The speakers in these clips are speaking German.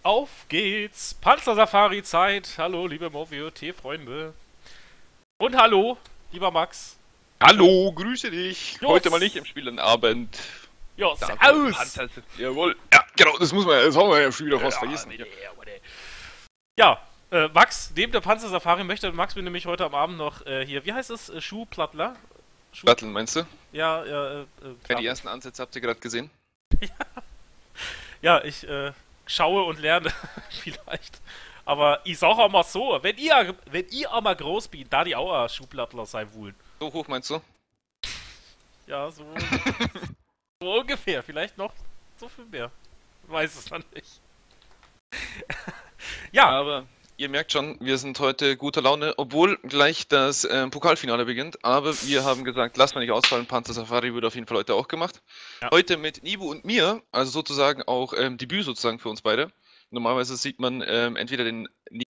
auf geht's. Panzersafari-Zeit. Hallo, liebe Movio-T-Freunde. Und hallo, lieber Max. Hallo, grüße dich. Jos. Heute mal nicht im Spiel Abend. Ja, Da servus. Jawohl. Ja, genau, das haben wir ja schon wieder fast vergessen. Ja, Max, neben der Panzersafari möchte Max mir nämlich heute am Abend noch hier, wie heißt es? Schuhplattler? Platteln, meinst du? Ja, Ja, die ersten Ansätze habt ihr gerade gesehen. ja, ich schaue und lerne vielleicht. Aber ich sag auch mal so, wenn ihr einmal groß bin, da die auch Schuhplattler sein wollen. So hoch meinst du? Ja, so, so ungefähr. Vielleicht noch so viel mehr. Weiß es dann nicht. Ja, Aber ihr merkt schon, wir sind heute guter Laune, obwohl gleich das Pokalfinale beginnt. Aber wir haben gesagt, lasst mal nicht ausfallen. Panzer Safari wird auf jeden Fall heute auch gemacht. Ja. Heute mit Nibu und mir, also sozusagen auch Debüt sozusagen für uns beide. Normalerweise sieht man entweder den Nibu,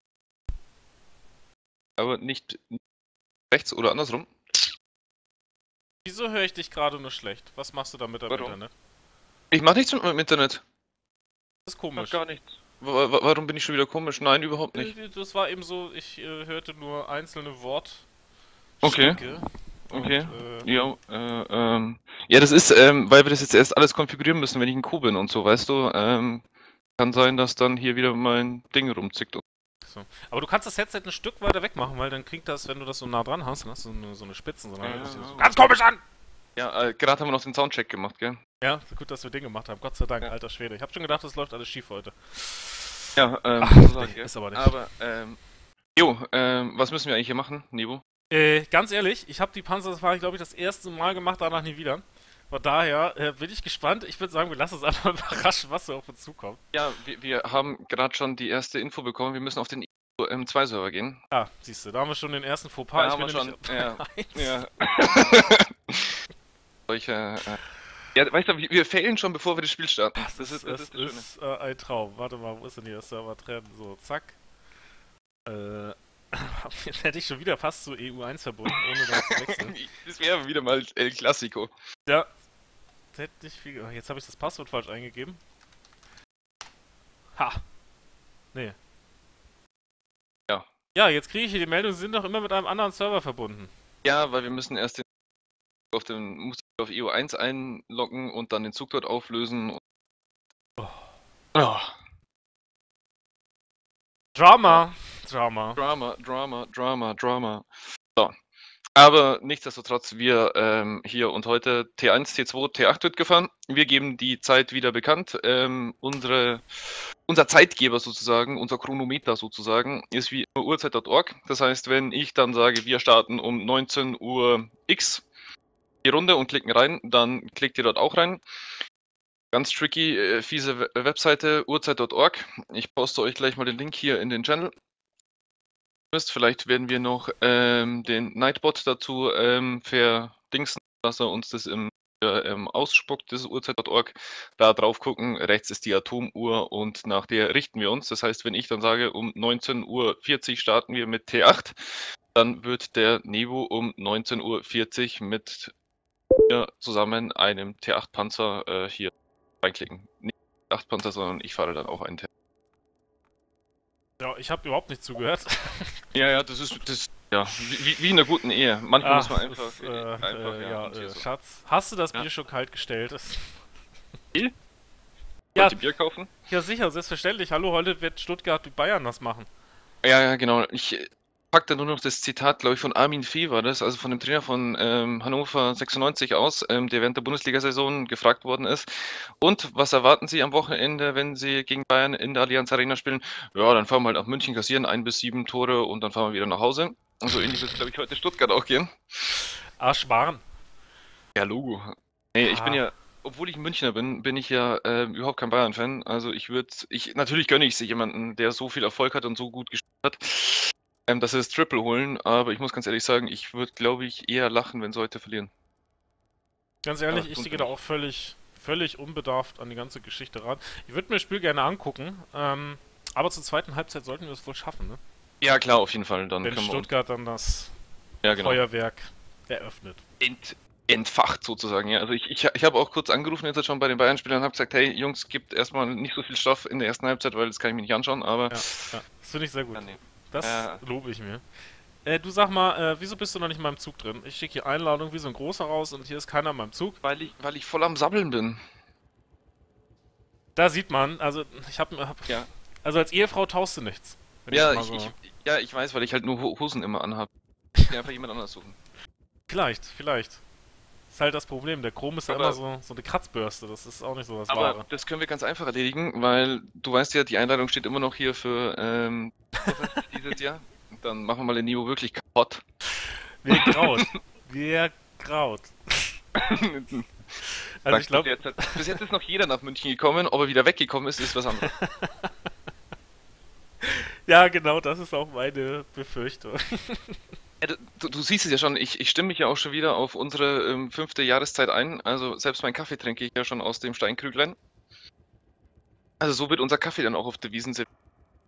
aber nicht rechts oder andersrum. wieso höre ich dich gerade nur schlecht? Was machst du da mit dem Warum? Internet? Ich mache nichts mit meinem Internet. Das ist Mach komisch. gar nichts. Warum bin ich schon wieder komisch? Nein, überhaupt nicht. Das war eben so, ich hörte nur einzelne Wortstücke. Okay. Und, Okay. Ja, ja, das ist, weil wir das jetzt erst alles konfigurieren müssen, wenn ich in Co bin und so, weißt du. Kann sein, dass dann hier wieder mein Ding rumzickt. so. Aber du kannst das Headset ein Stück weiter weg machen, weil dann klingt das, wenn du das so nah dran hast, dann hast du so eine Spitzen, sondern hört sich das so ganz komisch an! Ja, gerade haben wir noch den Soundcheck gemacht, gell? Ja, gut, dass wir den gemacht haben. Gott sei Dank, Ja. alter Schwede. Ich hab schon gedacht, es läuft alles schief heute. Ja, Nee, gell? ist aber nicht. Aber, was müssen wir eigentlich hier machen, Nebo? Ganz ehrlich, ich habe die Panzersafari, glaube ich, das erste Mal gemacht, danach nie wieder. Von daher bin ich gespannt. Ich würde sagen, wir lassen uns einfach überraschen, was so auf uns zukommt. Ja, wir haben gerade schon die erste Info bekommen, wir müssen auf den IO2-Server gehen. Ah, siehst du, da haben wir schon den ersten Fauxpas. Da Ich haben bin wir nämlich schon, ja. auf eins. Ja. Solche, ja, weißt du, wir failen schon, bevor wir das Spiel starten. Das ist das Schöne. ein Traum. Warte mal, wo ist denn hier der Server drin? So, zack. Jetzt hätte ich schon wieder fast zu EU1 verbunden, ohne da zu wechseln. Das wäre wieder mal El Clasico. Ja. Das hätte nicht viel. Jetzt habe ich das Passwort falsch eingegeben. Ha. Nee. Ja. Ja, jetzt kriege ich hier die Meldung, sie sind doch immer mit einem anderen Server verbunden. Ja, weil wir müssen erst musst du auf EU1 einloggen und dann den Zug dort auflösen. Oh. Oh. Drama. Drama. So. Aber nichtsdestotrotz, wir hier und heute T1, T2, T8 wird gefahren. Wir geben die Zeit wieder bekannt. Unser Zeitgeber sozusagen, unser Chronometer sozusagen, ist wie immer uhrzeit.org. Das heißt, wenn ich dann sage, wir starten um 19 Uhr X die Runde und klicken rein, dann klickt ihr dort auch rein. Ganz tricky, fiese Webseite, uhrzeit.org. Ich poste euch gleich mal den Link hier in den Channel. Vielleicht werden wir noch den Nightbot dazu verdingsen, dass er uns das ausspuckt, das uhrzeit.org. Da drauf gucken, rechts ist die Atomuhr und nach der richten wir uns. Das heißt, wenn ich dann sage, um 19:40 Uhr starten wir mit T8, dann wird der Nebo um 19:40 Uhr mit mir zusammen einem T8-Panzer hier reinklicken. Nicht T8-Panzer, sondern ich fahre dann auch einen T8. Ja, ich habe überhaupt nicht zugehört. Ja, das ist ja wie in einer guten Ehe. Manchmal muss man einfach, Schatz, hast du das Ja. Bier schon kalt gestellt? Bier? Ja. Wollt ihr Bier kaufen? Ja, sicher, selbstverständlich. Hallo, heute wird Stuttgart die Bayern das machen. Ja, genau. Ich pack da nur noch das Zitat, glaube ich, von Armin Fee war das, also von dem Trainer von Hannover 96 aus, der während der Bundesliga-Saison gefragt worden ist. Und was erwarten Sie am Wochenende, wenn Sie gegen Bayern in der Allianz Arena spielen? Ja, dann fahren wir halt nach München, kassieren 1 bis 7 Tore und dann fahren wir wieder nach Hause. Also ähnlich wird es, glaube ich, heute Stuttgart auch gehen. Schmarrn. Ja, Logo. Nee, ich bin Ah. ja, obwohl ich Münchner bin, bin ich ja überhaupt kein Bayern-Fan. Also natürlich gönne ich es jemanden, der so viel Erfolg hat und so gut gespielt hat, dass sie das Triple holen, aber ich muss ganz ehrlich sagen, ich würde, glaube ich, eher lachen, wenn sie heute verlieren. Ganz ehrlich, Ja, ich tun gehe sie da nicht. auch völlig unbedarft an die ganze Geschichte ran. Ich würde mir das Spiel gerne angucken, aber zur zweiten Halbzeit sollten wir es wohl schaffen, ne? Ja, klar, auf jeden Fall. Dann Wenn können wir uns. Stuttgart dann das Ja, genau. Feuerwerk eröffnet. entfacht sozusagen. Ja. Also ich habe auch kurz angerufen jetzt schon bei den Bayern-Spielern und habe gesagt, hey Jungs, gibt erstmal nicht so viel Stoff in der ersten Halbzeit, weil das kann ich mir nicht anschauen, aber Ja, ja. Das finde ich sehr gut. ja, nee. Das lobe ich mir. Du sag mal, wieso bist du noch nicht in meinem Zug drin? Ich schicke hier Einladung wie so ein großer raus und hier ist keiner in meinem Zug. Weil ich voll am Sabbeln bin. Da sieht man, also Ja. also als Ehefrau taust du nichts. Wenn Ja, ich's mal so. ich weiß, weil ich halt nur Hosen immer anhabe. Ich kann einfach jemand anders suchen. Vielleicht. Ist halt das Problem. Der Chrom ist ja Aber- immer so eine Kratzbürste. Das ist auch nicht so das Aber Wahre. das können wir ganz einfach erledigen, weil du weißt ja, die Einladung steht immer noch hier für dieses Jahr. Dann machen wir mal den Niveau wirklich kaputt. Wer graut? Wer graut? Also ich glaube, bis jetzt ist noch jeder nach München gekommen, ob er wieder weggekommen ist, ist was anderes. ja genau, das ist auch meine Befürchtung. Ja, du siehst es ja schon, ich stimme mich ja auch schon wieder auf unsere 5. Jahreszeit ein. Also selbst meinen Kaffee trinke ich ja schon aus dem Steinkrüglein. Also so wird unser Kaffee dann auch auf der Wiesen serviert.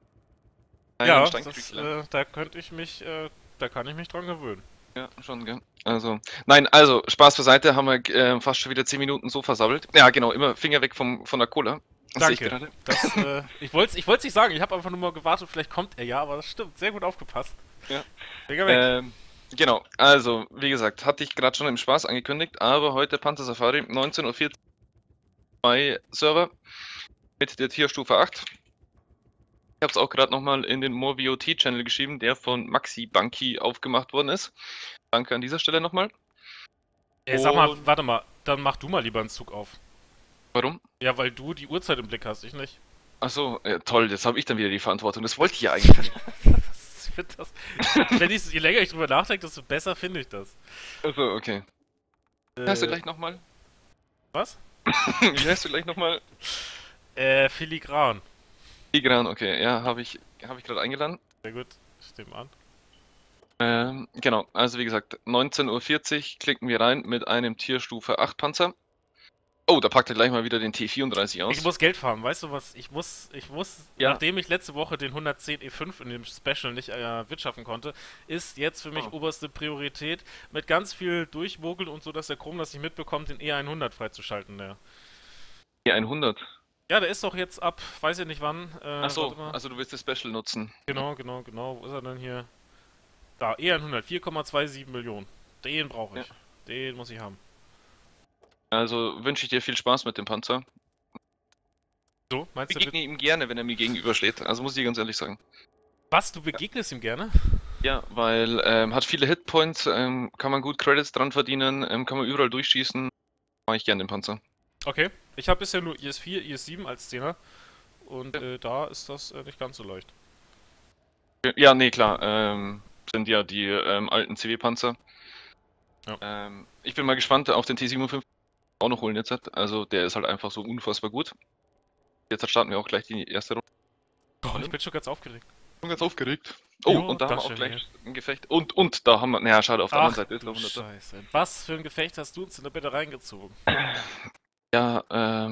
Ja, da könnte ich mich, da kann ich mich dran gewöhnen. Ja, schon, gell. Also, nein, also, Spaß beiseite, haben wir fast schon wieder 10 Minuten so versammelt. Ja, genau, immer Finger weg von der Cola. Das sehe ich Danke. gerade. Das, ich wollte es nicht sagen, ich habe einfach nur mal gewartet, vielleicht kommt er ja, aber das stimmt, sehr gut aufgepasst. Ja. Finger weg. Genau, also, wie gesagt, hatte ich gerade schon im Spaß angekündigt, aber heute Panzer Safari, 19:40 Uhr bei Server mit der Tierstufe 8. Ich habe es auch gerade nochmal in den MoreVOT-Channel geschrieben, der von Maxi Banki aufgemacht worden ist. Danke an dieser Stelle nochmal. Sag mal, warte mal, dann mach du mal lieber einen Zug auf. Warum? Ja, weil du die Uhrzeit im Blick hast, ich nicht. Achso, ja, toll, jetzt habe ich dann wieder die Verantwortung. Das wollte ich ja eigentlich nicht. Ich find das, je länger ich drüber nachdenke, desto besser finde ich das. Achso, okay. Wie heißt du gleich nochmal? Was? Wie heißt du gleich nochmal? Filigran. Tigran, okay, ja, habe ich gerade eingeladen. Sehr gut, ich nehme an. Genau, also wie gesagt, 19:40 Uhr klicken wir rein mit einem Tierstufe 8 Panzer. Oh, da packt er gleich mal wieder den T34 aus. Ich muss Geld farmen, weißt du was? Ich muss, Ja. nachdem ich letzte Woche den 110 E5 in dem Special nicht wirtschaften konnte, ist jetzt für mich oberste Priorität, mit ganz viel Durchmogeln und so, dass der Chrom das nicht mitbekommt, den E100 freizuschalten, der. E100. Ja, der ist doch jetzt ab, weiß ich nicht wann. Achso, warte mal. also du willst das Special nutzen. Genau. Wo ist er denn hier? Da, E100, 4,27 Millionen. Den brauche ich. Ja. Den muss ich haben. Also wünsche ich dir viel Spaß mit dem Panzer. So, meinst Ich du begegne ihm gerne, wenn er mir gegenübersteht. Also muss ich dir ganz ehrlich sagen. was? Du begegnest ihm gerne? Ja, weil hat viele Hitpoints, kann man gut Credits dran verdienen, kann man überall durchschießen. Mache ich gerne den Panzer. Okay. Ich habe bisher nur IS-4, IS-7 als 10er. Und da ist das nicht ganz so leicht. Ja, nee, klar. Sind ja die alten CW-Panzer. Ja. Ich bin mal gespannt, auf den T57 auch noch holen jetzt. Also der ist halt einfach so unfassbar gut. Jetzt starten wir auch gleich die erste Runde. Oh, ich bin schon ganz aufgeregt. Ich bin ganz aufgeregt. Oh, Jo, und da haben wir auch danke gleich ein Gefecht. Und da haben wir, naja, schade, auf der anderen Seite ist du noch 100. Scheiße. Was für ein Gefecht hast du uns in der Bitte reingezogen? Ja,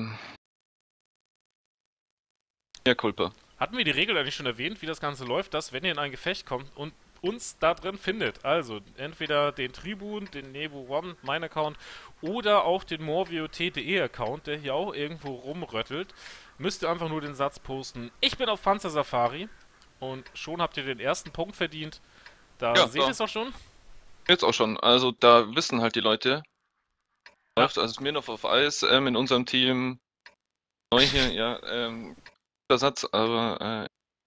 ja, Kulpa. Hatten wir die Regel eigentlich schon erwähnt, wie das Ganze läuft, dass, wenn ihr in ein Gefecht kommt und uns da drin findet, also entweder den Tribun, den Nebu One, mein Account, oder auch den morevot.de Account, der hier auch irgendwo rumröttelt, müsst ihr einfach nur den Satz posten: Ich bin auf Panzer Safari, und schon habt ihr den ersten Punkt verdient. Da Ja, seht ihr es auch schon. Jetzt auch schon. Also da wissen halt die Leute. Ja. Läuft also Smirnoff auf Eis in unserem Team. Neu hier, ja, guter Satz, aber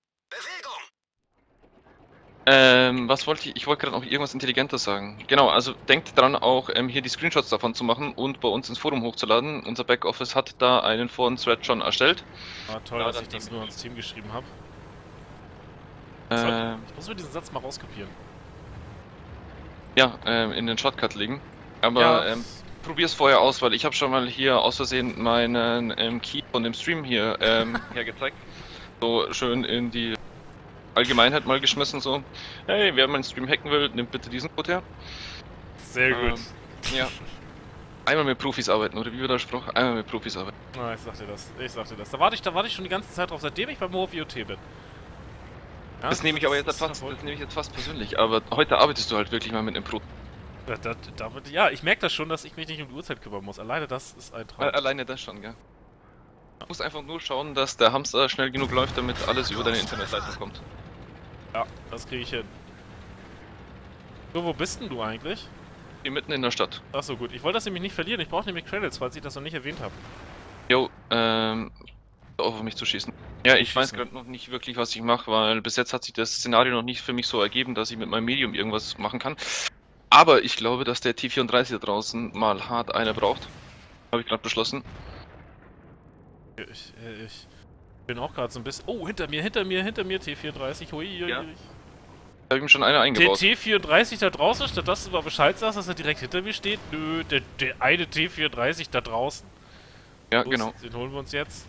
was wollte ich? Ich wollte gerade noch irgendwas Intelligentes sagen. Genau, also denkt dran, auch hier die Screenshots davon zu machen und bei uns ins Forum hochzuladen. Unser Backoffice hat da einen Foren-Thread schon erstellt. War toll, Ja, dass dann ich das nehmen nur wir ans Team geschrieben habe. Ähm, Ich muss mir diesen Satz mal rauskopieren. ja, in den Shortcut legen. Aber Ja. probier's vorher aus, weil ich habe schon mal hier aus Versehen meinen Key von dem Stream hier hergezeigt. So schön in die Allgemeinheit mal geschmissen, so: Hey, wer meinen Stream hacken will, nimmt bitte diesen Code her. Sehr gut. Ja. Einmal mit Profis arbeiten, oder wie war der Spruch? Einmal mit Profis arbeiten. Na, ich sagte das. Da warte ich schon die ganze Zeit drauf, seitdem ich beim MoreVOT bin. Ja, Das nehme ich aber jetzt ist fast, Erfolg. das nehme ich jetzt fast persönlich, aber heute arbeitest du halt wirklich mal mit einem Pro. Ja, ich merke das schon, dass ich mich nicht um die Uhrzeit kümmern muss. Alleine das ist ein Traum. Alleine das schon, gell? Du musst einfach nur schauen, dass der Hamster schnell genug läuft, damit alles über deine Internetleitung kommt. Ja, das kriege ich hin. So, wo bist denn du eigentlich? Hier mitten in der Stadt. Achso, gut. Ich wollte das nämlich nicht verlieren. Ich brauche nämlich Credits, falls ich das noch nicht erwähnt habe. Jo, auf mich zu schießen. Ja, ich weiß gerade noch nicht wirklich, was ich mache, weil bis jetzt hat sich das Szenario noch nicht für mich so ergeben, dass ich mit meinem Medium irgendwas machen kann. Aber ich glaube, dass der T34 da draußen mal hart einer braucht. Habe ich gerade beschlossen. Ich bin auch gerade so ein bisschen... Oh, hinter mir, T34. Hui, ja. Da habe ich ihm schon einer eingebaut. Der T34 da draußen, statt dass du mal Bescheid sagst, dass er direkt hinter mir steht. Nö, der eine T34 da draußen. Ja, los, genau. Den holen wir uns jetzt.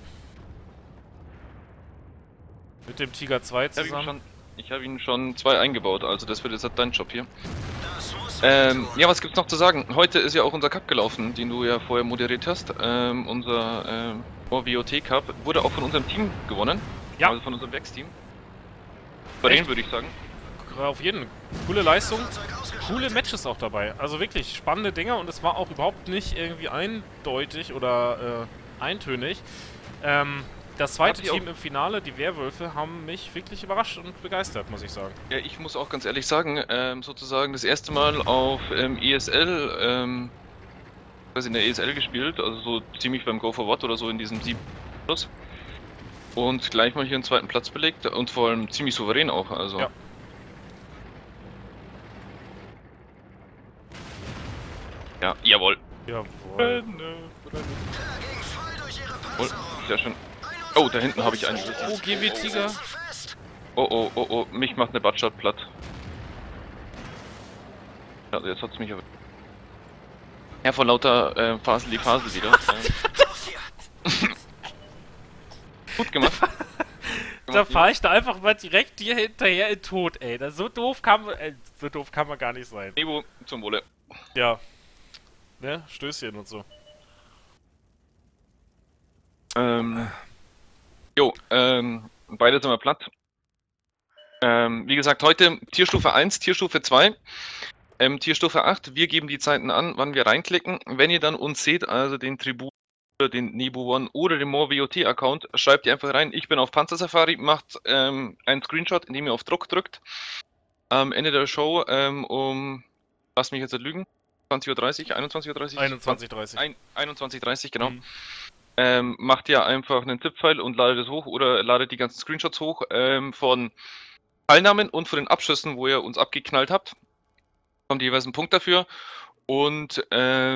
Mit dem Tiger 2 zusammen. Ich habe ihn schon 2 eingebaut, also das wird jetzt dein Job hier. Ja, was gibt's noch zu sagen? Heute ist ja auch unser Cup gelaufen, den du ja vorher moderiert hast. Unser VOT Cup wurde auch von unserem Team gewonnen. Ja. Also von unserem Werksteam. Souverän, würde ich sagen. Auf jeden. Coole Leistung. Coole Matches auch dabei. Also wirklich spannende Dinge und es war auch überhaupt nicht irgendwie eindeutig oder eintönig. Das zweite Team im Finale, die Werwölfe, haben mich wirklich überrascht und begeistert, muss ich sagen. Ja, ich muss auch ganz ehrlich sagen, sozusagen das erste Mal auf ESL, also in der ESL gespielt, also so ziemlich beim Go for What oder so in diesem 7 Plus. Und gleich mal hier einen zweiten Platz belegt und vor allem ziemlich souverän auch, also. Ja. Ja, jawohl. Jawohl. Sehr schön. Oh, da hinten habe ich einen. Oh, GW Tiger. Oh, mich macht eine Buttshot platt. Ja, jetzt hat's mich aber. Ja, vor lauter Fasel wieder. Gut gemacht. Da fahre ich da einfach mal direkt dir hinterher in Tod, ey. So doof kann man gar nicht sein. Evo, zum Wohle. Ja. Ne? Stößchen und so. Beide sind wir platt. Wie gesagt, heute Tierstufe 1, Tierstufe 2, Tierstufe 8. Wir geben die Zeiten an, wann wir reinklicken. Wenn ihr dann uns seht, also den Tribut, den Nebu One oder den MoreVOT-Account, schreibt ihr einfach rein, ich bin auf Panzersafari, macht einen Screenshot, indem ihr auf Druck drückt. Am Ende der Show lass mich jetzt nicht lügen, 20:30 Uhr, 21:30 Uhr? 21:30 21:30 Uhr, genau. Macht ihr einfach einen ZIP-File und ladet es hoch oder ladet die ganzen Screenshots hoch von Teilnahmen und von den Abschüssen, wo ihr uns abgeknallt habt. Kommt jeweils ein Punkt dafür und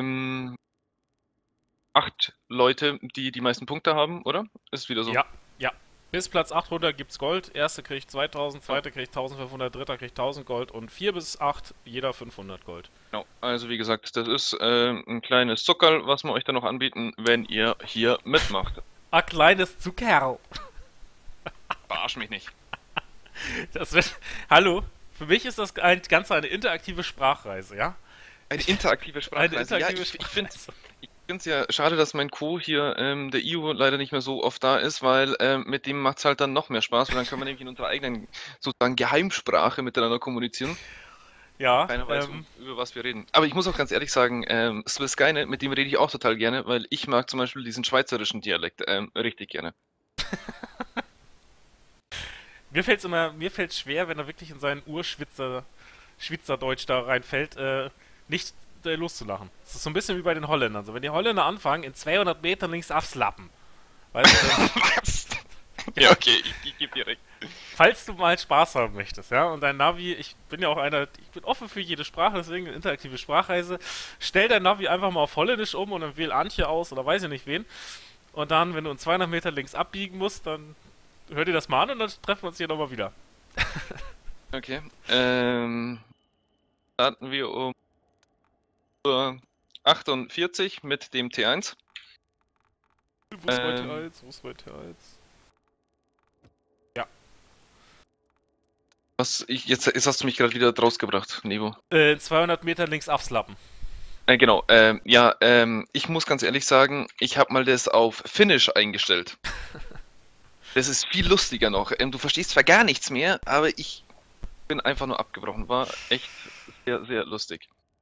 8 Leute, die die meisten Punkte haben, oder? Ist wieder so. Ja. Bis Platz 800 gibt's Gold. Erste kriegt 2000, zweite kriegt 1500, dritter kriegt 1000 Gold und 4 bis 8 jeder 500 Gold. Genau, also wie gesagt, das ist ein kleines Zuckerl, was wir euch dann noch anbieten, wenn ihr hier mitmacht. Ein kleines Zuckerl. Verarsch mich nicht. Das wird. Hallo, für mich ist das Ganze eine interaktive Sprachreise, ja? Eine interaktive Sprachreise. Eine interaktive Sprachreise. Ich finde es ja schade, dass mein Co. hier, der Io, leider nicht mehr so oft da ist, weil mit dem macht es halt dann noch mehr Spaß, weil dann können wir nämlich in unserer eigenen, sozusagen Geheimsprache miteinander kommunizieren. Ja. Keiner weiß, über was wir reden. Aber ich muss auch ganz ehrlich sagen, Swiss Geine, mit dem rede ich auch total gerne, weil ich mag zum Beispiel diesen schweizerischen Dialekt richtig gerne. Mir fällt's schwer, wenn er wirklich in seinen Schweizerdeutsch da reinfällt, nicht loszulachen. Das ist so ein bisschen wie bei den Holländern. So, wenn die Holländer anfangen, in 200 Metern links aufslappen. Weißt du? Was? Ja, okay, ich gebe dir recht. Falls du mal Spaß haben möchtest, ja, und dein Navi, ich bin offen für jede Sprache, deswegen eine interaktive Sprachreise. Stell dein Navi einfach mal auf Holländisch um und dann wähl Antje aus oder weiß ich nicht wen. Und dann, wenn du in 200 Meter links abbiegen musst, dann hör dir das mal an und dann treffen wir uns hier nochmal wieder. Okay, starten wir um 48 mit dem T1. Wo ist mein T1? Ja. Jetzt hast du mich gerade wieder rausgebracht, Nevo. 200 Meter links aufslappen. Genau, ich muss ganz ehrlich sagen, ich habe mal das auf Finnish eingestellt. Das ist viel lustiger noch. Du verstehst zwar gar nichts mehr, aber ich bin einfach nur abgebrochen. War echt sehr, sehr lustig.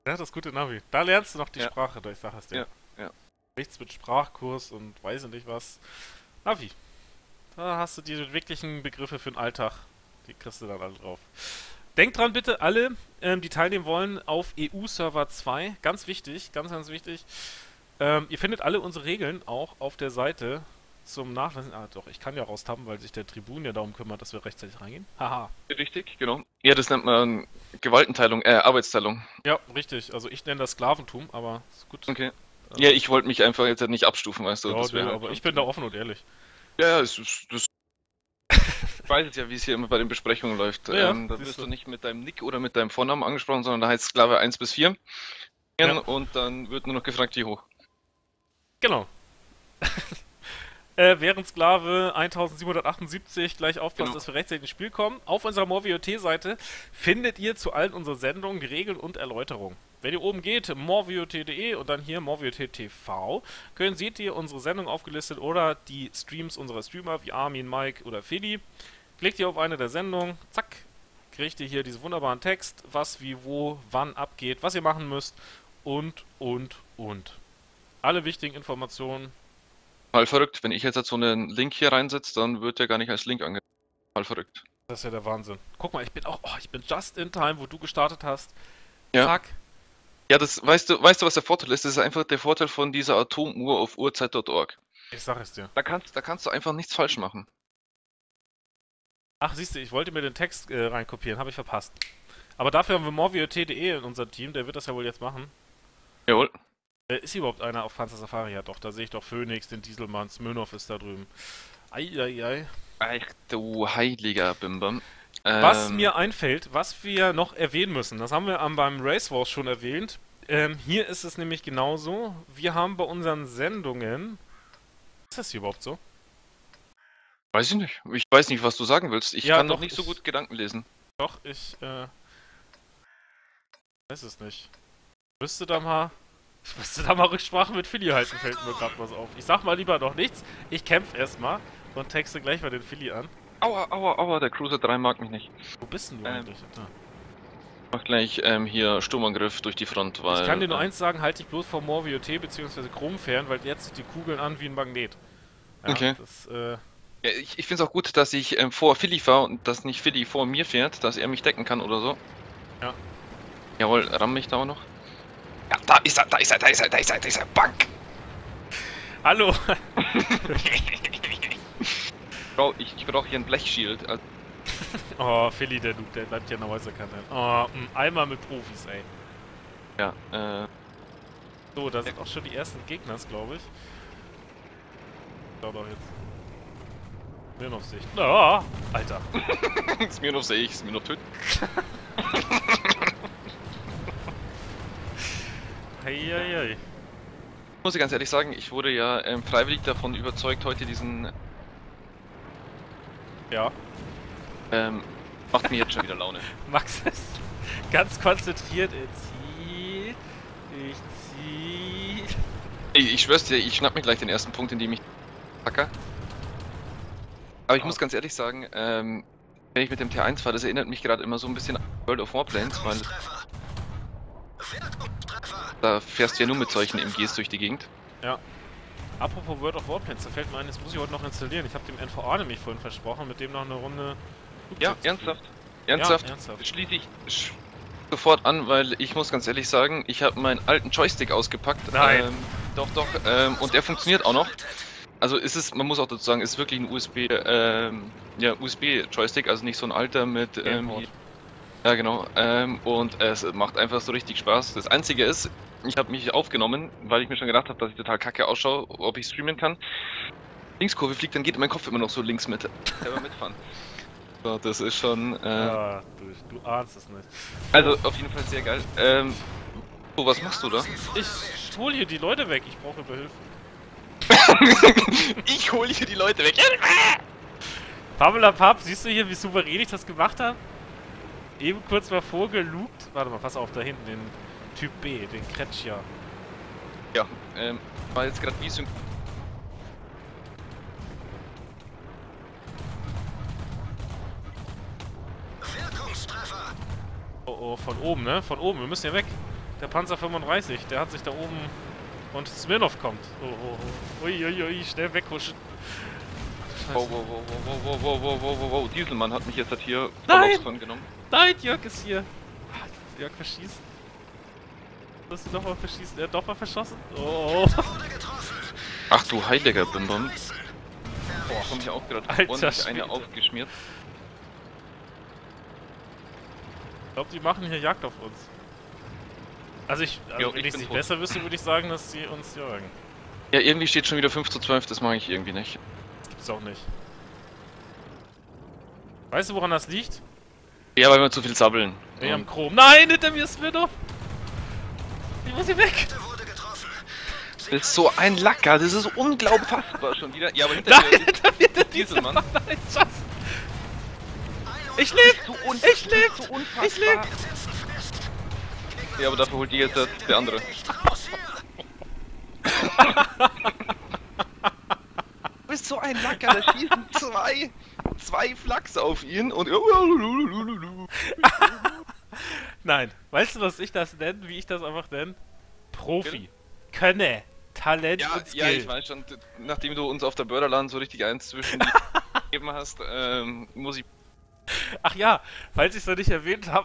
Ja, das gute Navi. Da lernst du noch die Ja. Sprache, ich sag es dir. Ja, ja. Nichts mit Sprachkurs und weiß ich nicht was. Navi. Da hast du die wirklichen Begriffe für den Alltag. Die kriegst du dann alle drauf. Denkt dran bitte, alle, die teilnehmen wollen, auf EU-Server 2. Ganz wichtig, ganz, ganz wichtig. Ihr findet alle unsere Regeln auch auf der Seite zum Nachlesen. Ah, doch, ich kann ja raustappen, weil sich der Tribun ja darum kümmert, dass wir rechtzeitig reingehen. Haha. Richtig, genau. Ja, das nennt man Gewaltenteilung, Arbeitsteilung. Ja, richtig. Also ich nenne das Sklaventum, aber ist gut. Okay. Ja, ich wollte mich einfach jetzt nicht abstufen, weißt du. Ja, das nö, halt aber schon ich bin da offen und ehrlich. Ja, das ich weiß es ja, wie es hier immer bei den Besprechungen läuft. Ja, Da siehst wirst du. du nicht mit deinem Nick oder mit deinem Vornamen angesprochen, sondern da heißt Sklave 1 bis 4. Ja. Und dann wird nur noch gefragt, wie hoch. Genau. Während Sklave 1778 gleich aufpasst, Genau. dass wir rechtzeitig ins Spiel kommen. Auf unserer MoreVOT-Seite findet ihr zu allen unseren Sendungen die Regeln und Erläuterungen. Wenn ihr oben geht, morevot.de und dann hier morevot TV, seht ihr unsere Sendung aufgelistet oder die Streams unserer Streamer wie Armin, Mike oder Feli. Klickt ihr auf eine der Sendungen, zack, kriegt ihr hier diesen wunderbaren Text, was, wie, wo, wann abgeht, was ihr machen müsst und. Alle wichtigen Informationen. Mal verrückt, wenn ich jetzt so einen Link hier reinsetze, dann wird der gar nicht als Link angezeigt. Mal verrückt. Das ist ja der Wahnsinn. Guck mal, ich bin just in time, wo du gestartet hast. Ja. Zack. Ja, das weißt du, was der Vorteil ist? Das ist einfach der Vorteil von dieser Atomuhr auf uhrzeit.org. Ich sag es dir. Da kannst du einfach nichts falsch machen. Ach, siehst du, ich wollte mir den Text reinkopieren, habe ich verpasst. Aber dafür haben wir morevot.de in unserem Team, der wird das ja wohl jetzt machen. Jawohl. Ist hier überhaupt einer auf Panzer Safari? Ja doch, da sehe ich doch Phoenix, den Dieselmann, Smirnov ist da drüben. Eieiei. Ach du heiliger Bimbam. Was mir einfällt, was wir noch erwähnen müssen, das haben wir beim Race Wars schon erwähnt. Hier ist es nämlich genauso. Wir haben bei unseren Sendungen... Ist das hier überhaupt so? Weiß ich nicht. Ich weiß nicht, was du sagen willst. Ich Ja, kann doch, noch nicht so gut Gedanken lesen. Doch, ich weiß es nicht. Ich müsste da mal Rücksprache mit Philly halten, fällt mir gerade was auf. Ich sag mal lieber noch nichts. Ich kämpfe erstmal und texte gleich mal den Philly an. Aua, der Cruiser 3 mag mich nicht. Wo bist denn du eigentlich? Da. Mach gleich hier Sturmangriff durch die Front, weil... Ich kann dir nur eins sagen, halt dich bloß vor MoreVOT bzw. Chrom fern, weil jetzt sind die Kugeln an wie ein Magnet. Ja, Okay. Das, Ja, ich finde es auch gut, dass ich vor Philly fahre und dass nicht Philly vor mir fährt, dass er mich decken kann oder so. Ja. Jawohl, ramm mich da auch noch. Ja, da ist er, Bank! Hallo! Ich brauch hier ein Blechschild. Also, Oh, Philly, der Noob, der bleibt ja in der Häuserkante. Oh, einmal mit Profis, ey. ja, So, da sind auch schon die ersten Gegners, glaube ich. Schau doch jetzt. Mir noch Sicht. Ah, Alter. Smirnov sehe ich, Smirnov töten. Heieiei. Muss ich ganz ehrlich sagen, ich wurde ja freiwillig davon überzeugt, heute diesen... Ja. Macht mir jetzt schon wieder Laune. Max ist ganz konzentriert. Er zieht. Ich zieh. Ich schwör's dir, ich schnapp mir gleich den ersten Punkt, in dem ich hacker. Aber ich muss ganz ehrlich sagen, wenn ich mit dem T1 fahre, das erinnert mich gerade immer so ein bisschen an World of Warplanes, weil da fährst du ja nur mit solchen MGs durch die Gegend. Ja. Apropos World of Warplanes, da fällt mir ein, das muss ich heute noch installieren. Ich habe dem NVA nämlich vorhin versprochen, mit dem noch eine Runde... Ja, Flugzeug zu ernsthaft. fliegen. Ernsthaft. Ja, ernsthaft. Schließe ich sofort an, weil ich muss ganz ehrlich sagen, ich habe meinen alten Joystick ausgepackt. Nein. Doch, und der funktioniert auch noch. Also ist es, man muss auch dazu sagen, ist wirklich ein USB-Joystick, also nicht so ein alter mit ja genau, und es macht einfach so richtig Spaß. Das einzige ist, ich habe mich aufgenommen, weil ich mir schon gedacht habe, dass ich total kacke ausschaue, ob ich streamen kann. Linkskurve fliegt, dann geht mein Kopf immer noch so links mit. Selber mitfahren. So, das ist schon, Ja, du ahnst es nicht. also auf jeden Fall sehr geil. So, was machst du da? Ich hol hier die Leute weg, ich brauche Überhilfe. Ich hole hier die Leute weg. Pamela Papp, siehst du hier, wie souverän ich das gemacht habe? Eben kurz mal vorgelugt. Warte mal, pass auf, da hinten, den Typ B, den Kretscher. Ja, war jetzt gerade wie Oh, oh, von oben, ne? Von oben, wir müssen ja weg. Der Panzer 35, der hat sich da oben... Und Smirnov kommt. Oh, oh, oh. Uiuiui, schnell weghuschen. Wow, wow, wow, wow, wow, wow, wow, wow, wow, wow. Dieselmann hat mich jetzt halt hier Nein! genommen. Nein, Jörg ist hier. Jörg verschießt. Wirst du doch mal verschießen? Er hat doch mal verschossen. Oh. Ach du heiliger Bimbam. Boah, hab mich auch gerade ordentlich Schwede. eine aufgeschmiert. Ich glaube, die machen hier Jagd auf uns. Also wenn ich es nicht besser wüsste, würde ich sagen, dass sie uns jagen. Ja, irgendwie steht schon wieder 5:12, das mache ich irgendwie nicht. Das gibt's auch nicht. Weißt du, woran das liegt? Ja, weil wir zu viel sabbeln. Wir haben Chrom. Nein, hinter mir ist Smirnov! Ich muss hier weg! Das ist so ein Lacker, das ist unglaubbar schon wieder. Ja, aber Nein, hinter hinter mir der Dieselmann. Nein, Schuss! Ich lebe! Ich lebe! Ich lebe! Ja, aber dafür holt die jetzt der andere. Du bist so ein Lacker, da schießen zwei Flachs auf ihn und... Nein, weißt du, was ich das nenne? Wie ich das einfach nenne? Profi. Könne. Talent und Skill. Ja, ich weiß schon, nachdem du uns auf der Börderland so richtig eins zwischen die gegeben hast, muss ich... Ach ja, falls ich es noch nicht erwähnt habe,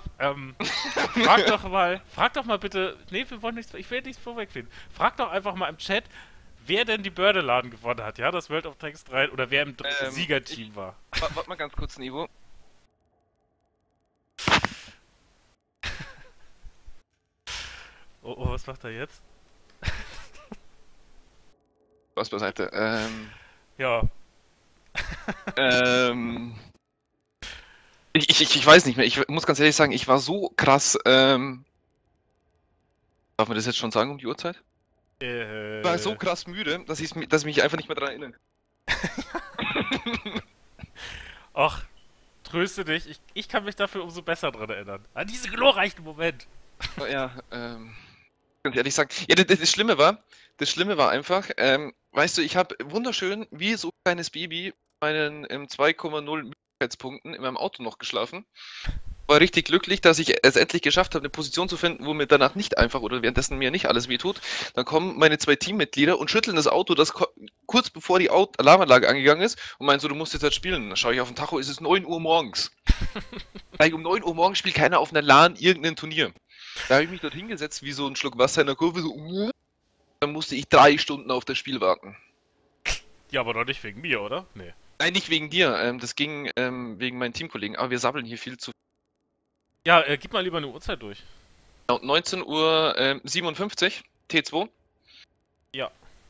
frag doch mal bitte, nee, ich will nichts vorwegfinden. Frag doch einfach mal im Chat, wer denn die Bördeladen gewonnen hat, ja, das World of Tanks 3, oder wer im Siegerteam war. Warte mal ganz kurz, Nivo. Oh, was macht er jetzt? Was beiseite, Ja. Ich weiß nicht mehr, ich muss ganz ehrlich sagen, ich war so krass, darf man das jetzt schon sagen um die Uhrzeit? Ich war so krass müde, dass ich mich einfach nicht mehr daran erinnern kann. Ach, tröste dich, ich kann mich dafür umso besser dran erinnern. An diesen glorreichen Moment. Ja, ganz ehrlich sagen, ja, das Schlimme war einfach, weißt du, ich habe wunderschön, wie so ein kleines Baby, meinen 2,0 Müdigkeitspunkten in meinem Auto noch geschlafen. War richtig glücklich, dass ich es endlich geschafft habe, eine Position zu finden, wo mir danach nicht einfach oder währenddessen mir nicht alles wehtut. Dann kommen meine 2 Teammitglieder und schütteln das Auto, das kurz bevor die Alarmanlage angegangen ist, und meinen so, du musst jetzt halt spielen. Dann schaue ich auf den Tacho, es ist 9 Uhr morgens. Gleich um 9 Uhr morgens spielt keiner auf einer LAN irgendein Turnier. Da habe ich mich dort hingesetzt, wie so ein Schluck Wasser in der Kurve, so, dann musste ich 3 Stunden auf das Spiel warten. Ja, aber doch nicht wegen mir, oder? Nee. Nein, nicht wegen dir, das ging wegen meinen Teamkollegen, aber wir sabbeln hier viel zu. Ja, gib mal lieber eine Uhrzeit durch. 19:57 Uhr, T2. Ja.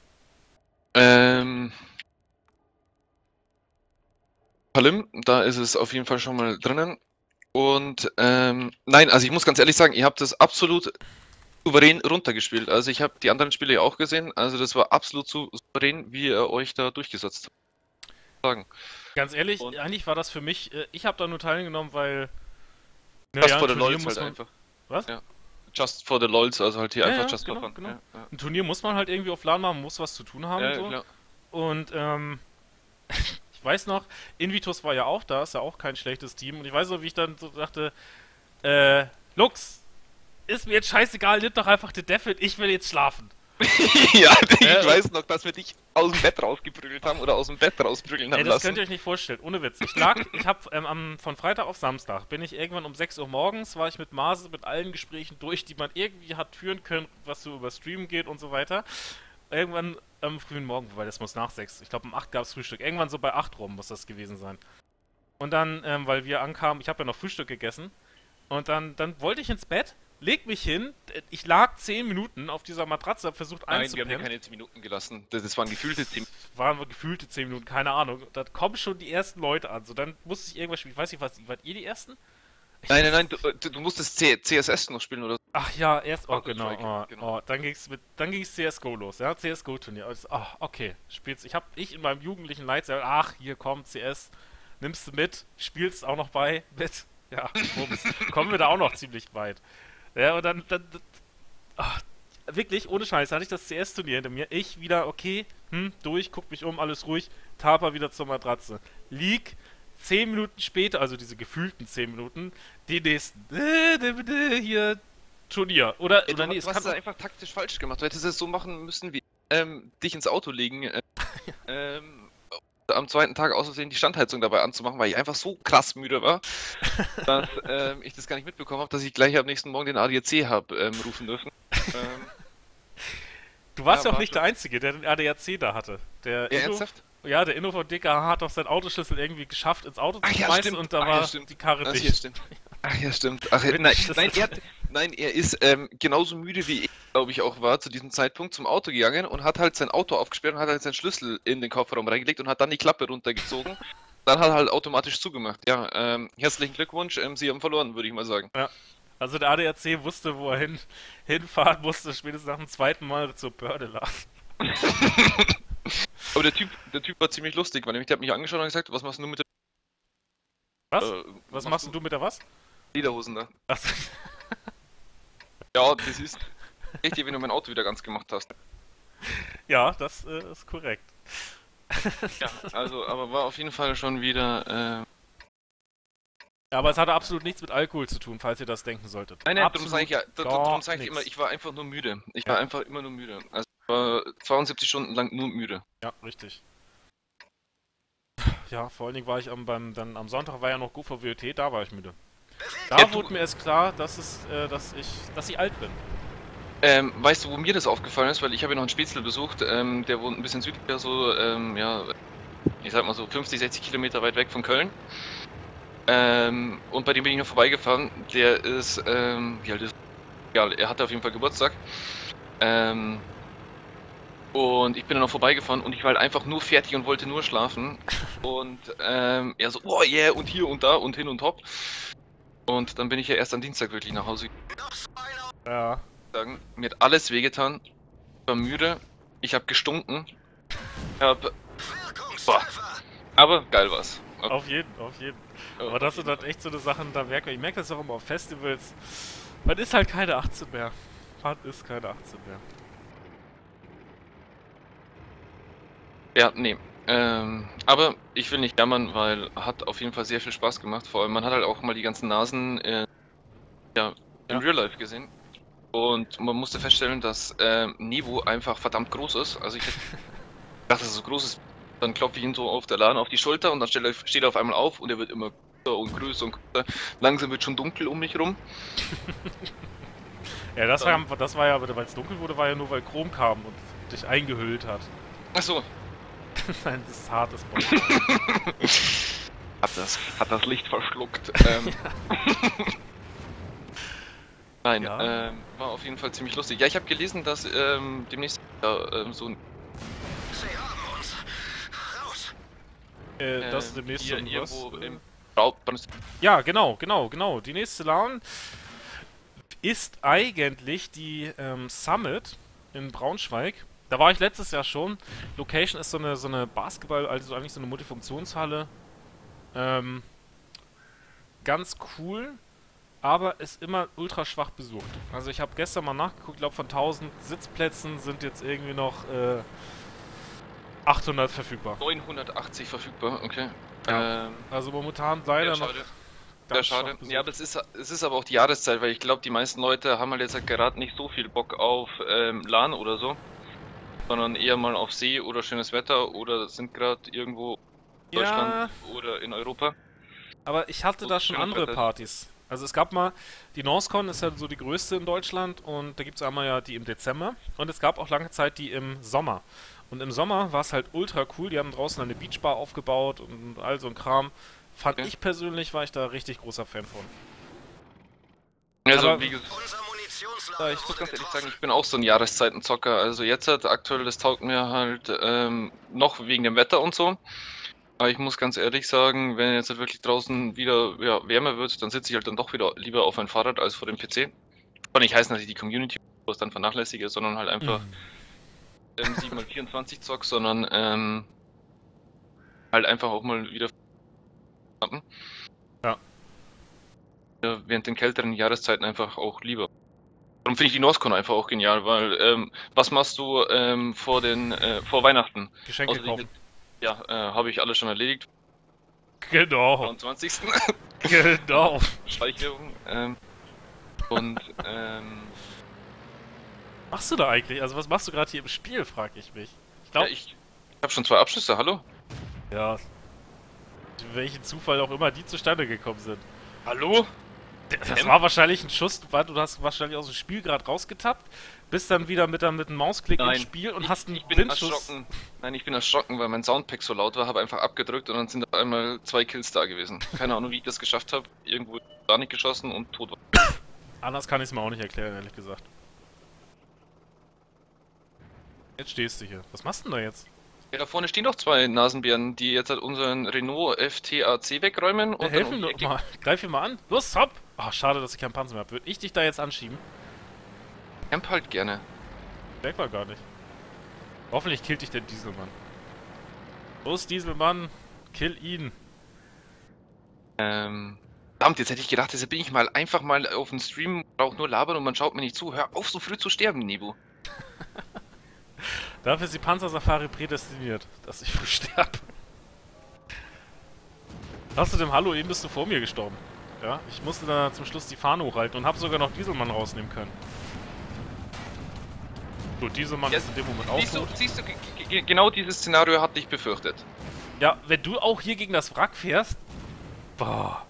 Palim, da ist es auf jeden Fall schon mal drinnen. Und, nein, also ich muss ganz ehrlich sagen, ihr habt das absolut souverän runtergespielt. Also ich habe die anderen Spiele ja auch gesehen, also das war absolut souverän, wie ihr euch da durchgesetzt habt. Ganz ehrlich, eigentlich war das für mich, ich habe da nur teilgenommen, weil... Just for the LOLs halt einfach. Was? Ja. Just for the LOLs, also halt hier einfach just for fun. Genau. Ja. Ein Turnier muss man halt irgendwie auf LAN machen, man muss was zu tun haben. Ja, so. klar. Und ich weiß noch, Invitus war ja auch da, ist ja auch kein schlechtes Team. Und ich weiß noch, wie ich dann so dachte, Lux, ist mir jetzt scheißegal, nimm doch einfach den Devil, ich will jetzt schlafen. Ja, ich weiß noch, dass wir dich aus dem Bett rausgeprügelt haben oder aus dem Bett rausprügeln haben das lassen. könnt ihr euch nicht vorstellen, ohne Witz. Ich hab von Freitag auf Samstag, bin ich irgendwann um 6 Uhr morgens, war ich mit Mase mit allen Gesprächen durch, die man irgendwie hat führen können, was so über Stream geht und so weiter. Irgendwann am frühen Morgen, wobei das muss nach 6, ich glaube um 8 gab es Frühstück, irgendwann so bei 8 rum muss das gewesen sein. Und dann, weil wir ankamen, ich habe ja noch Frühstück gegessen, und dann wollte ich ins Bett, leg mich hin, ich lag 10 Minuten auf dieser Matratze, hab versucht einzupennen. Nein, wir haben ja keine 10 Minuten gelassen. Das waren gefühlte 10 Minuten. Waren gefühlte 10 Minuten, keine Ahnung. Da kommen schon die ersten Leute an. So, dann musste ich irgendwas spielen. Ich weiß nicht, wart ihr die Ersten? Nein, du musstest CSS noch spielen oder so. Ach ja, genau. Oh, dann ging's CSGO los, ja, CSGO-Turnier. Okay, spielst. Ich in meinem jugendlichen Leid gesagt, ach, hier kommt CS, nimmst du mit, spielst auch noch mit. Ja, kommen wir da auch noch ziemlich weit. Ja, und dann wirklich, ohne Scheiß, hatte ich das CS-Turnier hinter mir. Ich wieder, okay, durch, guck mich um, alles ruhig, Taper wieder zur Matratze. League, 10 Minuten später, also diese gefühlten 10 Minuten, die nächsten, hier, Turnier. Oder nee, du es hast kann es einfach taktisch falsch gemacht. Du hättest es so machen müssen, wie dich ins Auto legen, am zweiten Tag aus Versehen die Standheizung dabei anzumachen, weil ich einfach so krass müde war, dass ich das gar nicht mitbekommen habe, dass ich gleich am nächsten Morgen den ADAC habe rufen dürfen. Du warst ja auch war nicht schon- der Einzige, der den ADAC da hatte. Der Ja, Inno, ernsthaft? ja, der Inno von DKH hat doch seinen Autoschlüssel irgendwie geschafft, ins Auto zu Ach ja, schmeißen stimmt. und da Ach ja, war stimmt. die Karre Ach ja, dicht. stimmt. Ach ja, stimmt. Ach, Mit nein, Schlüssel. nein, er ist genauso müde wie ich, glaube ich, auch war zu diesem Zeitpunkt zum Auto gegangen und hat halt sein Auto aufgesperrt und hat halt seinen Schlüssel in den Kofferraum reingelegt und hat dann die Klappe runtergezogen. Dann hat er halt automatisch zugemacht. Ja, herzlichen Glückwunsch, Sie haben verloren, würde ich mal sagen. Ja. Also der ADAC wusste, wo er hinfahren musste, spätestens nach dem zweiten Mal zur Börde lag. Aber der Typ war ziemlich lustig, weil nämlich der hat mich angeschaut und gesagt, was machst du mit der Was? Was machst du mit der was? Lederhosen da? Achso. Ja, das ist echt, wenn du mein Auto wieder ganz gemacht hast. Ja, das ist korrekt. Ja, also, aber war auf jeden Fall schon wieder. Aber es hatte absolut nichts mit Alkohol zu tun, falls ihr das denken solltet. Nein, darum Absolut sage ich ja, gar darum sage ich nichts. immer, ich war einfach nur müde. Ich Ja. war einfach immer nur müde. Also ich war 72 Stunden lang nur müde. Ja, richtig. Ja, vor allen Dingen war ich dann am Sonntag war ja noch GoVWT, da war ich müde. Da Ja, wurde mir erst klar, dass ich alt bin. Weißt du, wo mir das aufgefallen ist? Weil ich habe ja noch einen Spätzle besucht, der wohnt ein bisschen südlicher, so, ja, ich sag mal so 50, 60 Kilometer weit weg von Köln. Und bei dem bin ich noch vorbeigefahren. Der ist, wie alt ist er? Ja, er hatte auf jeden Fall Geburtstag. Und ich bin dann noch vorbeigefahren und ich war halt einfach nur fertig und wollte nur schlafen. Und er so, oh yeah, und hier und da und hin und hopp. Und dann bin ich ja erst am Dienstag wirklich nach Hause Ja. gegangen. Mir hat alles wehgetan. Ich war müde. Ich habe gestunken. Boah. Aber geil war's. Auf jeden. Aber das sind halt echt so eine Sachen, da merkt man, ich merke das auch immer auf Festivals. Man ist halt keine 18 mehr. Man ist keine 18 mehr. Ja, nee. Aber ich will nicht jammern, weil hat auf jeden Fall sehr viel Spaß gemacht. Vor allem, man hat halt auch mal die ganzen Nasen im Real Life gesehen. Und man musste feststellen, dass Nevo einfach verdammt groß ist. Also ich dachte, dass er so groß ist. Dann klopfe ich ihn so auf der LAN auf die Schulter und dann steht er auf einmal auf und er wird immer größer und größer und größer. Langsam wird schon dunkel um mich rum. Ja, das war ja, weil es dunkel wurde, war ja nur, weil Chrom kam und dich eingehüllt hat. Achso. Nein, das ist hartes Bock. Hat das Licht verschluckt. Nein, Ja. war auf jeden Fall ziemlich lustig. Ja, ich habe gelesen, dass demnächst so ein Das ist demnächst hier so ein irgendwo was? im Ja, genau. Die nächste LAN ist eigentlich die Summit in Braunschweig. Da war ich letztes Jahr schon. Location ist so eine Basketball, also eigentlich so eine Multifunktionshalle. Ganz cool, aber ist immer ultra schwach besucht. Also ich habe gestern mal nachgeguckt, ich glaube von 1000 Sitzplätzen sind jetzt irgendwie noch 800 verfügbar. 980 verfügbar, okay. Ja. Also momentan leider sehr noch. schade. ganz Sehr schade. schwach besucht. Ja, aber es ist aber auch die Jahreszeit, weil ich glaube, die meisten Leute haben halt jetzt halt gerade nicht so viel Bock auf LAN oder so, sondern eher mal auf See oder schönes Wetter oder sind gerade irgendwo in Deutschland oder in Europa. Aber ich hatte Wo da schon schönes andere Wetter ist. Partys. Also es gab mal, die NorthCon ist ja so die größte in Deutschland und da gibt es einmal ja die im Dezember und es gab auch lange Zeit die im Sommer. Und im Sommer war es halt ultra cool, die haben draußen eine Beachbar aufgebaut und all so ein Kram. Fand Okay. ich persönlich, war ich da richtig großer Fan von. Also, Aber- wie gesagt, ich muss ganz ehrlich sagen, ich bin auch so ein Jahreszeitenzocker. Also jetzt halt aktuell, das taugt mir halt noch wegen dem Wetter und so. Aber ich muss ganz ehrlich sagen, wenn jetzt halt wirklich draußen wieder wärmer wird, dann sitze ich halt dann doch wieder lieber auf ein Fahrrad als vor dem PC. Und nicht heißen, dass ich die Community dann vernachlässige, sondern halt einfach 7x24 zock, sondern halt einfach auch mal wieder Ja. Während den kälteren Jahreszeiten einfach auch lieber. Darum finde ich die NorthCon einfach auch genial, weil was machst du vor Weihnachten? Geschenke Außer kaufen. Ja, habe ich alles schon erledigt. Genau. 23. Genau. Steigerung. Und, Was machst du da eigentlich? Also was machst du gerade hier im Spiel, frage ich mich. Ich ja, glaube, ich habe schon 2 Abschlüsse, hallo? ja, durch welchen Zufall auch immer die zustande gekommen sind. Hallo? Das war wahrscheinlich ein Schuss, du hast wahrscheinlich aus dem Spiel gerade rausgetappt, bist dann wieder mit dem Mausklick im Spiel und hast einen Blindschuss. Erschrocken. Nein, ich bin erschrocken, weil mein Soundpack so laut war, habe einfach abgedrückt und dann sind auf einmal 2 Kills da gewesen. Keine Ahnung, wie ich das geschafft habe. Irgendwo gar nicht geschossen und tot war. Anders kann ich es mir auch nicht erklären, ehrlich gesagt. Jetzt stehst du hier. Was machst du denn da jetzt? Ja, da vorne stehen doch 2 Nasenbären, die jetzt halt unseren Renault FTAC wegräumen und Helf dann ihm doch mal. Greif ihn mal an. Los, hopp! Ach, schade, dass ich keinen Panzer mehr habe. Würde ich dich da jetzt anschieben? Camp halt gerne. Merkt man gar nicht. Hoffentlich killt dich der Dieselmann. Los, Dieselmann! Kill ihn! Verdammt, jetzt hätte ich gedacht, jetzt bin ich mal einfach mal auf dem Stream, brauche nur labern und man schaut mir nicht zu. Hör auf, so früh zu sterben, Nebu. Dafür ist die Panzersafari prädestiniert, dass ich früh sterbe. Hast du dem Hallo, eben bist du vor mir gestorben. Ja, ich musste dann zum Schluss die Fahne hochhalten und habe sogar noch Dieselmann rausnehmen können. Gut, Dieselmann ist in dem Moment auch tot. Siehst du, genau dieses Szenario hatte ich befürchtet. Ja, wenn du auch hier gegen das Wrack fährst... Boah.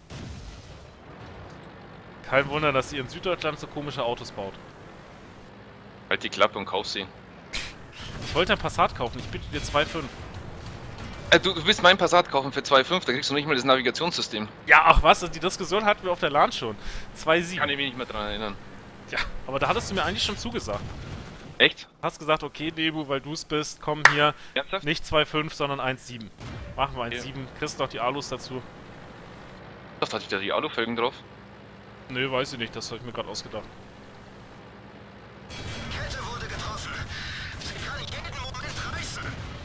Kein Wunder, dass ihr in Süddeutschland so komische Autos baut. Halt die Klappe und kauf sie. Ich wollte ein Passat kaufen, ich biete dir 2,5. Du willst meinen Passat kaufen für 2,5, da kriegst du nicht mal das Navigationssystem. Ja, ach was, die Diskussion hatten wir auf der LAN schon. 2,7. Kann ich mich nicht mehr dran erinnern. Ja, aber da hattest du mir eigentlich schon zugesagt. Echt? Hast gesagt, okay, Nebu, weil du es bist, komm hier, Ernsthaft? nicht 2,5, sondern 1,7. Machen wir 1,7, Ja. kriegst noch die Alus dazu. Was hatte ich da die Alufelgen drauf? Nö, weiß ich nicht, das habe ich mir gerade ausgedacht. Kette wurde getroffen. Sie kann jeden Moment reißen.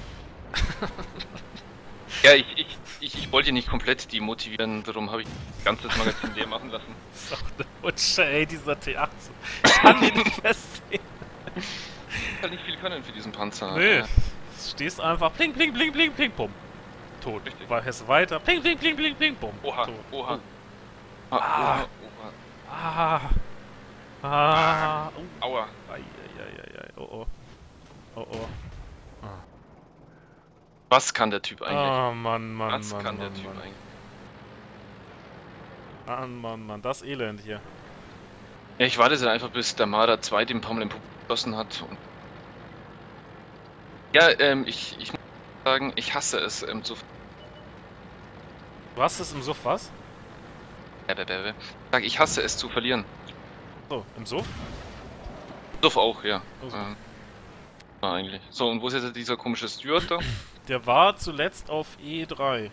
Ja, ich wollte nicht komplett demotivieren, darum habe ich das ganze Magazin leer machen lassen. Das ist doch eine Rutsche, ey, dieser T18. Ich kann den nicht festsehen. Ich kann nicht viel können für diesen Panzer. Nee, stehst einfach, pling, pling, pling, pling, pling, bumm. Tot. Richtig. War Hesse weiter, pling, pling, pling, pling, pling, bumm. Oha, Tot. oha. Oh. Oha. Ah. Ah. Aua. Eieieiei. Oh oh. Oh oh. Was kann der Typ eigentlich? Oh Mann, Mann, Was Mann, kann Mann, der Typ Mann. eigentlich? Mann, Mann, Mann, das Elend hier. Ja, ich warte jetzt einfach, bis der Marder 2 den Pommel im Pup geschossen hat. Und ja, ich muss sagen, ich hasse es, so... Du hast es im Suff was? Ich hasse es zu verlieren. So, im Suff? Suff auch, ja. Oh, so. Ja, eigentlich. So, und wo ist jetzt dieser komische Steward da? Der war zuletzt auf E3.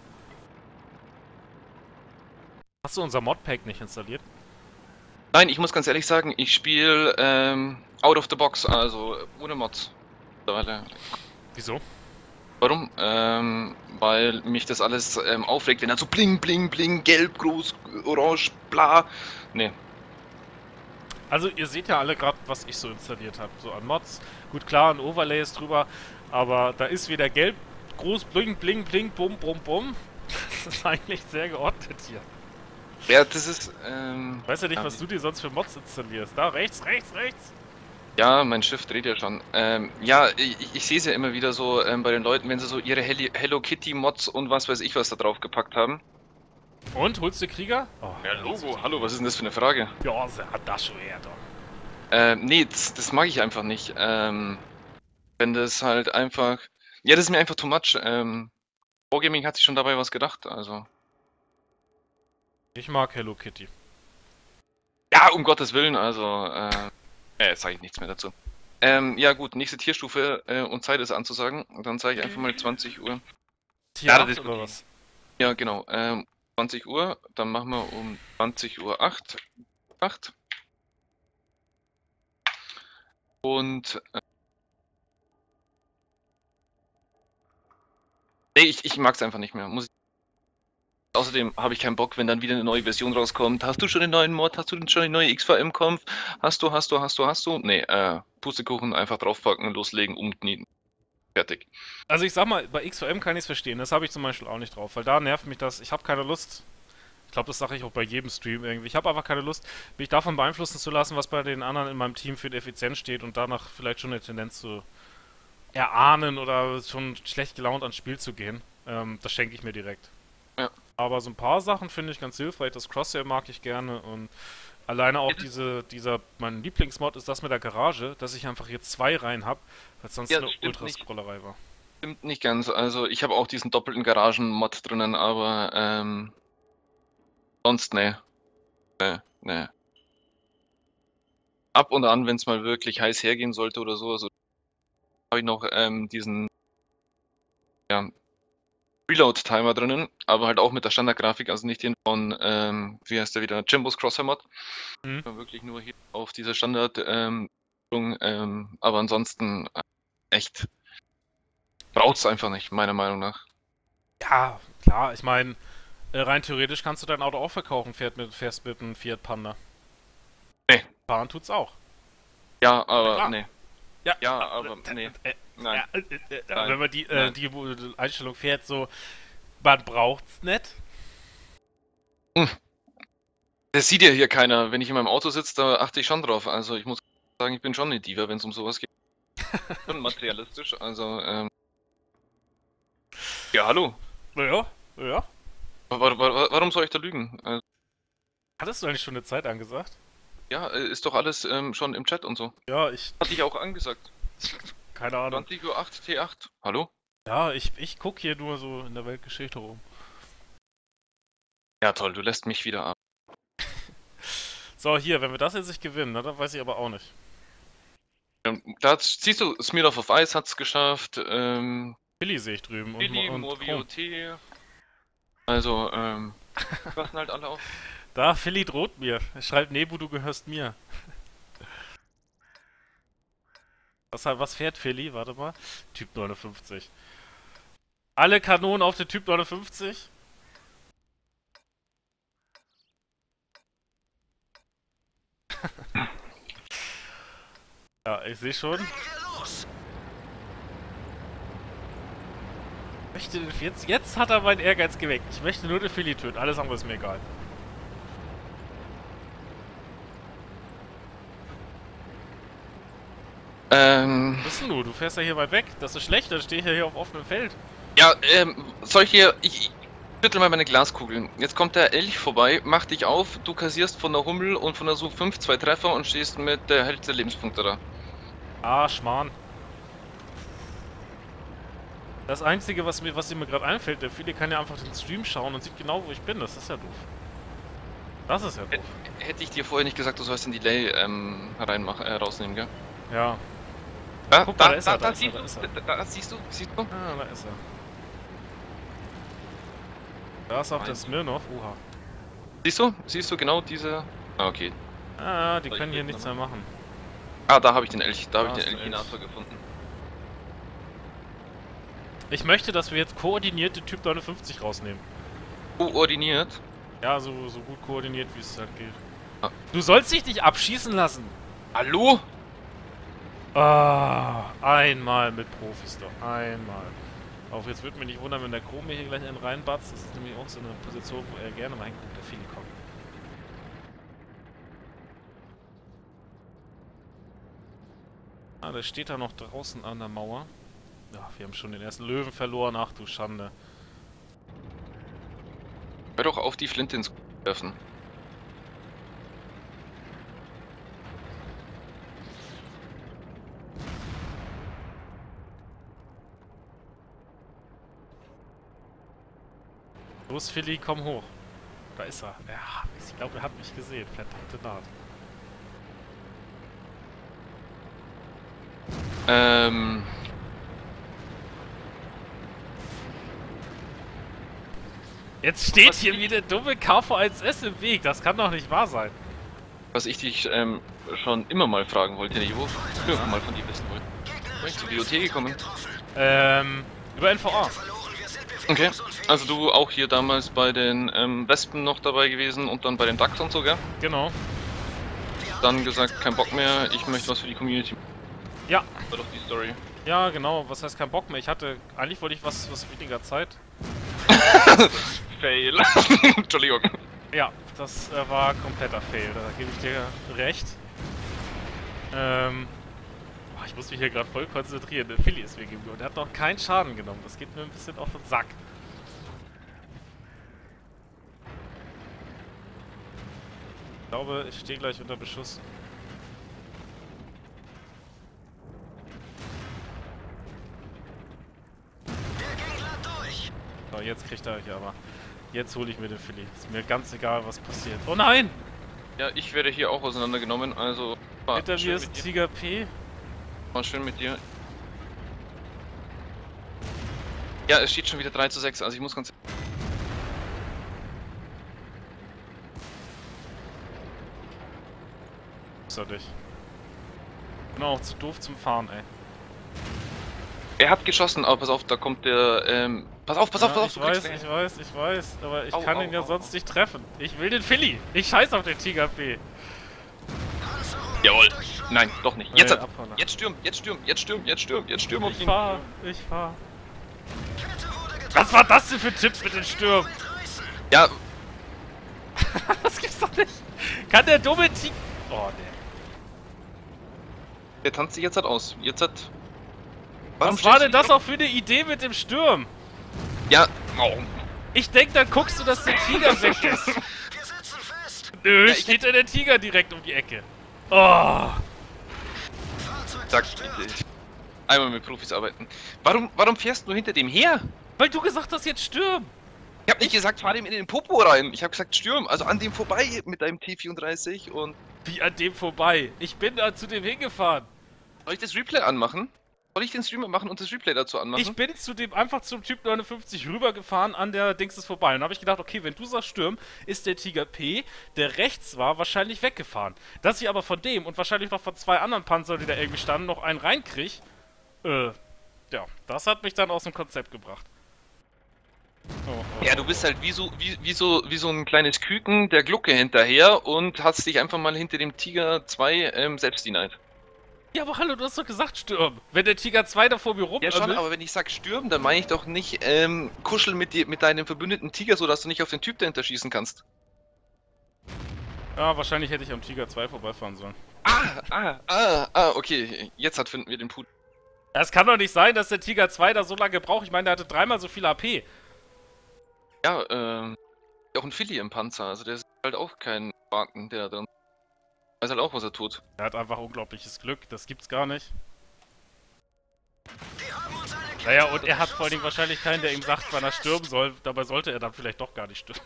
Hast du unser Modpack nicht installiert? Nein, ich muss ganz ehrlich sagen, ich spiele out of the box, also ohne Mods. Wieso? Warum? Weil mich das alles aufregt, wenn er so bling, bling, bling, gelb, groß, orange, bla. Nee. Also ihr seht ja alle gerade, was ich so installiert habe. So an Mods. Gut, klar, ein Overlay ist drüber. Aber da ist wieder gelb, groß, bling, bling, bling, bum, bum, bum. Das ist eigentlich sehr geordnet hier. Ja, das ist, Weiß ja nicht, was du dir sonst für Mods installierst. Da, rechts, rechts, rechts. ja, mein Schiff dreht ja schon. Ja, ich sehe es ja immer wieder so bei den Leuten, wenn sie so ihre Hello Kitty Mods und was weiß ich was da drauf gepackt haben. Und, holst du Krieger? Oh, Ja, Logo, hallo, was ist denn das für eine Frage? Ja, sie hat das schon eher doch. Nee, das mag ich einfach nicht. Wenn das halt einfach... Ja, das ist mir einfach too much. Wargaming hat sich schon dabei was gedacht, also... Ich mag Hello Kitty. Ja, um Gottes Willen, also... jetzt sage ich nichts mehr dazu. Ja gut, nächste Tierstufe und Zeit ist anzusagen. Und dann sage ich einfach mal 20 Uhr. Tier Ja, 8 das oder was? Ja, genau. 20 Uhr, dann machen wir um 20 Uhr 8. Und... nee, ich mag es einfach nicht mehr. Außerdem habe ich keinen Bock, wenn dann wieder eine neue Version rauskommt. Hast du schon den neuen Mod? Hast du schon die neue XVM-Conf? Hast du? Nee, Pustekuchen, einfach draufpacken, loslegen, umknien. Fertig. Also ich sag mal, bei XVM kann ich es verstehen. Das habe ich zum Beispiel auch nicht drauf, weil da nervt mich das. Ich habe keine Lust, Ich glaube, das sage ich auch bei jedem Stream irgendwie. Ich habe einfach keine Lust, mich davon beeinflussen zu lassen, was bei den anderen in meinem Team für die Effizienz steht und danach vielleicht schon eine Tendenz zu erahnen oder schon schlecht gelaunt ans Spiel zu gehen. Das schenke ich mir direkt. Ja. Aber so ein paar Sachen finde ich ganz hilfreich. Das Crosshair mag ich gerne und alleine auch mein Lieblingsmod ist das mit der Garage, dass ich einfach hier 2 Reihen habe, weil sonst Ja, eine das stimmt nicht. Ultrascrollerei war. Stimmt nicht ganz. Also ich habe auch diesen doppelten Garagen-Mod drinnen, aber sonst ne. Ne. Ab und an, wenn es mal wirklich heiß hergehen sollte oder so, also habe ich noch diesen Reload-Timer drinnen, aber halt auch mit der Standardgrafik, also nicht den von, wie heißt der wieder, Jimbos Crosshair Mod. Mhm. Wirklich nur hier auf diese Standard, aber ansonsten echt braucht's einfach nicht, meiner Meinung nach. Ja, klar, ich meine, rein theoretisch kannst du dein Auto auch verkaufen, fährst mit einem Fiat Panda. Nee. Fahren tut's auch. Ja, aber klar. nee. Ja, Ja, aber nee. Nein. Nein. wenn man die Nein. Einstellung fährt, so, man braucht's nicht. Das sieht ja hier keiner. Wenn ich in meinem Auto sitze, da achte ich schon drauf. Also ich muss sagen, ich bin schon eine Diva, wenn es um sowas geht. Schon materialistisch, also ja, hallo. Ja. Warum soll ich da lügen? Hattest du eigentlich schon eine Zeit angesagt? Ja, ist doch alles schon im Chat und so. Ja, Hatte ich auch angesagt. keine Ahnung. 20:08 Uhr T8. Hallo? Ja, ich guck hier nur so in der Weltgeschichte rum. Ja, toll, du lässt mich wieder ab. So, hier, wenn wir das jetzt nicht gewinnen, ne, dann weiß ich aber auch nicht. Da siehst du, Smirnoff of Ice hat's geschafft, Billy sehe ich drüben Billy, und Movio T. Also, passen halt alle auf. Da, Philly droht mir. Er schreibt, Nebu, du gehörst mir. Was fährt Philly? Warte mal. Typ 59. Alle Kanonen auf den Typ 59? Ja, ich sehe schon. Legen wir los! Jetzt hat er meinen Ehrgeiz geweckt. Ich möchte nur den Philly töten. Alles andere ist mir egal. Was bist denn du? Du fährst ja hier weit weg. Das ist schlecht, dann stehe ich ja hier auf offenem Feld. Ja, soll ich hier. Ich schüttel mal meine Glaskugeln. Jetzt kommt der Elch vorbei, mach dich auf, du kassierst von der Hummel und von der Su 5 2 Treffer und stehst mit der Hälfte der Lebenspunkte da. Ah, Schmarrn. Das Einzige, was mir gerade einfällt, der Philly kann ja einfach den Stream schauen und sieht genau, wo ich bin. Das ist ja doof. Das ist ja doof. Hätte ich dir vorher nicht gesagt, du sollst den Delay rausnehmen, gell? Ja. Da, Guck mal, da, da ist er, da, da da, ist er, da ist er. da siehst du? Ah, da ist er. Da ist auch der Smirnoff. Oha. Siehst du genau diese. Ah, okay. Ah, die Soll ich können hier den nichts mehr machen. Ah, da habe ich den Elch, da habe ich Da den ist der Elchinator gefunden. Ich möchte, dass wir jetzt koordiniert den Typ 59 rausnehmen. Koordiniert. Ja, so gut koordiniert, wie es halt geht. Ah. Du sollst dich nicht abschießen lassen! Hallo? Ah, einmal mit Profis doch. Einmal. Auch jetzt würde mich nicht wundern, wenn der Chrom mir hier gleich einen reinbatzt. Das ist nämlich auch so eine Position, wo er gerne mal hinguckt, der Philly kommt. Ah, der steht da noch draußen an der Mauer. Ja, wir haben schon den ersten Löwen verloren. Ach du Schande. Hör doch auf, die Flinte ins werfen. Los, Philly, komm hoch. Da ist er. Ja, ich glaube, er hat mich gesehen. Verdammte Naht. Jetzt steht hier wieder dumme KV1S im Weg. Das kann doch nicht wahr sein. Was ich dich schon immer mal fragen wollte, Niveau, mal von dir wissen wollte. Bin ich zur Bibliothek gekommen? Über NVA. Okay, also du auch hier damals bei den Wespen noch dabei gewesen und dann bei den Ducks und so, gell? Genau. Dann gesagt, kein Bock mehr, ich möchte was für die Community. Ja. War doch die Story. Ja, genau. Was heißt kein Bock mehr? Eigentlich wollte ich was weniger Zeit. Fail. Entschuldigung. Ja, das war kompletter Fail, da gebe ich dir recht. Ich muss mich hier gerade voll konzentrieren. Der Philly ist wegen ihm und der hat noch keinen Schaden genommen. Das geht mir ein bisschen auf den Sack. Ich glaube, ich stehe gleich unter Beschuss. Der ging glatt durch. So, jetzt kriegt er euch aber. Jetzt hole ich mir den Philly. Ist mir ganz egal, was passiert. Oh nein! Ja, ich werde hier auch auseinandergenommen, also Hinter mir ist Tiger P. War schön mit dir. Ja, es steht schon wieder 3:6, also ich muss ganz... Ist er dich. Bin auch zu doof zum Fahren, ey. Er hat geschossen, aber pass auf, da kommt der, pass auf, Ja, du ich weiß, kriegst- ich weiß, aber ich Au, kann au, ihn ja au, sonst au. nicht treffen. Ich will den Philly. Ich scheiß auf den Tiger P. Panzerung Jawohl. durchschlagen. Nein, doch nicht. Jetzt, Nee, abhauen. jetzt stürm auf Ich ihn. fahr. Kette wurde getroffen. Was war das denn für ein Tipp mit den Stürmen? Mitreißen. Ja, Das gibt's doch nicht. Kann der dumme Tiger... Oh, nee. der tanzt sich jetzt halt aus. Jetzt hat... Warum Was war stellst denn du das dich auch für eine Idee mit dem Sturm? auf- Ja, oh. Ich denk, dann guckst du, dass der Tiger weg ist. Wir sitzen fest. Nö, Ja, ich steht ja der Tiger direkt um die Ecke. Oh. Fahrzeug Sag zerstört. ich. Einmal mit Profis arbeiten. Warum fährst du hinter dem her? Weil du gesagt hast, jetzt stürm. Ich hab nicht gesagt, fahr dem in den Popo rein. Ich hab gesagt, stürm. Also an dem vorbei mit deinem T34 und... Wie an dem vorbei. Ich bin da zu dem hingefahren. Soll ich das Replay anmachen? Soll ich den Streamer machen und das Replay dazu anmachen? Ich bin zu dem einfach zum Typ 59 rübergefahren, an der Dings ist vorbei. Und dann habe ich gedacht, okay, wenn du sagst stürm, ist der Tiger P, der rechts war, wahrscheinlich weggefahren. Dass ich aber von dem und wahrscheinlich noch von zwei anderen Panzern, die da irgendwie standen, noch einen reinkrieg, ja, das hat mich dann aus dem Konzept gebracht. Oh. Ja, du bist halt wie so ein kleines Küken der Glucke hinterher und hast dich einfach mal hinter dem Tiger 2 selbst denied. Ja, aber hallo, du hast doch gesagt stürm. Wenn der Tiger 2 da vor mir rum Ja schon, aber wenn ich sag stürmen, dann meine ich doch nicht kuscheln mit deinem verbündeten Tiger, so dass du nicht auf den Typ dahinter schießen kannst. Ja, wahrscheinlich hätte ich am Tiger 2 vorbeifahren sollen. Okay, jetzt finden wir den Put. Es kann doch nicht sein, dass der Tiger 2 da so lange braucht. Ich meine, der hatte dreimal so viel AP. Ja, auch ein Philly im Panzer, also der ist halt auch kein Warten, der dann weiß halt auch, was er tut. Er hat einfach unglaubliches Glück, das gibt's gar nicht. Die haben uns eine Kette Naja, und er hat vor allen Dingen geschossen. wahrscheinlich keinen, der ihm sagt, wann er Stecken stürmen soll. Dabei sollte er dann vielleicht doch gar nicht stürmen.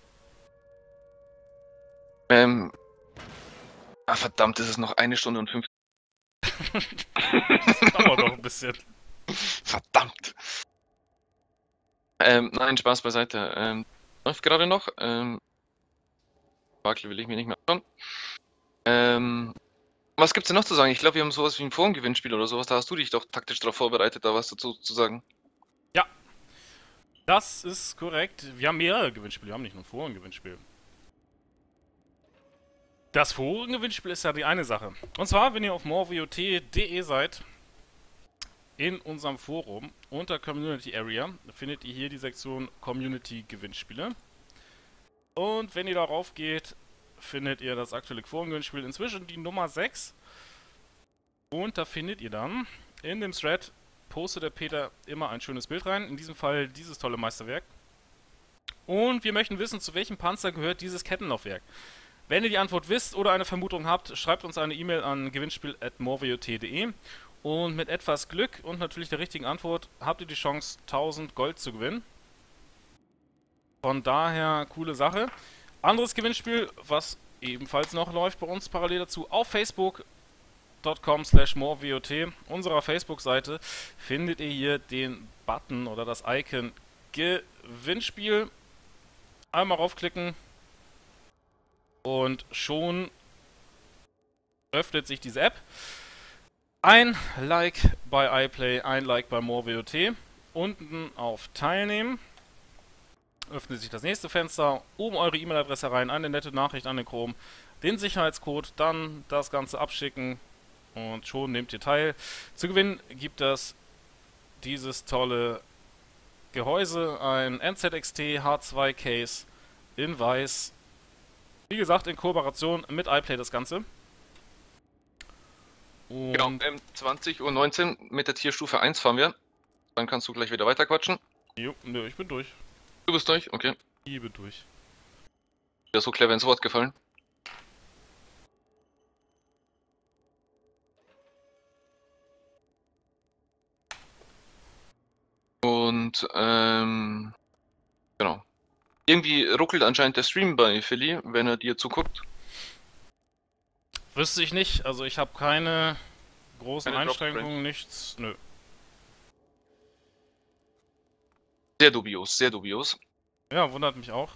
Verdammt, ist es noch 1 Stunde und 5. Das dauert noch ein bisschen. Verdammt! Nein, Spaß beiseite. Läuft gerade noch. Sparkle will ich mir nicht mehr anschauen. Was gibt's denn noch zu sagen? Ich glaube, wir haben sowas wie ein Forengewinnspiel oder sowas. Da hast du dich doch taktisch darauf vorbereitet, da was dazu zu sagen. Ja, das ist korrekt. Wir haben mehrere Gewinnspiele, wir haben nicht nur ein Forengewinnspiel. Das Forengewinnspiel ist ja die eine Sache. Und zwar, wenn ihr auf morevot.de seid, in unserem Forum, unter Community Area, findet ihr hier die Sektion Community Gewinnspiele. Und wenn ihr darauf geht, findet ihr das aktuelle Forengewinnspiel, inzwischen die Nummer 6. Und da findet ihr dann, in dem Thread postet der Peter immer ein schönes Bild rein. In diesem Fall dieses tolle Meisterwerk. Und wir möchten wissen, zu welchem Panzer gehört dieses Kettenlaufwerk. Wenn ihr die Antwort wisst oder eine Vermutung habt, schreibt uns eine E-Mail an gewinnspiel@morevot.de. Und mit etwas Glück und natürlich der richtigen Antwort habt ihr die Chance, 1000 Gold zu gewinnen. Von daher, coole Sache. Anderes Gewinnspiel, was ebenfalls noch läuft bei uns parallel dazu, auf facebook.com/morevot, unserer Facebook-Seite, findet ihr hier den Button oder das Icon Gewinnspiel. Einmal raufklicken und schon öffnet sich diese App. Ein Like bei iPlay, ein Like bei morevot. Unten auf Teilnehmen öffnet sich das nächste Fenster. Oben eure E-Mail-Adresse rein, eine nette Nachricht an den Chrome, den Sicherheitscode, dann das Ganze abschicken und schon nehmt ihr teil. Zu gewinnen gibt es dieses tolle Gehäuse, ein NZXT H2 Case in weiß Wie gesagt, in Kooperation mit iPlay das Ganze. Und Genau, 20:19 Uhr mit der Tierstufe 1 fahren wir. Dann kannst du gleich wieder weiterquatschen. jo, nö, ich bin durch. Du bist durch? Okay. Ich bin durch. Wieder so clever ins Wort gefallen. Und, genau. Irgendwie ruckelt anscheinend der Stream bei Philly, wenn er dir zuguckt. Wüsste ich nicht, also ich habe keine großen Keine Einschränkungen, nichts. Nö. Sehr dubios, sehr dubios. Ja, wundert mich auch.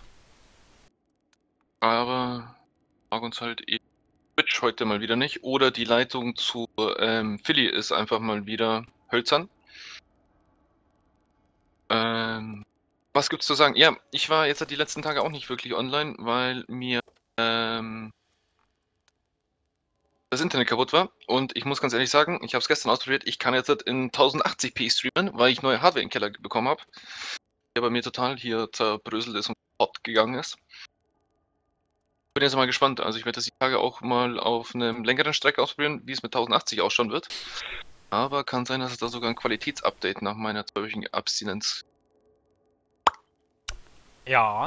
Aber mag uns halt eh Twitch heute mal wieder nicht. Oder die Leitung zu Philly ist einfach mal wieder hölzern. Was gibt's zu sagen? Ja, ich war jetzt die letzten Tage auch nicht wirklich online, weil mir das Internet kaputt war. Und ich muss ganz ehrlich sagen, ich habe es gestern ausprobiert, ich kann jetzt in 1080p streamen, weil ich neue Hardware in den Keller bekommen habe. Der bei mir total hier zerbröselt ist und kaputt gegangen ist. Bin jetzt mal gespannt. Also ich werde das die Tage auch mal auf einem längeren Strecke ausprobieren, wie es mit 1080 ausschauen wird. Aber kann sein, dass es da sogar ein Qualitätsupdate nach meiner 2-wöchigen Abstinenz. Ja.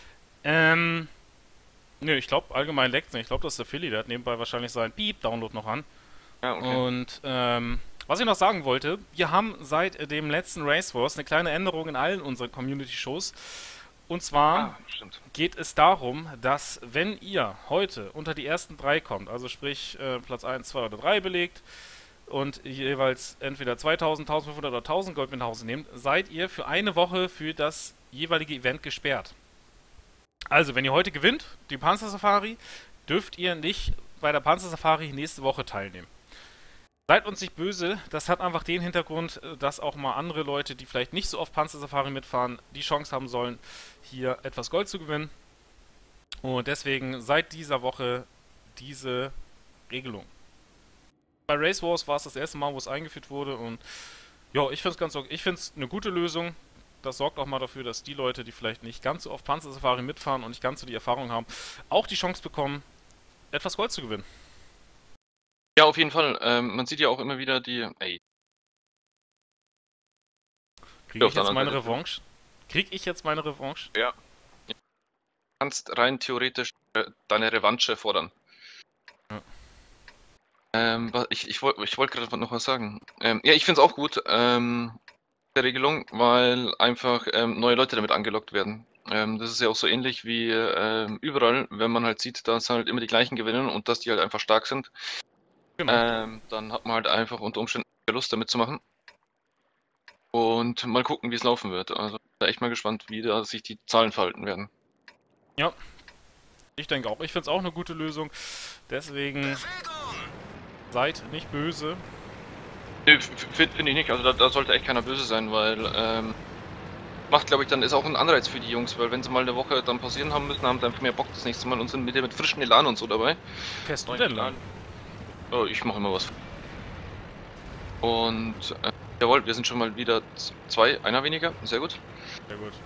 Nö, ich glaube allgemein leckt's nicht. Ich glaube, das ist der Philly, der hat nebenbei wahrscheinlich seinen Beep-Download noch an. Ja, okay. Und was ich noch sagen wollte, wir haben seit dem letzten Race Wars eine kleine Änderung in allen unseren Community-Shows. Und zwar Stimmt. geht es darum, dass wenn ihr heute unter die ersten 3 kommt, also sprich Platz 1, 2 oder 3 belegt und jeweils entweder 2000, 1500 oder 1000 Gold mit nach Hause nehmt, seid ihr für eine Woche für das jeweilige Event gesperrt. Also, wenn ihr heute gewinnt, die Panzersafari, dürft ihr nicht bei der Panzersafari nächste Woche teilnehmen. Seid uns nicht böse, das hat einfach den Hintergrund, dass auch mal andere Leute, die vielleicht nicht so oft Panzersafari mitfahren, die Chance haben sollen, hier etwas Gold zu gewinnen. Und deswegen seit dieser Woche diese Regelung. Bei Race Wars war es das erste Mal, wo es eingeführt wurde und ja, ich finde es eine gute Lösung. Das sorgt auch mal dafür, dass die Leute, die vielleicht nicht ganz so oft Panzersafari mitfahren und nicht ganz so die Erfahrung haben, auch die Chance bekommen, etwas Gold zu gewinnen. Ja, auf jeden Fall. Man sieht ja auch immer wieder die. Ey, Kriege auf ich der jetzt anderen meine Seite. Revanche? Krieg ich jetzt meine Revanche? Ja. Du kannst rein theoretisch deine Revanche fordern. Ja. Ich wollte gerade noch was sagen. Ja, ich finde es auch gut, der Regelung, weil einfach neue Leute damit angelockt werden. Das ist ja auch so ähnlich wie überall, wenn man halt sieht, dass halt immer die gleichen gewinnen und dass die halt einfach stark sind. Genau. Dann hat man halt einfach unter Umständen Lust damit zu machen. Und mal gucken, wie es laufen wird. Also da echt mal gespannt, wie da sich die Zahlen verhalten werden. Ja. Ich denke auch. Ich finde es auch eine gute Lösung. Deswegen Befähigung! seid nicht böse. Nee, finde ich nicht. Also da sollte echt keiner böse sein, weil macht, glaube ich, dann ist auch ein Anreiz für die Jungs, weil wenn sie mal eine Woche dann pausieren haben müssen, haben sie einfach mehr Bock das nächste Mal und sind mit frischen Elan und so dabei. Fährst du Neuen denn Elan. lang? Oh, ich mache immer was. Und jawohl, wir sind schon mal wieder 2, einer weniger. Sehr gut. Sehr gut.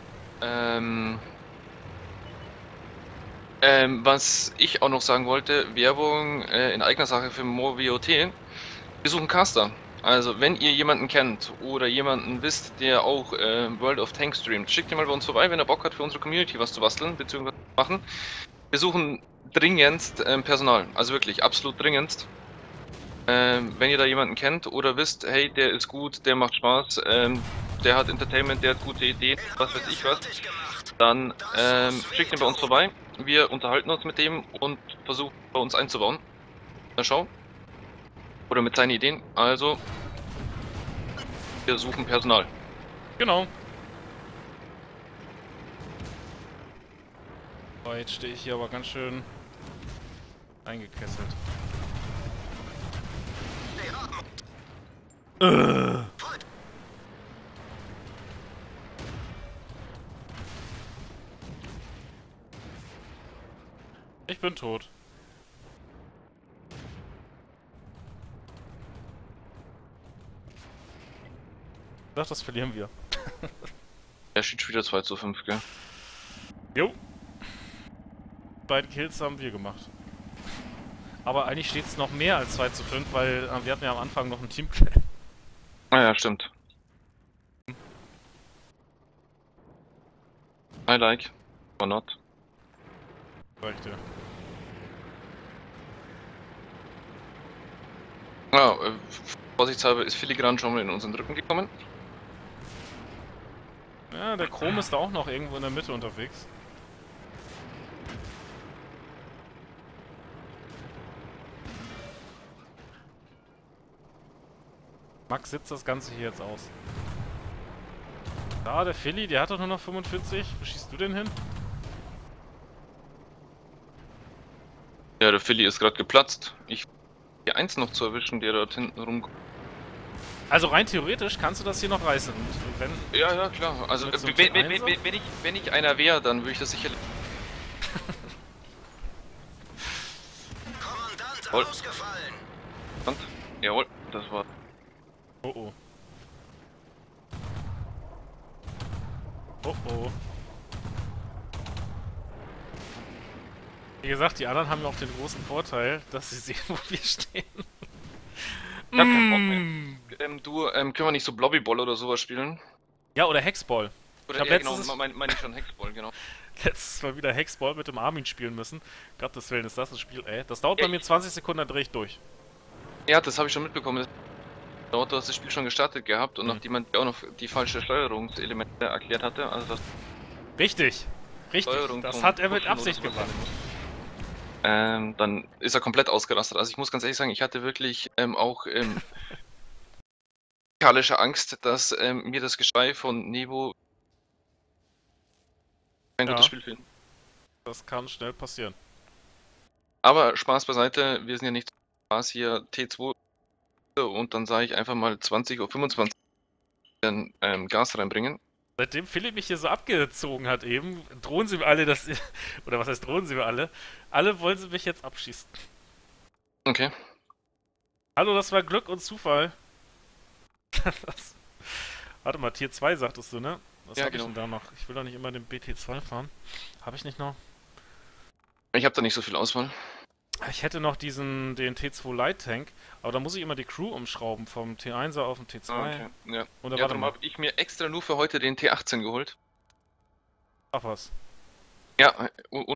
Was ich auch noch sagen wollte, Werbung in eigener Sache für MoVOT. Wir suchen Caster. Also wenn ihr jemanden kennt oder jemanden wisst, der auch World of Tanks streamt, schickt ihr mal bei uns vorbei, wenn er Bock hat, für unsere Community was zu basteln bzw. machen. Wir suchen dringendst Personal, also wirklich absolut dringendst. Wenn ihr da jemanden kennt oder wisst, hey, der ist gut, der macht Spaß, der hat Entertainment, der hat gute Ideen, was weiß ich was, dann schickt ihn bei uns vorbei. Wir unterhalten uns mit dem und versuchen bei uns einzubauen. Na schau. Oder mit seinen Ideen. Also, wir suchen Personal. Genau. Oh, jetzt stehe ich hier aber ganz schön eingekesselt. Ich bin tot. Ich dachte, das verlieren wir. Er steht schon wieder 2:5, gell? Jo. beide Kills haben wir gemacht. Aber eigentlich steht es noch mehr als 2:5, weil wir hatten ja am Anfang noch einen Teamplay. Ah ja, stimmt. I like. Or not. Sag ich dir. Ah, vorsichtshalber ist Filigran schon mal in unseren Rücken gekommen. Ja, der Chrom ist da auch noch irgendwo in der Mitte unterwegs. Max sitzt das Ganze hier jetzt aus. Da, der Philly, der hat doch nur noch 45. Wo schießt du denn hin? Ja, der Philly ist gerade geplatzt. Ich die 1 noch zu erwischen, der dort hinten rum. Also rein theoretisch kannst du das hier noch reißen. Und wenn, Ja, ja, klar. Also, Mit so einem wenn ich einer wäre, dann würde ich das sicherlich. Kommandant Voll. ausgefallen. Jawohl, das war. oh oh. Oh oh. Wie gesagt, die anderen haben ja auch den großen Vorteil, dass sie sehen, wo wir stehen. Ja, kein Bock mehr. Können wir nicht so Blobbyball oder sowas spielen? Ja, oder Hexball. Oder hab ja, genau, letztens- meine ich schon Hexball, genau. Letztes Mal wieder Hexball mit dem Armin spielen müssen. Gottes Willen, ist das ein Spiel, ey. Das dauert bei mir 20 Sekunden, dann dreh ich durch. Ja, das habe ich schon mitbekommen. Du hast das Spiel schon gestartet gehabt und Mhm. nachdem man dir auch noch die falsche Steuerungselemente erklärt hatte, also das Richtig. Richtig. Steuerung Das vom hat er mit Pushen oder Absicht sowas gemacht. dann ist er komplett ausgerastet. Also ich muss ganz ehrlich sagen, ich hatte wirklich auch musikalische Angst, dass mir das Geschrei von Nebo ein Ja. gutes Spiel finden. Das kann schnell passieren. Aber Spaß beiseite, wir sind ja nicht Spaß hier T2 und dann sage ich einfach mal 20 oder 25 dann Gas reinbringen. Seitdem Philipp mich hier so abgezogen hat eben, drohen sie mir alle, dass... Oder was heißt drohen sie mir alle? Alle wollen sie mich jetzt abschießen. Okay. Hallo, das war Glück und Zufall. Das, warte mal, Tier 2 sagtest du, ne? Was Ja, hab genau. ich denn da noch? Ich will doch nicht immer den BT2 fahren. Habe ich nicht noch? Ich habe da nicht so viel Auswahl. Ich hätte noch den T2 Light Tank, aber da muss ich immer die Crew umschrauben, vom T1er auf den T2. Okay. Ja. Und Ja, da warte darum mal. habe ich mir extra nur für heute den T18 geholt. Ach was. Ja,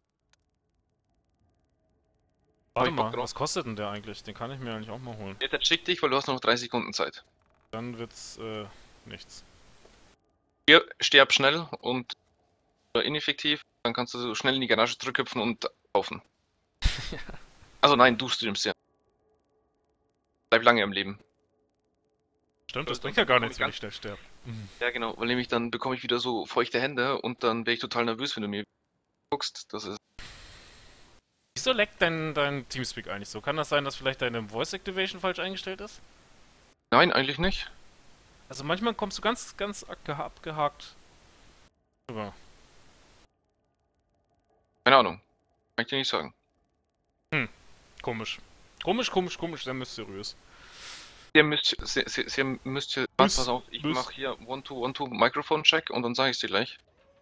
Warte ich Bock mal, drauf. was kostet denn der eigentlich? Den kann ich mir eigentlich auch mal holen. jetzt schick dich, weil du hast noch 30 Sekunden Zeit. Dann wird's, nichts. Hier, sterb schnell und ineffektiv, dann kannst du so schnell in die Garage zurückhüpfen und laufen. Also nein, du streamst ja. Bleib lange am Leben. Stimmt, das Sonst bringt ja gar komm nichts, ich wenn ganz- ich schnell sterbe. Ja genau, weil nämlich dann bekomme ich wieder so feuchte Hände und dann wäre ich total nervös, wenn du mir guckst. Das ist. Wieso leckt dein Teamspeak eigentlich so? Kann das sein, dass vielleicht deine Voice Activation falsch eingestellt ist? Nein, eigentlich nicht. Also manchmal kommst du ganz abgehakt rüber. Keine Ahnung. Kann ich dir nicht sagen. Komisch, sehr mysteriös. Ihr müsst, pass auf, ich müsst- mache hier One-to Mikrofon-Check und dann sage ich es dir gleich.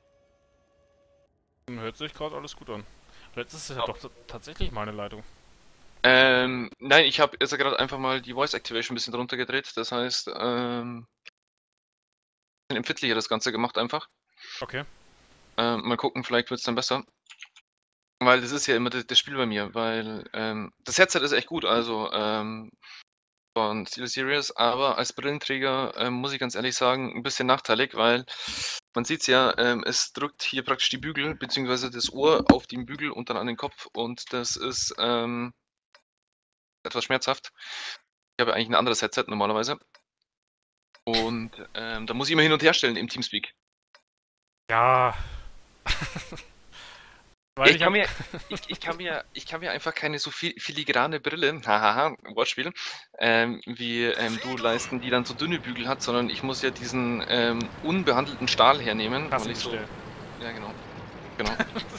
Hört sich gerade alles gut an. Jetzt ist es ja doch tatsächlich meine Leitung. Nein, ich habe jetzt gerade einfach mal die Voice Activation ein bisschen drunter gedreht. Das heißt, bisschen empfindlicher das Ganze gemacht einfach. Okay. Mal gucken, vielleicht wird es dann besser. Weil das ist ja immer das Spiel bei mir, weil das Headset ist echt gut, also von SteelSeries, aber als Brillenträger muss ich ganz ehrlich sagen, ein bisschen nachteilig, weil man sieht es ja, es drückt hier praktisch die Bügel, beziehungsweise das Ohr auf den Bügel und dann an den Kopf und das ist etwas schmerzhaft. Ich habe ja eigentlich ein anderes Headset normalerweise. Und da muss ich immer hin und her stellen im Teamspeak. Ja. Ich kann mir einfach keine so filigrane Brille, hahaha, Wortspiel, wie du leisten, die dann so dünne Bügel hat, sondern ich muss ja diesen unbehandelten Stahl hernehmen. Hast weil du ich so, bestellt. ja, genau. Genau.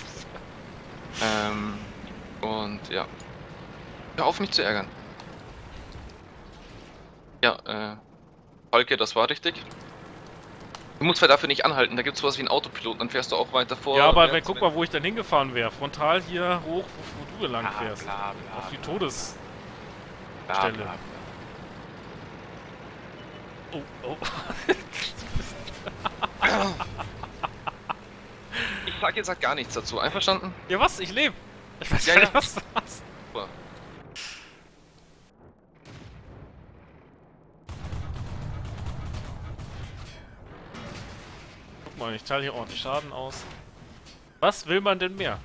Und ja. Hör auf, mich zu ärgern. Ja, Falke, das war richtig. Du musst halt dafür nicht anhalten, da gibt es sowas wie einen Autopilot, dann fährst du auch weiter vor. Ja, aber guck mal, wo ich dann hingefahren wäre. Frontal hier hoch, wo du lang fährst. Bla, Auf die Todesstelle. bla, bla. Oh, oh. Ich sag jetzt halt gar nichts dazu, einverstanden? Ja, was? Ich lebe. Ich weiß Ja, gar nicht, ja. was du hast. Super. Guck mal, ich teile hier ordentlich Schaden aus. Was will man denn mehr?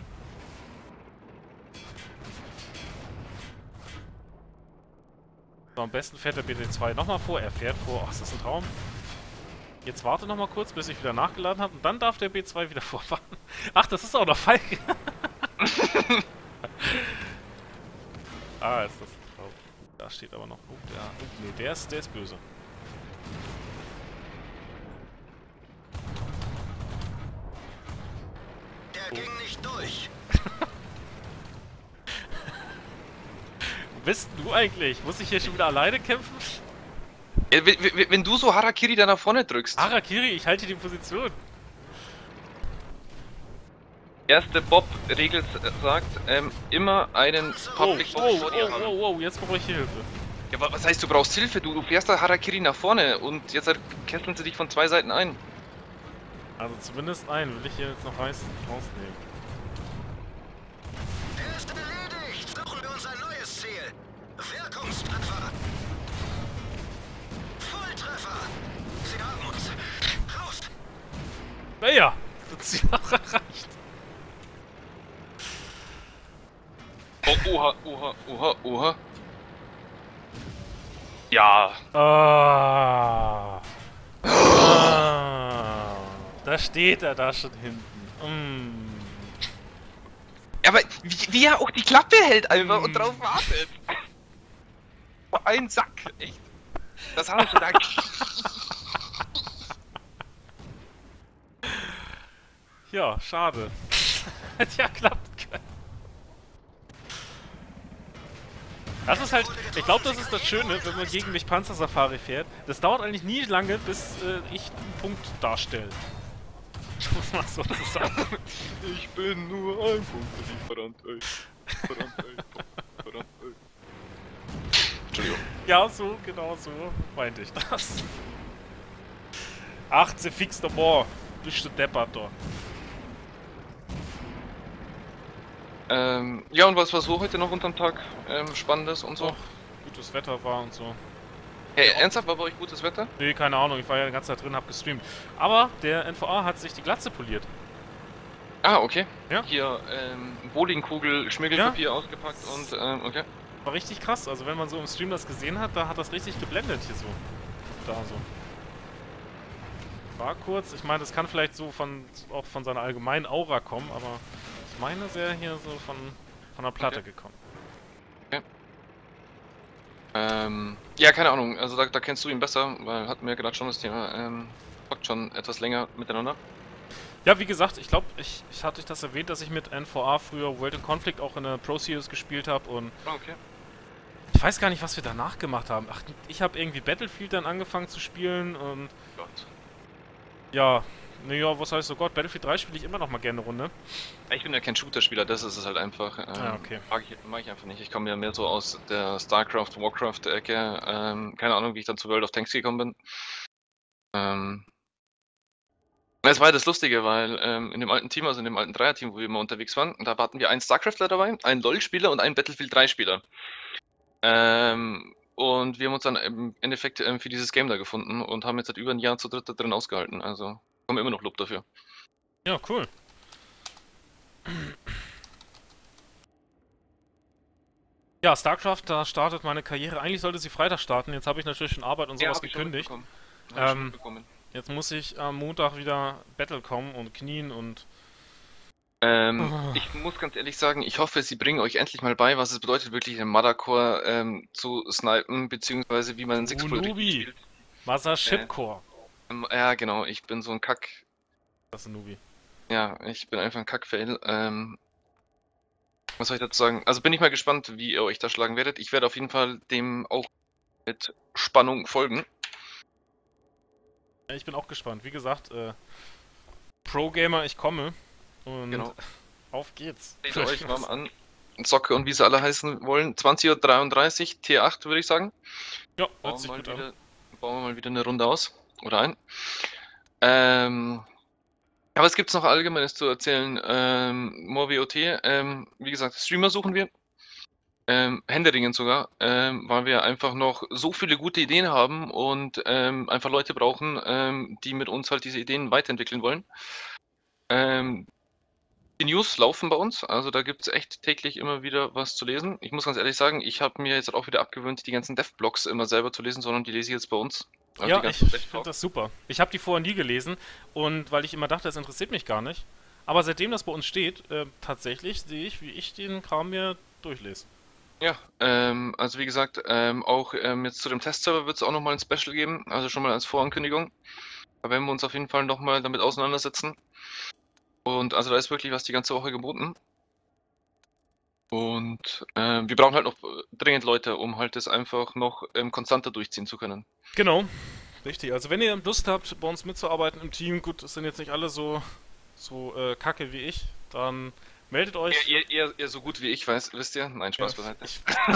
So, am besten fährt der BT2 nochmal vor. Er fährt vor. Ach, ist das ein Traum? Jetzt warte nochmal kurz, bis ich wieder nachgeladen habe. Und dann darf der B2 wieder vorfahren. Ach, das ist auch noch Falke. Ah, ist das ein Traum. Da steht aber noch. Oh, nee, der ist böse. Der ging nicht durch. Wo bist du eigentlich? Muss ich hier schon wieder alleine kämpfen? Ja, wenn du so Harakiri da nach vorne drückst. Harakiri, ich halte die Position. Erste Bob-Regel sagt, immer einen Public Bob vor dir haben. Oh, jetzt brauche ich hier Hilfe. Ja, was heißt, du brauchst Hilfe? Du fährst da Harakiri nach vorne und jetzt kesseln sie dich von zwei Seiten ein. Also zumindest einen will ich hier jetzt noch rausnehmen. Er ist erledigt. Suchen wir uns ein neues Ziel. Wirkungstreffer. Volltreffer. Sie haben uns. Raus. Naja, das Ziel auch erreicht. Oh, oha. Ja. Da steht er da schon hinten. Aber wie er auch die Klappe hält einfach und drauf wartet. Ein Sack, echt. Das haben wir schon lange. Ja, schade. Hätte ja klappen können. Das ist halt, ich glaube, das ist das Schöne, wenn man gegen mich Panzersafari fährt. Das dauert eigentlich nie lange, bis ich einen Punkt darstelle. Muss man so sagen. Ich bin nur ein Punktelieferant, ey. Lieferant, ey. Entschuldigung. Ja, so, genau so meinte ich das. Ach, sie fix der Bohr. Bist du deppert da. Ja, und was war so heute noch unterm Tag Spannendes und so? Och, gutes Wetter war und so. Hey, ernsthaft, war bei euch gutes Wetter? Nee, keine Ahnung, ich war ja die ganze Zeit drin, hab gestreamt. Aber der NVA hat sich die Glatze poliert. Ah, okay. Ja. Hier, Bowlingkugel, Schmirgelpapier ausgepackt und, okay. War richtig krass, also wenn man so im Stream das gesehen hat, da hat das richtig geblendet hier so. Da so. War kurz, ich meine, das kann vielleicht so auch von seiner allgemeinen Aura kommen, aber ich meine, es wäre hier so von der Platte gekommen. Okay. Ja, keine Ahnung, also da kennst du ihn besser, weil hatten wir gerade schon das Thema, zockt schon etwas länger miteinander. Ja, wie gesagt, ich glaube, ich hatte das erwähnt, dass ich mit NVA früher World in Conflict auch in der Pro Series gespielt habe und Okay. ich weiß gar nicht, was wir danach gemacht haben. Ach, ich habe irgendwie Battlefield dann angefangen zu spielen und Gott. ja, naja, was heißt so Gott, Battlefield 3 spiele ich immer noch mal gerne eine Runde. Ich bin ja kein Shooter-Spieler, das ist es halt einfach. Okay. Mag ich einfach nicht. Ich komme ja mehr so aus der StarCraft, Warcraft-Ecke. Keine Ahnung, wie ich dann zu World of Tanks gekommen bin. Es war ja das Lustige, weil in dem alten Team, also in dem alten Dreier-Team, wo wir immer unterwegs waren, da hatten wir einen StarCraftler dabei, einen LoL-Spieler und einen Battlefield 3-Spieler. Und wir haben uns dann im Endeffekt für dieses Game da gefunden und haben jetzt seit über ein Jahr zu dritt da drin ausgehalten. Also haben wir immer noch Lob dafür. Ja, cool. Ja, StarCraft, da startet meine Karriere. Eigentlich sollte sie Freitag starten. Jetzt habe ich natürlich schon Arbeit und sowas hab ich schon gekündigt. mitbekommen. Hab ich schon mitbekommen. Jetzt muss ich am Montag wieder Battle kommen und knien und... Ich muss ganz ehrlich sagen, ich hoffe, sie bringen euch endlich mal bei, was es bedeutet, wirklich im Mothercore zu snipen, beziehungsweise wie man einen Six-Full Nubi. spielt. Mother Shipcore. Ja, genau, ich bin so ein Kack. Das ist ein Nubi. Ja, ich bin einfach ein Kack-Fail. Was soll ich dazu sagen? Also bin ich mal gespannt, wie ihr euch da schlagen werdet. Ich werde auf jeden Fall dem auch mit Spannung folgen. Ich bin auch gespannt. Wie gesagt, Pro-Gamer, ich komme. Und Genau. auf geht's. Seht euch warm an. Socke und wie sie alle heißen wollen. 20:33 Uhr, T8 würde ich sagen. Ja, hört sich gut an. Bauen wir mal wieder eine Runde aus. Oder ein. Aber was gibt's noch Allgemeines zu erzählen? MoreWOT, wie gesagt, Streamer suchen wir. Händeringend sogar, weil wir einfach noch so viele gute Ideen haben und einfach Leute brauchen, die mit uns halt diese Ideen weiterentwickeln wollen. Die News laufen bei uns, also da gibt es echt täglich immer wieder was zu lesen. Ich muss ganz ehrlich sagen, ich habe mir jetzt auch wieder abgewöhnt, die ganzen Dev-Blogs immer selber zu lesen, sondern die lese ich jetzt bei uns. Also ja, ich finde das super. Ich habe die vorher nie gelesen und weil ich immer dachte, das interessiert mich gar nicht. Aber seitdem das bei uns steht, tatsächlich sehe ich, wie ich den Kram mir durchlese. Ja, also wie gesagt, auch jetzt zu dem Testserver wird es auch nochmal ein Special geben, also schon mal als Vorankündigung. Da werden wir uns auf jeden Fall nochmal damit auseinandersetzen. Und also da ist wirklich was die ganze Woche geboten. Und wir brauchen halt noch dringend Leute, um halt das einfach noch konstanter durchziehen zu können. Genau, richtig. Also wenn ihr Lust habt, bei uns mitzuarbeiten im Team, gut, es sind jetzt nicht alle so kacke wie ich, dann meldet euch. Eher so gut wie ich weiß, wisst ihr? Nein, Spaß beiseite.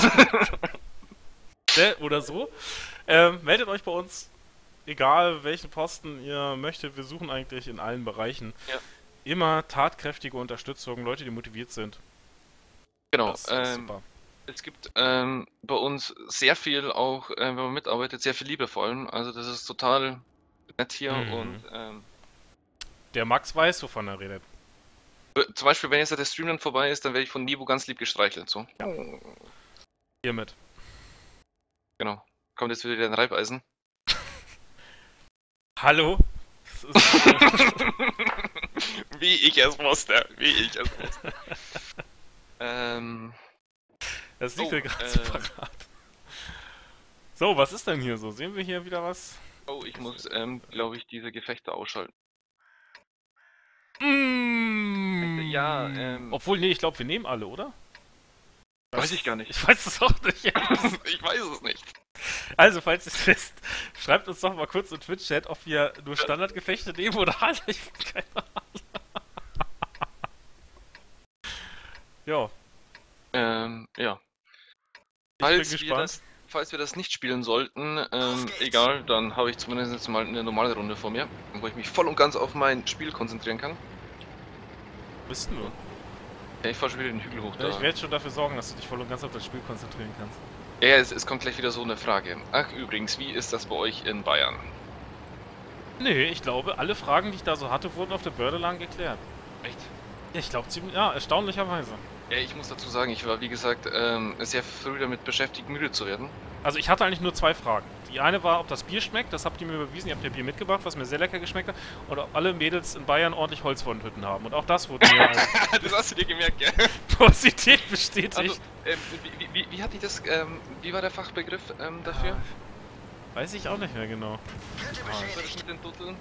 Oder so. Meldet euch bei uns, egal welchen Posten ihr möchtet. Wir suchen eigentlich in allen Bereichen immer tatkräftige Unterstützung, Leute, die motiviert sind. Genau. Das ist super. Es gibt bei uns sehr viel, auch wenn man mitarbeitet, sehr viel Liebe vor allem. Also das ist total nett hier und der Max weiß, wovon er redet. Zum Beispiel, wenn jetzt der Stream dann vorbei ist, dann werde ich von Nivo ganz lieb gestreichelt. So. Ja. Hiermit. Genau. Kommt jetzt wieder ein Reibeisen. Hallo? Wie ich es wusste. Das liegt ja gerade separat. So, was ist denn hier so? Sehen wir hier wieder was? Oh, ich muss, glaube ich, diese Gefechte ausschalten. Ja, obwohl, nee, ich glaube, wir nehmen alle, oder? Weiß ich gar nicht. Ich weiß es auch nicht. Ich weiß es nicht. Also, falls ihr es wisst, schreibt uns doch mal kurz im Twitch-Chat, ob wir nur Standardgefechte nehmen oder alle. Ich hab keine Ahnung. Ja. Falls wir das nicht spielen sollten, egal, dann habe ich zumindest jetzt mal eine normale Runde vor mir, wo ich mich voll und ganz auf mein Spiel konzentrieren kann. Wo bist du? Ja, ich fahr schon wieder den Hügel hoch da. Ja, ich werde schon dafür sorgen, dass du dich voll und ganz auf das Spiel konzentrieren kannst. Ja, es kommt gleich wieder so eine Frage. Ach, übrigens, wie ist das bei euch in Bayern? Nee, ich glaube, alle Fragen, die ich da so hatte, wurden auf der Bördelang geklärt. Echt? Ja, ich glaube, ja, erstaunlicherweise. Ja, ich muss dazu sagen, ich war, wie gesagt, sehr früh damit beschäftigt, müde zu werden. Also ich hatte eigentlich nur zwei Fragen. Die eine war, ob das Bier schmeckt, das habt ihr mir überwiesen, ihr habt ja Bier mitgebracht, was mir sehr lecker geschmeckt hat. Und ob alle Mädels in Bayern ordentlich Holzfronthütten haben. Und auch das wurde mir das hast du dir gemerkt, ja. positiv bestätigt. Also, wie hatte ich das, wie war der Fachbegriff dafür? Weiß ich auch nicht mehr genau. Was war das mit den Dutteln?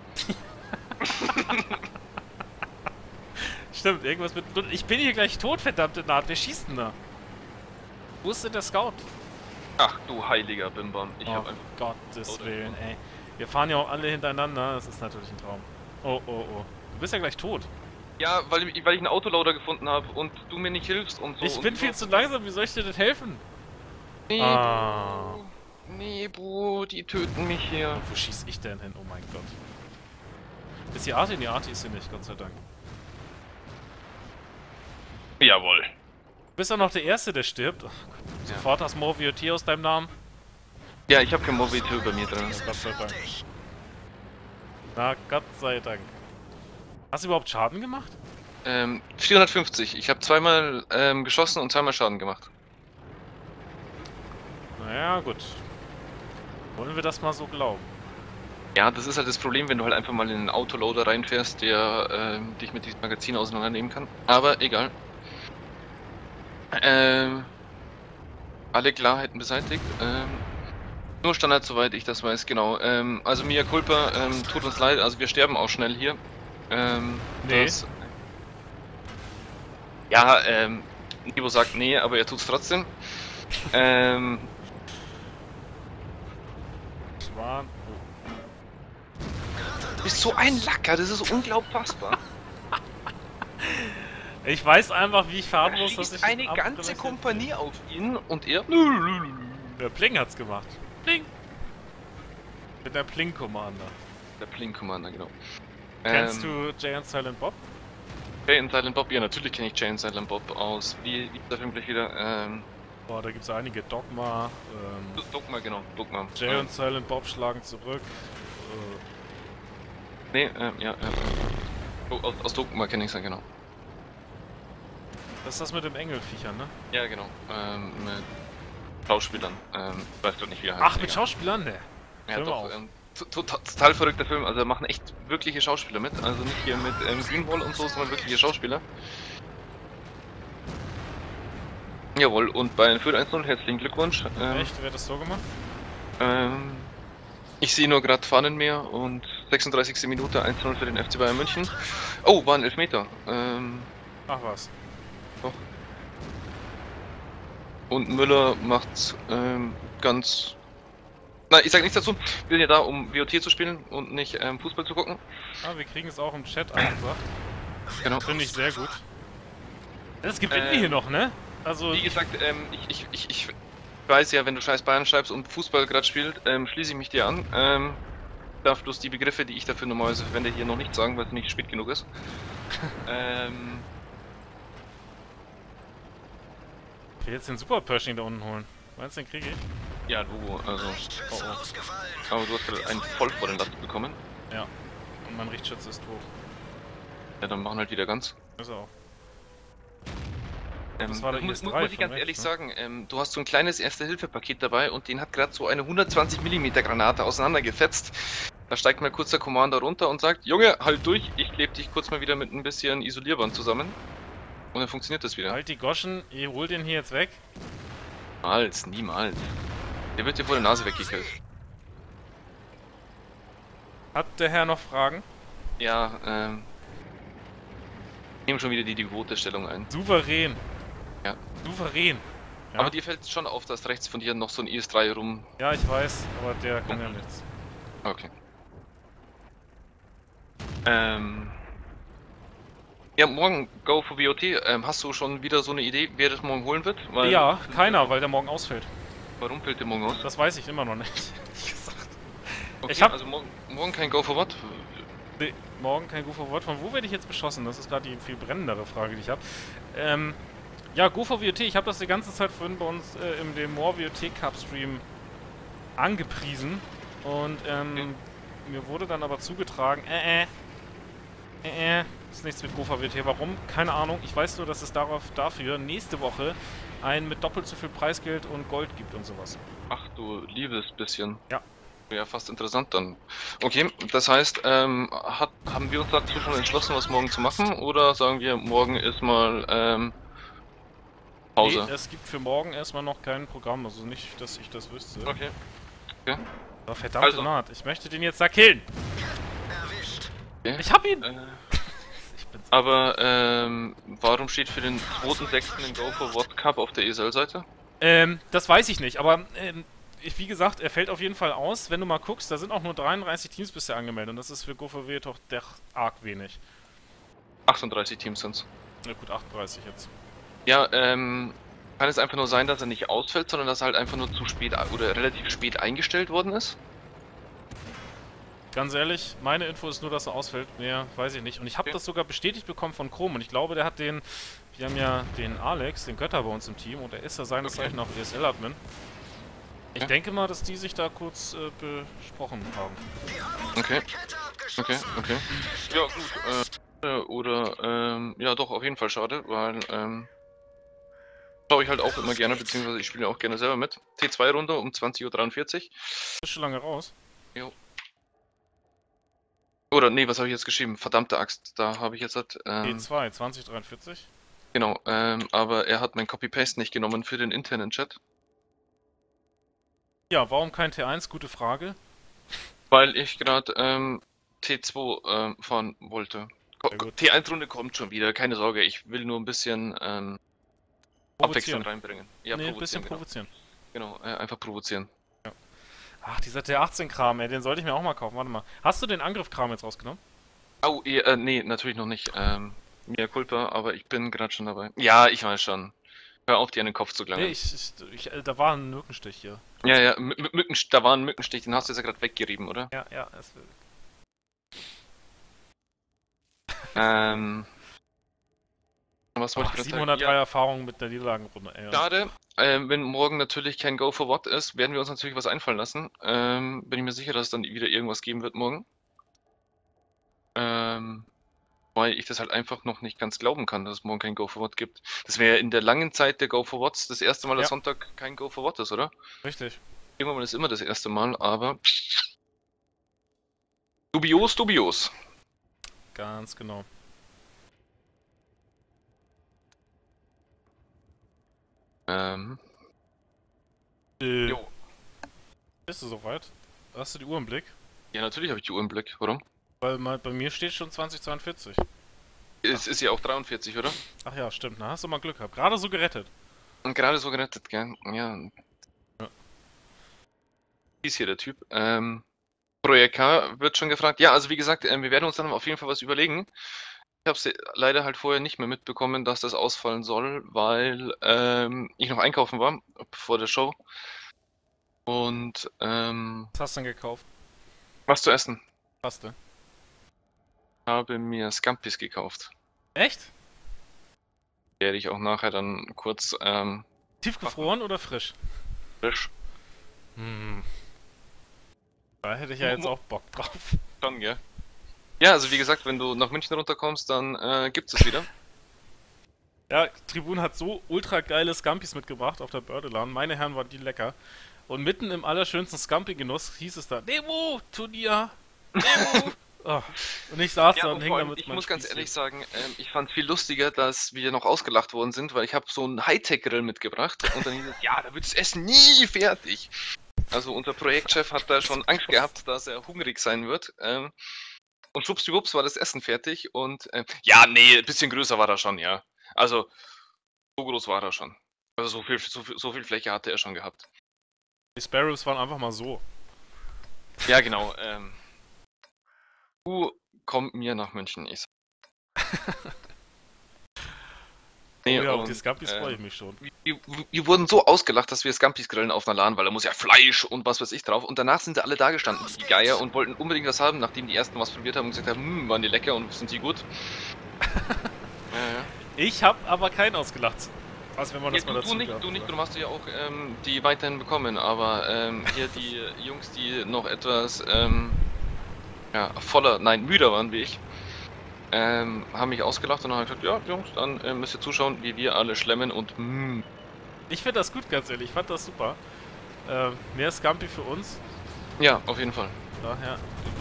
Stimmt, irgendwas mit... Ich bin hier gleich tot, verdammte Naht. Wer schießt denn da? Wo ist denn der Scout? Ach du heiliger Bimbam. Ich hab einfach... Gottes Willen, ey. Wir fahren ja auch alle hintereinander. Das ist natürlich ein Traum. Oh, oh, oh. Du bist ja gleich tot. Ja, weil ich einen Autoloader gefunden habe und du mir nicht hilfst und so. Ich bin viel zu langsam. Wie soll ich dir denn helfen? Nee, Nee, Bro, die töten mich hier. Wo schieß ich denn hin? Oh mein Gott. Ist die Arti? Nee, Arti ist sie nicht, Gott sei Dank. Jawohl. Du bist ja noch der Erste, der stirbt. Oh Gott. Sofort hast MoreWOT aus deinem Namen. Ja, ich habe kein MoreWOT bei mir drin. Gott sei Dank. Na, Gott sei Dank. Hast du überhaupt Schaden gemacht? 450. Ich habe zweimal geschossen und zweimal Schaden gemacht. Naja, gut. Wollen wir das mal so glauben? Ja, das ist halt das Problem, wenn du halt einfach mal in einen Autoloader reinfährst, der dich mit diesem Magazin auseinandernehmen kann. Aber egal. Alle Klarheiten beseitigt. Nur Standard, soweit ich das weiß, genau. Also Mea Culpa, tut uns leid, also wir sterben auch schnell hier. Nee. Nivo sagt nee, aber er tut's trotzdem. bist so ein Lacker, das ist unglaubbar. Ich weiß einfach, wie ich fahren Da muss, dass schießt ich... eine ganze Kompanie auf ihn und er... Der Pling hat's gemacht. Pling! Mit der Pling-Commander. Der Pling-Commander, genau. Kennst du Jay and Silent Bob? Jay and Silent Bob? Ja, natürlich kenne ich Jay and Silent Bob aus... Wie ist der Film gleich wieder? Boah, da gibt's einige. Dogma, Dogma, genau. Dogma. Jay und Silent Bob schlagen zurück. Nee, ja. Oh, aus Dogma kenne ich es ja, genau. Das ist das mit dem Engelviechern, ne? Ja, genau. Mit Schauspielern. Ich weiß gerade nicht, wie er heißt. Ach, mit Schauspielern? Ne. Ja, Film doch. auf. Total verrückter Film. Also, da machen echt wirkliche Schauspieler mit. Also nicht hier mit Greenwall und so, sondern wirkliche Schauspieler. Jawohl, und bei Fürth 1-0 herzlichen Glückwunsch. Echt? Wer hat das so gemacht? Ich sehe nur gerade Fahnenmeer und 36. Minute 1-0 für den FC Bayern München. Oh, war ein Elfmeter. Ach was. Doch. Und Müller macht ganz... Nein, ich sage nichts dazu. Wir sind ja da, um WOT zu spielen und nicht Fußball zu gucken. Ah, wir kriegen es auch im Chat angesagt. Genau. Finde ich sehr gut. Das gewinnen wir hier noch, ne? Also... Wie gesagt, ich weiß ja, wenn du scheiß Bayern schreibst und Fußball gerade spielt, schließe ich mich dir an. Darf bloß die Begriffe, die ich dafür normalerweise verwende, hier noch nicht sagen, weil es nicht spät genug ist. Ich will jetzt den Super Pershing da unten holen. Meinst du, den kriege ich? Ja, du, also... Richtschütze Oh. ausgefallen. Aber du hast gerade einen voll vor den Lasten bekommen. Ja. Und mein Richtschütze ist tot. Ja, dann machen halt wieder ganz. Ist er auch. Das war der muss IS-3 ich ganz von ehrlich rechts, ne? sagen, du hast so ein kleines Erste-Hilfe-Paket dabei und den hat gerade so eine 120 mm Granate auseinandergefetzt. Da steigt mal kurz der Commander runter und sagt, Junge, halt durch, ich klebe dich kurz mal wieder mit ein bisschen Isolierband zusammen. Und dann funktioniert das wieder. Halt die Goschen, ihr holt den hier jetzt weg. Niemals. Der wird dir vor der Nase weggekillt. Hat der Herr noch Fragen? Ja, nehmen schon wieder die devote Stellung ein. Souverän. Ja. Souverän. Ja. Aber dir fällt schon auf, dass rechts von dir noch so ein IS-3 rum... Ja, ich weiß, aber der kann ja nichts. Okay. Ja, morgen Go for BOT. Hast du schon wieder so eine Idee, wer das morgen holen wird? Weil Ja, keiner, weil der morgen ausfällt. Warum fällt der morgen aus? Das weiß ich immer noch nicht. Ehrlich gesagt. Okay, ich hab- also morgen kein Go for what? Nee, morgen kein Go for What. Von wo werde ich jetzt beschossen? Das ist gerade die viel brennendere Frage, die ich habe. Ja, Go for WOT. Ich habe das die ganze Zeit vorhin bei uns in dem More WOT Cup Stream angepriesen. Und mir wurde dann aber zugetragen, ist nichts mit Go for WOT. Warum? Keine Ahnung. Ich weiß nur, dass es dafür nächste Woche einen mit doppelt so viel Preisgeld und Gold gibt und sowas. Ach du liebes bisschen. Ja. Wäre fast interessant dann. Okay, das heißt, haben wir uns dazu schon entschlossen, was morgen zu machen? Oder sagen wir, morgen ist mal Pause? Nee, es gibt für morgen erstmal noch kein Programm. Also nicht, dass ich das wüsste. Okay. Aber verdammte Also. Naht, ich möchte den jetzt da killen. Erwischt. Okay. Ich hab ihn! Ich bin's. Aber warum steht für den 2.6. den Go for What Cup auf der ESL-Seite? Das weiß ich nicht, aber wie gesagt, er fällt auf jeden Fall aus. Wenn du mal guckst, da sind auch nur 33 Teams bisher angemeldet und das ist für GoFW doch arg wenig. 38 Teams sind's. Na gut, 38 jetzt. Ja, kann es einfach nur sein, dass er nicht ausfällt, sondern dass er halt einfach nur zu spät oder relativ spät eingestellt worden ist? Ganz ehrlich, meine Info ist nur, dass er ausfällt. Mehr weiß ich nicht. Und ich habe Okay. das sogar bestätigt bekommen von Chrome und ich glaube, der hat wir haben ja den Alex, den Götter bei uns im Team und er ist ja seines Okay. Zeichen auch ESL-Admin. Ich Ja. denke mal, dass die sich da kurz besprochen haben. Die haben unsere Okay. Kette abgeschossen. Okay. Ja, gut, oder, ja doch, auf jeden Fall schade, weil, schaue ich halt auch immer gerne, beziehungsweise ich spiele auch gerne selber mit. T2-Runde um 20:43 Uhr. Ist schon lange raus. Oder, nee, was habe ich jetzt geschrieben? Verdammte Axt, da habe ich jetzt halt, T2, 2043. genau, aber er hat mein Copy-Paste nicht genommen für den internen Chat. Ja, warum kein T1? Gute Frage. Weil ich gerade T2 fahren wollte. Sehr gut. T1-Runde kommt schon wieder, keine Sorge, ich will nur ein bisschen Abwechslung reinbringen. Ja, Nee, ein bisschen genau. provozieren. Genau, einfach provozieren. Ach, dieser T18-Kram, ey, den sollte ich mir auch mal kaufen. Warte mal. Hast du den Angriff-Kram jetzt rausgenommen? Oh, nee, natürlich noch nicht. Mea culpa, aber ich bin gerade schon dabei. Ja, ich weiß schon. Hör auf, dir an den Kopf zu Nee, gelangen. da war ein Mückenstich hier. Ja, ja, da war ein Mückenstich, den hast du jetzt ja gerade weggerieben, oder? Ja, ja. Was wollte ich gerade sagen? 703 Erfahrungen mit der Niederlagenrunde, ey. Schade, wenn morgen natürlich kein Go for What ist, werden wir uns natürlich was einfallen lassen. Bin ich mir sicher, dass es dann wieder irgendwas geben wird morgen. Weil ich das halt einfach noch nicht ganz glauben kann, dass es morgen kein Go for What gibt. Das wäre in der langen Zeit der Go for Whats das erste Mal, dass Ja. Sonntag kein Go for What ist, oder? Richtig. Irgendwann ist immer das erste Mal, aber dubios, dubios. Ganz genau. Jo. Bist du soweit? Hast du die Uhr im Blick? Ja, natürlich habe ich die Uhr im Blick. Warum? Weil bei mir steht schon 2042. Es ist ja auch 43, oder? Ach ja, stimmt. Na, hast du mal Glück gehabt. Gerade so gerettet. Und gerade so gerettet, gell? Ja. Ja. Wie ist hier der Typ? Projekt K wird schon gefragt. Ja, also wie gesagt, wir werden uns dann auf jeden Fall was überlegen. Ich habe es leider halt vorher nicht mehr mitbekommen, dass das ausfallen soll, weil ich noch einkaufen war vor der Show. Und Was hast du denn gekauft? was zu essen. Hast du? Habe mir Scampis gekauft. Echt? Werde ich auch nachher dann kurz Tiefgefroren oder frisch? frisch Hm. Da hätte ich ja jetzt auch Bock drauf. schon, gell? Ja, also wie gesagt, wenn du nach München runterkommst, dann gibt's es wieder. Ja, Tribun hat so ultra geile Scampis mitgebracht auf der Bördelan. Meine Herren, waren die lecker. Und mitten im allerschönsten Scampi-Genuss hieß es da: Nemo-Turnier! Nemo! Oh. Und ich saß da Ja, und und hing vor da allem, mit ich meinem muss ganz Spießchen. ehrlich sagen, ich fand viel lustiger, dass wir noch ausgelacht worden sind, weil ich habe so einen Hightech-Grill mitgebracht und dann hieß es, ja, da wird das Essen nie fertig. Also unser Projektchef hat da schon Angst gehabt, dass er hungrig sein wird. Und schwuppsdiwupps war das Essen fertig und ja, nee, ein bisschen größer war er schon, ja. Also so groß war er schon. Also so viel Fläche hatte er schon gehabt. Die Sparrows waren einfach mal so. Ja, genau. Du komm mir nach München, ich Nee, Oh ja, auf und, die Scampis freue ich mich schon. wir wurden so ausgelacht, dass wir Scampis grillen auf einer LAN, weil da muss ja Fleisch und was weiß ich drauf. Und danach sind sie alle da gestanden, die Geier, und wollten unbedingt was haben, nachdem die ersten was probiert haben und gesagt haben, waren die lecker und sind die gut. Ja. Ich hab aber keinen ausgelacht. Also wenn man das Ja, mal dazu du nicht, gehört, darum hast du ja auch die weiterhin bekommen, aber hier die Jungs, die noch etwas müder waren wie ich, haben mich ausgelacht und haben gesagt, ja Jungs, dann müsst ihr zuschauen, wie wir alle schlemmen und Ich finde das gut, ganz ehrlich. Ich fand das super. Mehr Scampi für uns. ja, auf jeden Fall. Daher.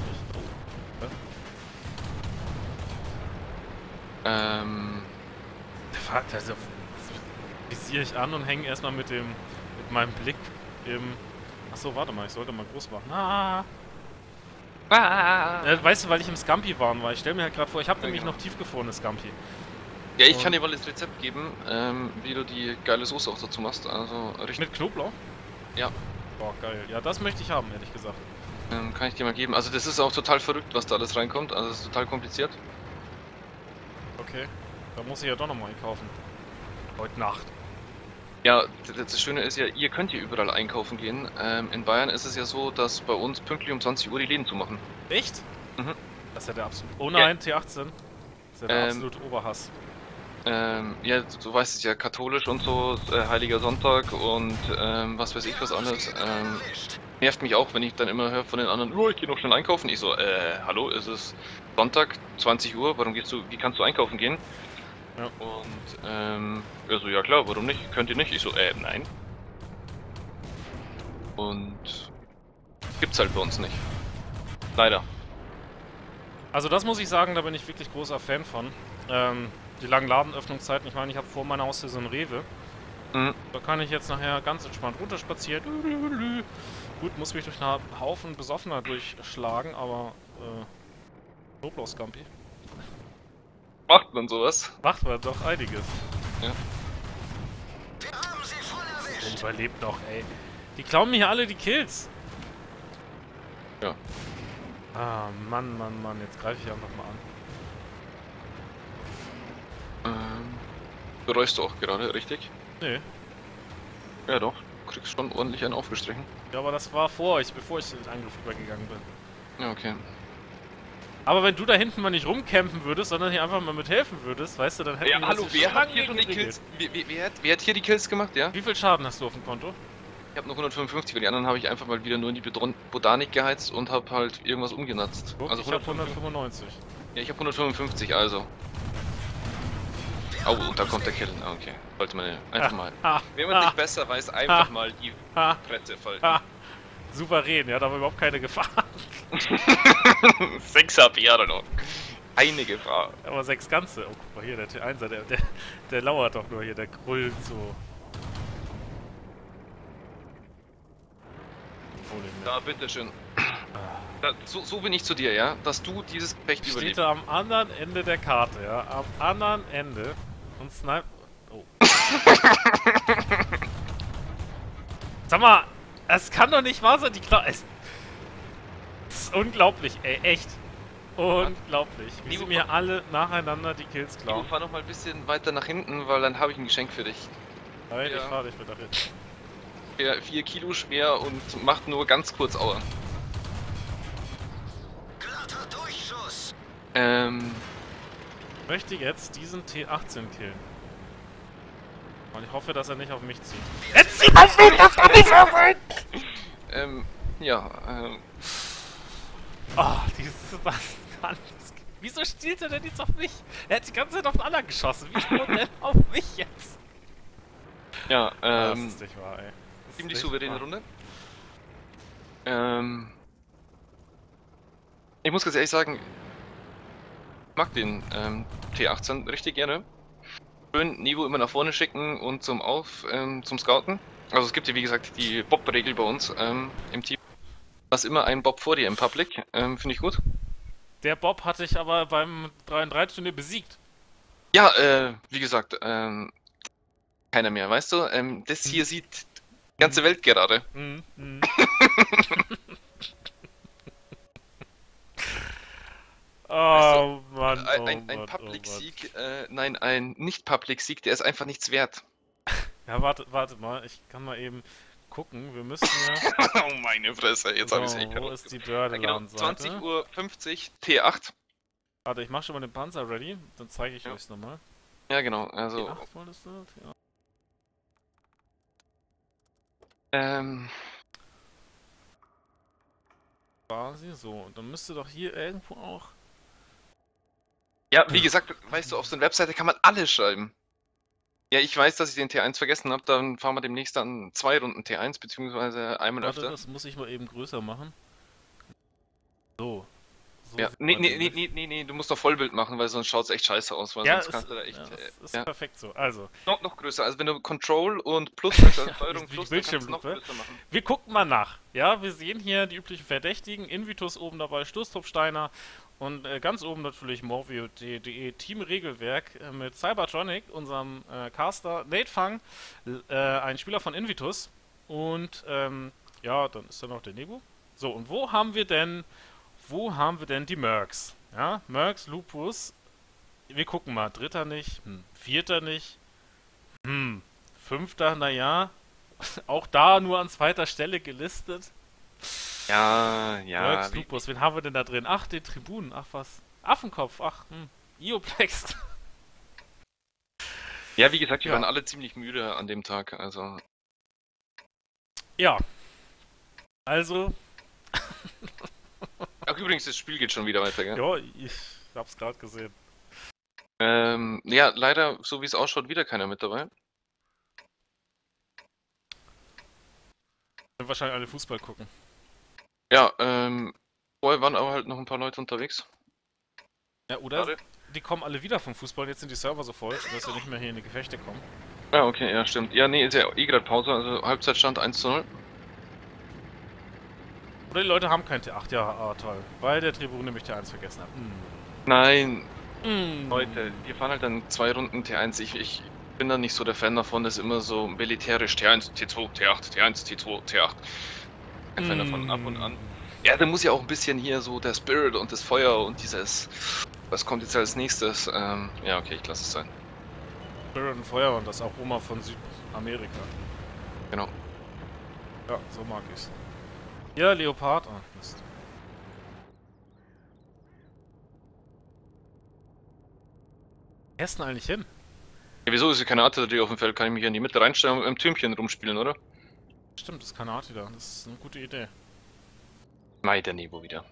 Also, visiere ich an und hänge erstmal mit meinem Blick im. Achso, warte mal, ich sollte mal groß machen. Weißt du, weil ich im Scampi war. Ich stelle mir halt gerade vor, ich habe nämlich genau. noch tiefgefrorene Scampi. Ja, ich kann dir mal das Rezept geben, wie du die geile Soße auch dazu machst, also richtig, Mit Knoblauch? Ja. Boah, geil. Ja, das möchte ich haben, ehrlich gesagt. kann ich dir mal geben. Also das ist auch total verrückt, was da alles reinkommt, also das ist total kompliziert. Okay. Da muss ich ja doch nochmal einkaufen. Heute Nacht. Ja, das Schöne ist ja, ihr könnt hier überall einkaufen gehen. In Bayern ist es ja so, dass bei uns pünktlich um 20 Uhr die Läden zumachen. Echt? Mhm. Das ist ja der absolute. Oh nein, T18. Das ist ja der absolute Oberhass. Ja, du weißt es ja, katholisch und so, Heiliger Sonntag und was weiß ich was anderes. Nervt mich auch, wenn ich dann immer höre von den anderen, oh, ich gehe noch schnell einkaufen. Ich so, hallo, es ist Sonntag, 20 Uhr, wie kannst du einkaufen gehen? Ja. Und er so, ja klar, warum nicht? Könnt ihr nicht? Ich so, nein. Und gibt's halt bei uns nicht. Leider. Also das muss ich sagen, da bin ich wirklich großer Fan von. Die langen Ladenöffnungszeiten, ich meine, ich habe vor meiner Haustür so ein Rewe. Mhm. Da kann ich jetzt nachher ganz entspannt runterspazieren. Gut, muss mich durch einen Haufen Besoffener durchschlagen, aber Knoblauch-Scampi. Macht man sowas? Macht man doch einiges. Wir haben sie voll erwischt. Überlebt noch, ey. Die klauen mir hier alle die Kills. Ja. Ah, Mann, Mann, Mann, jetzt greife ich einfach mal an. Bereust du auch gerade, richtig? Nee. Ja doch, du kriegst schon ordentlich einen aufgestrichen. Ja, aber das war bevor ich den Angriff übergegangen bin. Ja, okay. Aber wenn du da hinten mal nicht rumcampen würdest, sondern hier einfach mal mithelfen würdest, weißt du, dann hätten Ja, wir hallo, das hier wer schon hat lange hier schon die geregelt. Kills? Wer hat hier die Kills gemacht, ja? Wie viel Schaden hast du auf dem Konto? Ich habe noch 155 und die anderen habe ich einfach mal wieder nur in die Botanik geheizt und habe halt irgendwas umgenutzt. Guck, Also ich hab 195. Ja, ich habe 155, also. Oh, da kommt der Kill. Ah, okay. Wollte man einfach mal. Wenn man nicht besser weiß, einfach mal die Fresse falten. Souverän, ja, da war überhaupt keine Gefahr. 6 HP hat er noch. Eine Gefahr. Aber 6 ganze. Oh, guck mal hier, der T1er, der lauert doch nur hier, der grüllt so. Da, bitteschön. So bin ich zu dir, ja? Dass du dieses Gefecht Steht überlebst. da am anderen Ende der Karte, ja? Am anderen Ende. Und snipe. Oh. Sag mal, es kann doch nicht wahr sein, die Klar. Es ist unglaublich, ey, echt. Unglaublich. Wie sie mir alle nacheinander die Kills Ich klauen. fahr noch mal ein bisschen weiter nach hinten, weil dann habe ich ein Geschenk für dich. Nein, Ja. ich fahr nicht mit dahin. Der 4 Kilo schwer und macht nur ganz kurz Aua. Glatter Durchschuss. Ich möchte jetzt diesen T18 killen. Und ich hoffe, dass er nicht auf mich zieht. Jetzt zieht auf mich, das kann nicht so sein! Ja, Oh, dieses... Wieso stiehlt er denn jetzt auf mich? Er hat die ganze Zeit auf den anderen geschossen. Wie kommt er denn auf mich jetzt? ja, Das ist nicht wahr, ey. Das ist ziemlich nicht souveräne wahr. Runde. Ich muss ganz ehrlich sagen, ich mag den T18 richtig gerne. Schön Niveau immer nach vorne schicken und zum Scouten. Also es gibt ja wie gesagt die Bob-Regel bei uns im Team. Lass immer einen Bob vor dir im Public, finde ich gut. Der Bob hatte ich aber beim 3-in-3-Turnier besiegt. Ja, wie gesagt, keiner mehr, weißt du? Das hier sieht die ganze Welt gerade. Oh Mann, Ein Public-Sieg, nein, ein Nicht-Public-Sieg, der ist einfach nichts wert. Ja, warte mal, ich kann mal eben gucken. Wir müssen ja... Oh meine Fresse, jetzt habe ich es echt Wo ist die genau, Dördeland-Seite? 20:50 Uhr T8. Warte, ich mach schon mal den Panzer ready, dann zeige ich Ja. euch's nochmal. Ja, genau, also. T8 wolltest du? Ja. Quasi so. Und dann müsste doch hier irgendwo auch... Ja, wie gesagt, weißt du, auf so einer Webseite kann man alles schreiben. Ja, ich weiß, dass ich den T1 vergessen habe, dann fahren wir demnächst dann 2 Runden T1, beziehungsweise einmal Warte, öfter. das muss ich mal eben größer machen. So. So Ja, sieht nee, man nee, den nee, nicht. nee, du musst doch Vollbild machen, weil sonst schaut es echt scheiße aus, weil Ja, sonst kannst du da echt. das ist Ja. perfekt so. Also, Noch größer, also wenn du Control und Plus drückst, also Steuerung wie die Plus, dann kannst du noch Bildschirmlupe. größer machen. wir gucken mal nach. Ja, wir sehen hier die üblichen Verdächtigen. Invitus oben dabei, Stoßtruppsteiner und ganz oben natürlich Morvio.de Team-Regelwerk mit Cybertronic, unserem Caster, Nate Fang, ein Spieler von Invitus. Und ja, dann ist da noch der Nebu. So, und wo haben wir denn die Mercs? Ja, Mercs, Lupus. Wir gucken mal. Dritter nicht. Vierter nicht. Fünfter, naja. Auch da nur an zweiter Stelle gelistet. Ja, Mercs, Lupus. Wen haben wir denn da drin? Ach, den Tribunen. Ach, was? Affenkopf. Ach, Ioplex. Ja, wie gesagt, wir Ja. waren alle ziemlich müde an dem Tag, also. Ja. Also, Ach, übrigens, das Spiel geht schon wieder weiter, gell? ja, ich hab's gerade gesehen. Ja, leider, so wie es ausschaut, wieder keiner mit dabei. Sind wahrscheinlich alle Fußball gucken. Ja, vorher waren aber halt noch ein paar Leute unterwegs. Ja, oder Schade. die kommen alle wieder vom Fußball und jetzt sind die Server so voll, dass wir nicht mehr hier in die Gefechte kommen. Ja, okay, ja, stimmt. Ja, nee, ist ja eh gerade Pause, also Halbzeitstand 1:0. Oder die Leute haben kein T8, ja, toll. Weil der Tribun nämlich T1 vergessen hat. Nein, Hm. Leute, wir fahren halt dann 2 Runden T1. Ich bin da nicht so der Fan davon, das ist immer so militärisch T1, T2, T8, T1, T2, T8. Ein Fan davon ab und an. Ja, da muss ja auch ein bisschen hier so der Spirit und das Feuer und dieses. Was kommt jetzt als nächstes? Ja, okay, ich lasse es sein. Spirit und Feuer und das Aroma von Südamerika. Genau. Ja, so mag ich's. Ja, Leopard. Ah, Mist. Wo ist denn eigentlich hin? Ja, wieso ist hier keine Artillerie auf dem Feld? Kann ich mich in die Mitte reinstellen und mit dem Türmchen rumspielen, oder? Stimmt, das ist keine Art wieder. Das ist eine gute Idee. Mei, der Nebo wieder.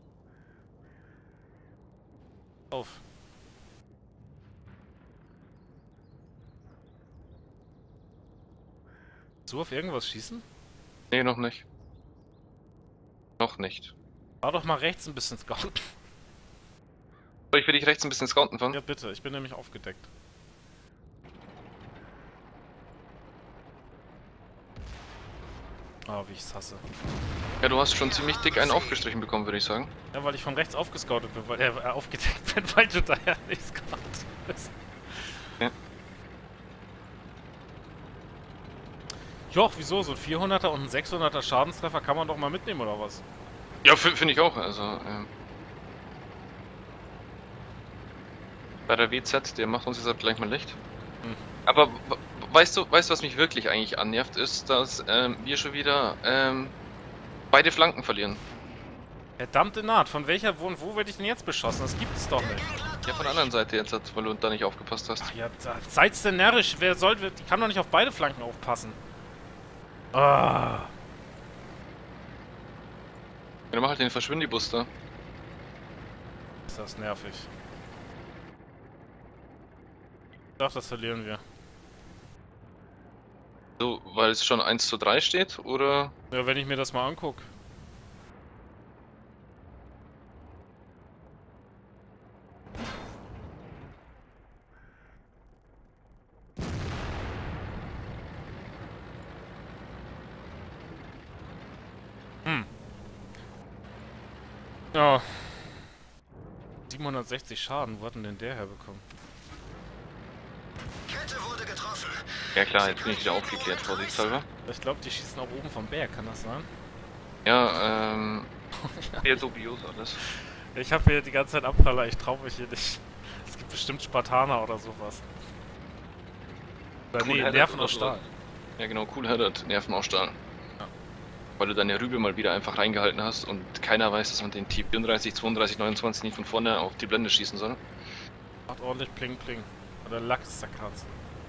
Auf. Willst du auf irgendwas schießen? Nee, noch nicht. Noch nicht. Fahr doch mal rechts ein bisschen scouten. Soll ich für dich rechts ein bisschen scouten fahren? Ja, bitte. Ich bin nämlich aufgedeckt. Ah, wie ich's hasse. Ja, du hast schon ziemlich dick einen aufgestrichen bekommen, würde ich sagen. Ja, weil ich von rechts aufgescoutet bin, weil aufgedeckt bin, weil du da ja nicht scoutet bist. Ja. Joch, wieso? So ein 400er und ein 600er Schadenstreffer kann man doch mal mitnehmen, oder was? Ja, finde ich auch. Also, bei der WZ, der macht uns jetzt halt gleich mal Licht. Hm. Aber weißt du, was mich wirklich eigentlich annervt, ist, dass wir schon wieder beide Flanken verlieren. Verdammte Naht, von welcher, wo werde ich denn jetzt beschossen? Das gibt es doch nicht. Ja, von der anderen Seite jetzt, weil du da nicht aufgepasst hast. Ach ja, seid's denn närrisch? Die kann doch nicht auf beide Flanken aufpassen. Ah. Ja, dann mach halt den Verschwindibus da. Ist das nervig. Ich dachte, das verlieren wir. So, weil es schon 1:3 steht, oder? Ja, wenn ich mir das mal angucke. Ja. 760 Schaden, wo hat denn der herbekommen? Kette wurde getroffen. Ja klar, jetzt bin ich wieder aufgeklärt, vorsichtshalber. Ich glaube, die schießen auch oben vom Berg, kann das sein? Ja, sehr dubios alles. Ich habe hier die ganze Zeit Abpraller, ich traue mich hier nicht. Es gibt bestimmt Spartaner oder sowas. Oder nee, Cool-headed Nerven oder aus Stahl. Ja genau, cool-headed, Nerven aus Stahl. Ja. Weil du deine Rübe mal wieder einfach reingehalten hast und keiner weiß, dass man den T34, 32, 29 nicht von vorne auf die Blende schießen soll. Macht ordentlich Pling Pling. Oder Lachs zerkratzt.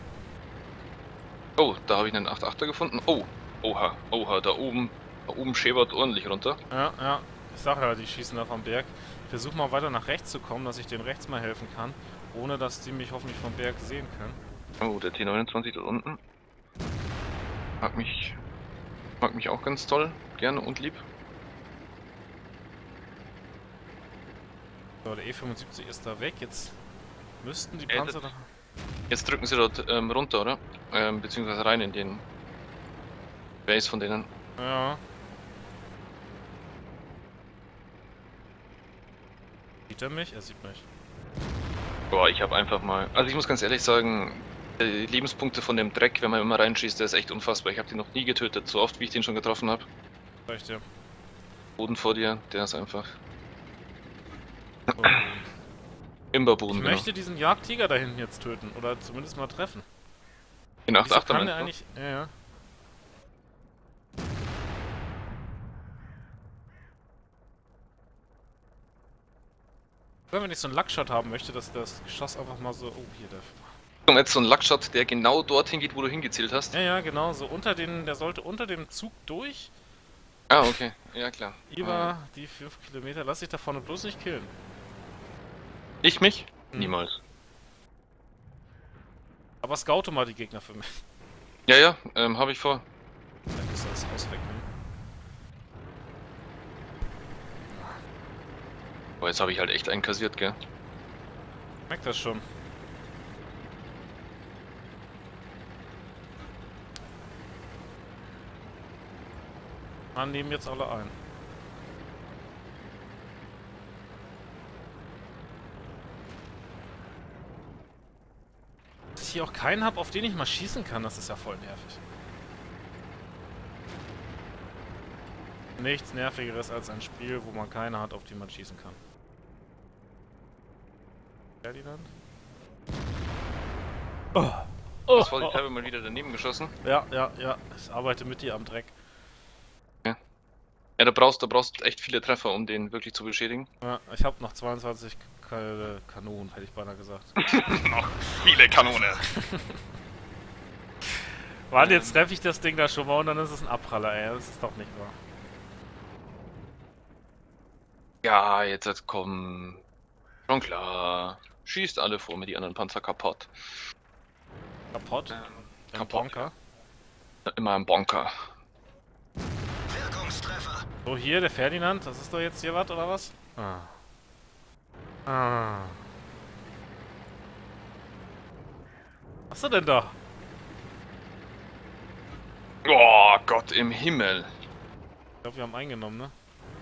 Oh, da habe ich einen 8.8er gefunden. Oh, oha, da oben schäbert ordentlich runter. Ja, ja. Ich sag ja, die schießen da vom Berg. Ich versuche mal weiter nach rechts zu kommen, dass ich denen rechts mal helfen kann. Ohne dass die mich hoffentlich vom Berg sehen können. Oh, der T29 dort unten. Mag mich auch ganz toll, gerne und lieb. So, der E75 ist da weg. Jetzt müssten die Panzer da... Jetzt drücken sie dort runter, oder? Beziehungsweise rein in den Base von denen. Ja. Sieht er mich? Er sieht mich. Boah, ich habe einfach mal... Also ich muss ganz ehrlich sagen, die Lebenspunkte von dem Dreck, wenn man immer reinschießt, der ist echt unfassbar. Ich habe den noch nie getötet, so oft wie ich den schon getroffen habe. Sag ich dir. Boden vor dir, der ist einfach... Oh. Imberboden, Ich möchte diesen Jagdtiger da hinten jetzt töten. Oder zumindest mal treffen. Den Wieso 8.8er kann der meinst du? eigentlich... Ja, ja. Wenn ich so einen Luckshot haben möchte, dass das Geschoss einfach mal so... Oh, hier der... Jetzt so ein Luckshot, der genau dorthin geht, wo du hingezielt hast. Ja, ja, genau. So unter den... Der sollte unter dem Zug durch. Ah, okay. Ja, klar. Über die 5 Kilometer. Lass dich da vorne bloß nicht killen. Ich mich? Hm. Niemals. Aber scoute mal die Gegner für mich. Ja, ja, habe ich vor. Dann ist das Haus weg, ne? Aber jetzt habe ich halt echt einen kassiert, gell? Merkt das schon. Nehmen jetzt alle ein. Dass ich hier auch keinen habe, auf den ich mal schießen kann, das ist ja voll nervig. nichts Nervigeres als ein Spiel, wo man keine hat, auf die man schießen kann. Ferdinand? Oh. Oh, Das war die Teilweise mal wieder daneben geschossen. Ja, ja, ja. Ich arbeite mit dir am Dreck. Ja, da brauchst du echt viele Treffer, um den wirklich zu beschädigen. Ja, ich habe noch 22 Kanonen, hätte ich beinahe gesagt. Noch viele Kanone. Wann, jetzt treffe ich das Ding da schon mal und dann ist es ein Abpraller, ey. Das ist doch nicht wahr. Ja, jetzt komm. Schon klar. Schießt alle vor mir, die anderen Panzer kaputt. Kaputt? Im kaputt. Bonker. Immer im Bonker. Wirkungstreffer. So, hier, der Ferdinand. Das ist doch jetzt hier was, oder was? Ah. Ah. Was ist denn da? Oh Gott im Himmel. Ich glaube, wir haben eingenommen, ne?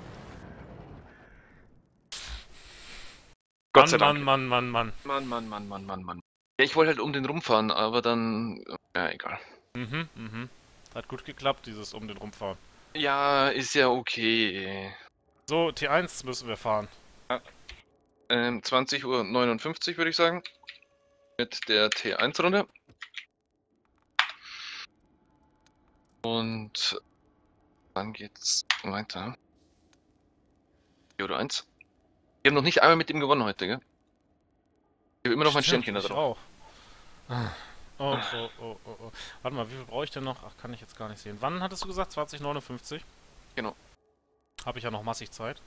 Gott sei Dank. Mann. Mann. Ja, ich wollte halt um den rumfahren, aber dann... Ja, egal. Hat gut geklappt, dieses um den rumfahren. Ja, ist ja okay. So, T1 müssen wir fahren. 20:59 Uhr würde ich sagen. Mit der T1-Runde. Und dann geht's weiter. 4:01. Wir haben noch nicht einmal mit ihm gewonnen heute, gell? Ich habe immer noch mein Sternchen da Ich drauf. auch. Oh. Warte mal, wie viel brauche ich denn noch? Ach, kann ich jetzt gar nicht sehen. Wann hattest du gesagt? 2059? Genau. Habe ich ja noch massig Zeit.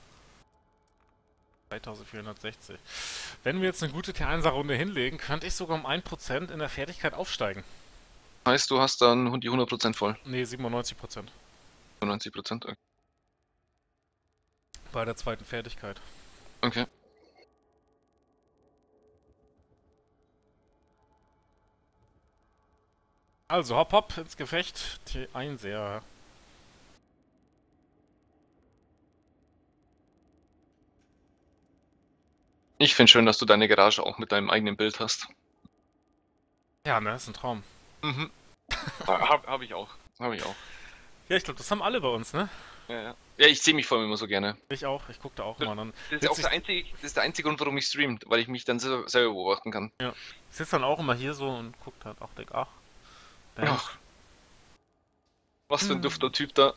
3460. Wenn wir jetzt eine gute T1er-Runde hinlegen, könnte ich sogar um 1% in der Fertigkeit aufsteigen. Heißt, du hast dann die 100% voll. Ne, 97%. 90%? Okay. Bei der zweiten Fertigkeit. Okay. Also, hopp ins Gefecht. T1er. Ich finde schön, dass du deine Garage auch mit deinem eigenen Bild hast. Ja, ne, ist ein Traum. Mhm. Hab ich auch. Ja, ich glaube, das haben alle bei uns, ne? Ja, ich sehe mich vor allem immer so gerne. Ich auch, ich gucke da auch immer dann. Das ist der einzige Grund, warum ich streame, weil ich mich dann selber beobachten kann. Ja. Ich sitze dann auch immer hier so und guckt halt auch, denk, ach. Ach. Was für ein dufter Typ da.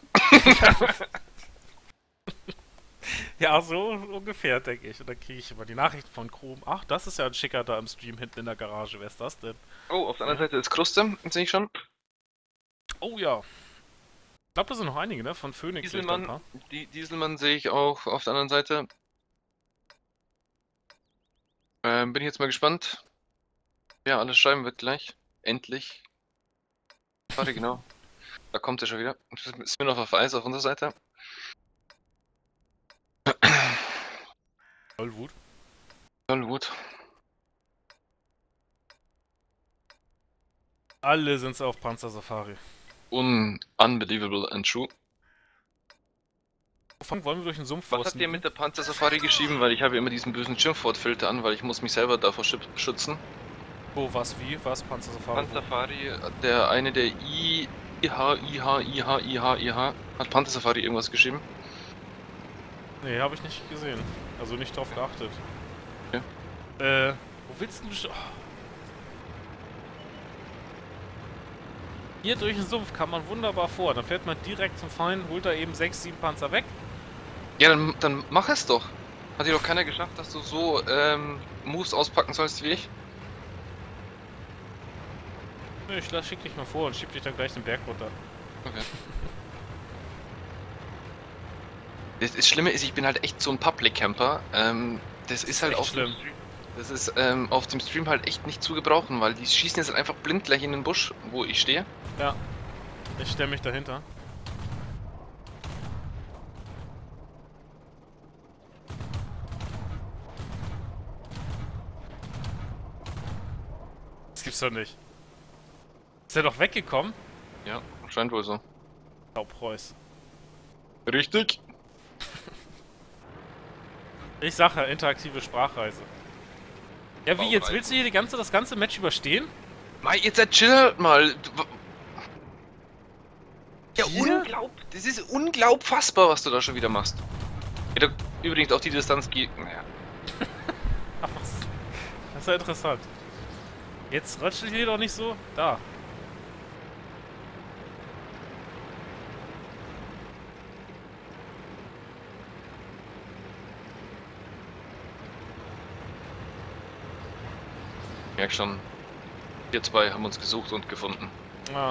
Ja, so ungefähr, denke ich. Und dann kriege ich immer die Nachrichten von Chrome. Ach, das ist ja ein Schicker da im Stream hinten in der Garage. Wer ist das denn? Oh, auf der anderen Seite ist Kruste, sehe ich schon. Oh ja. Ich glaube, da sind noch einige, ne? Von Phoenix. Dieselmann sehe ich auch auf der anderen Seite. Bin ich jetzt mal gespannt. Ja, alles schreiben wird gleich. Endlich. Warte, genau. Da kommt er schon wieder. Ist mir noch auf Eis auf unserer Seite. Tollwut. Tollwut. Alle sind auf Panzer Safari. Unbelievable and true. Wollen wir durch den Sumpf Was habt ihr mit der Panzer Safari geschrieben? Weil ich habe immer diesen bösen Schirmfort-Filter an, weil ich muss mich selber davor schützen. Wo, was, wie? Was? Panzer Safari? Panzer Safari, der eine der IH hat Panzer Safari irgendwas geschrieben. Nee, habe ich nicht gesehen. Also nicht drauf geachtet. Okay. Wo willst du... Hier durch den Sumpf kann man wunderbar vor. Dann fährt man direkt zum Feind, holt da eben 6, 7 Panzer weg. Ja, dann mach es doch. Hat dir doch keiner geschafft, dass du so Moves auspacken sollst wie ich? Nee, ich schick dich mal vor und schieb dich dann gleich den Berg runter. Okay. Das Schlimme ist, ich bin halt echt so ein Public Camper. Das ist halt auf dem Stream. Das ist auf dem Stream halt echt nicht zu gebrauchen, weil die schießen jetzt halt einfach blind gleich in den Busch, wo ich stehe. Ja. Ich stelle mich dahinter. Das gibt's doch nicht. Ist er doch weggekommen? Ja, scheint wohl so. Preuß. Richtig. Ich sag ja, interaktive Sprachreise. Ja, wie, jetzt willst du hier das ganze Match überstehen? Mei, jetzt chill mal. Ja, Das ist unglaubfassbar, was du da schon wieder machst. Ja, übrigens auch die Distanz geht. Naja. Ach was. Das ist ja interessant. Jetzt rutschelt hier doch nicht so. Da. Ich merk schon. Wir zwei haben uns gesucht und gefunden. Ja.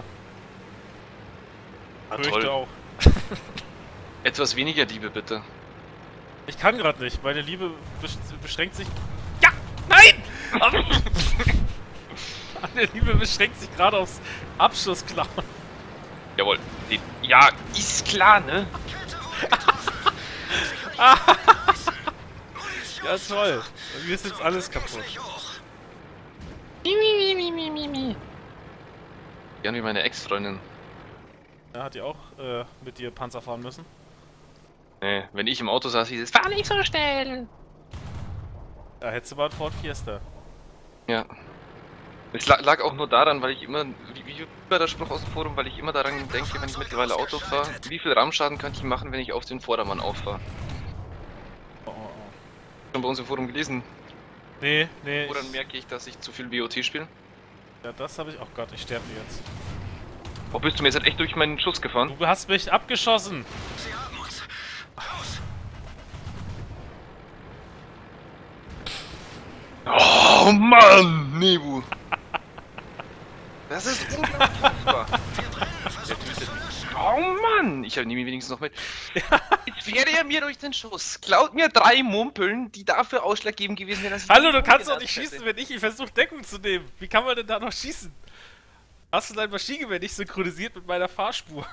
Ah, Fürchte toll. auch. Etwas weniger Liebe, bitte. Ich kann gerade nicht. Meine Liebe beschränkt sich. Ja! Nein! Meine Liebe beschränkt sich gerade aufs Abschussklauen. Jawohl. Ja, ist klar, ne? Ja, toll. Bei mir ist jetzt alles kaputt. Gern wie meine Ex-Freundin. Ja, hat die auch mit dir Panzer fahren müssen? Nee, wenn ich im Auto saß, hieß es, fahr nicht so schnell! Da hättest du mal einen Ford Fiesta. Ja. Es lag auch nur daran, weil ich immer, wie war der Spruch aus dem Forum, weil ich immer daran denke, wenn ich mittlerweile Auto fahre, wie viel Rammschaden könnte ich machen, wenn ich auf den Vordermann auffahre. Oh, oh, oh. Schon bei uns im Forum gelesen. Nee, nee. Woran merke ich, dass ich zu viel WOT spiele? Ja, das habe ich. Oh Gott, ich sterbe jetzt. Oh, bist du mir jetzt halt echt durch meinen Schuss gefahren? Du hast mich abgeschossen. Sie haben uns. Los! Oh Mann, Nebu! Das ist unglaublich. Der tötet mich. Oh Mann! Ich nehme ihn wenigstens noch mit. Jetzt wäre er mir durch den Schuss. Klaut mir 3 Mumpeln, die dafür ausschlaggebend gewesen wären, dass ich... Hallo, du kannst doch gelassen nicht hätte. schießen, wenn ich versuche Deckung zu nehmen. Wie kann man denn da noch schießen? Hast du dein Maschinengewehr nicht synchronisiert mit meiner Fahrspur?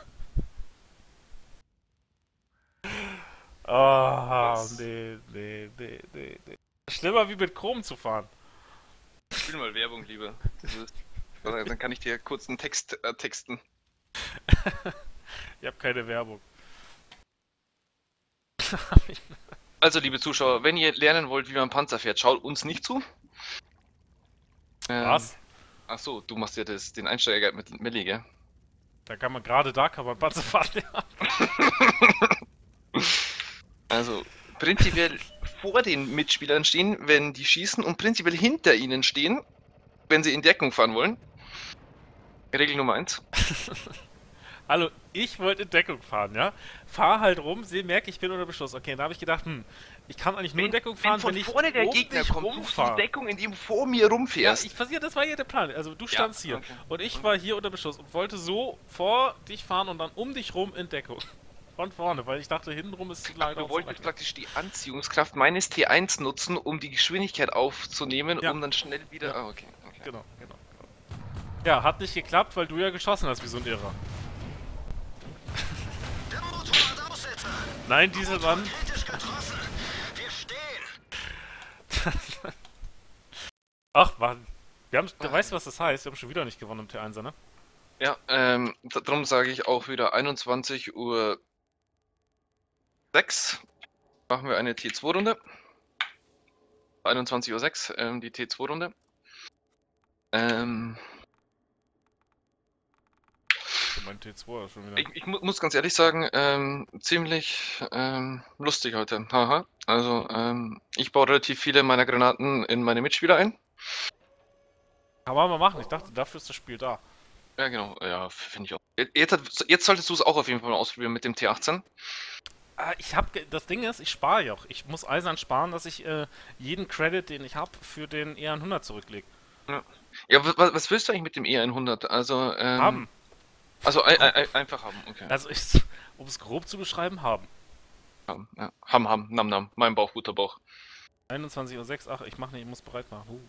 Oh, nee. Schlimmer wie mit Chrom zu fahren. Spiel mal Werbung, lieber. Dann kann ich dir kurz einen Text texten. Ich habe keine Werbung. Also, liebe Zuschauer, wenn ihr lernen wollt, wie man Panzer fährt, schaut uns nicht zu. Was? Achso, du machst ja den Einsteiger mit Milli, gell? Da kann man Panzer fahren lernen. Also, prinzipiell vor den Mitspielern stehen, wenn die schießen, und prinzipiell hinter ihnen stehen, wenn sie in Deckung fahren wollen. Regel Nummer 1. Hallo, ich wollte in Deckung fahren, ja? Fahr halt rum, merke ich bin unter Beschuss. Okay, dann habe ich gedacht, ich kann eigentlich nur in Deckung fahren, wenn ich vorne der um Gegner dich kommt, suchst du rumfahre. die Deckung, indem du vor mir Ja, rumfährst. das war hier der Plan. Also du standst hier okay. und ich war hier unter Beschuss und wollte so vor dich fahren und dann um dich rum in Deckung. Von vorne, weil ich dachte, hintenrum ist zu lang. Du wolltest praktisch die Anziehungskraft meines T1 nutzen, um die Geschwindigkeit aufzunehmen, Ja. um dann schnell wieder... Ja. Ah, okay. Genau. Ja, hat nicht geklappt, weil du ja geschossen hast wie so ein Irrer. Der Motorradaussetzer! Nein, Dieselmann. Kritisch getroffen! Wir stehen! Ach, Mann. Weißt du, was das heißt? Wir haben schon wieder nicht gewonnen im T1er, ne? Ja, darum sage ich auch wieder 21:06 Uhr machen wir eine T2-Runde. 21:06 Uhr, die T2-Runde. Mein T2 ist schon wieder. Ich muss ganz ehrlich sagen, ziemlich lustig heute. Haha. Also, ich baue relativ viele meiner Granaten in meine Mitspieler ein. Kann man mal machen. Ich dachte, dafür ist das Spiel da. Ja, genau. Ja, finde ich auch. Jetzt solltest du es auch auf jeden Fall mal ausprobieren mit dem T18. Das Ding ist, ich spare ja auch. Ich muss eisern sparen, dass ich jeden Credit, den ich habe, für den ER100 zurücklege. Ja, was willst du eigentlich mit dem ER100? Also, Haben. Also einfach haben, okay. Also, um es grob zu beschreiben, haben. Haben, ja. Ham, nam, mein Bauch, guter Bauch. 21:06 Uhr, ach, ich mach nicht, ich muss bereit machen.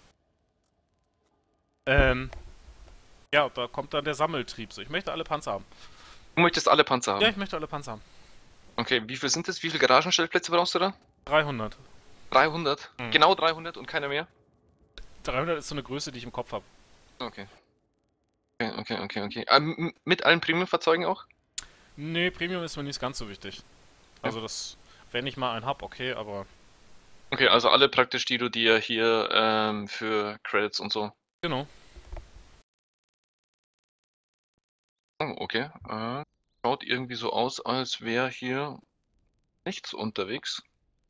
Ja, da kommt dann der Sammeltrieb. So, ich möchte alle Panzer haben. Du möchtest alle Panzer haben? Ja, ich möchte alle Panzer haben. Okay, wie viel sind das? Wie viele Garagenstellplätze brauchst du da? 300. 300? Mhm. Genau 300 und keiner mehr? 300 ist so eine Größe, die ich im Kopf habe. Okay. Okay. Mit allen Premium-Fahrzeugen auch? Nee, Premium ist mir nicht ganz so wichtig. Also das, wenn ich mal einen hab, okay, aber... Okay, also alle praktisch, die du dir hier für Credits und so... Genau. Oh, okay. Schaut irgendwie so aus, als wäre hier nichts unterwegs.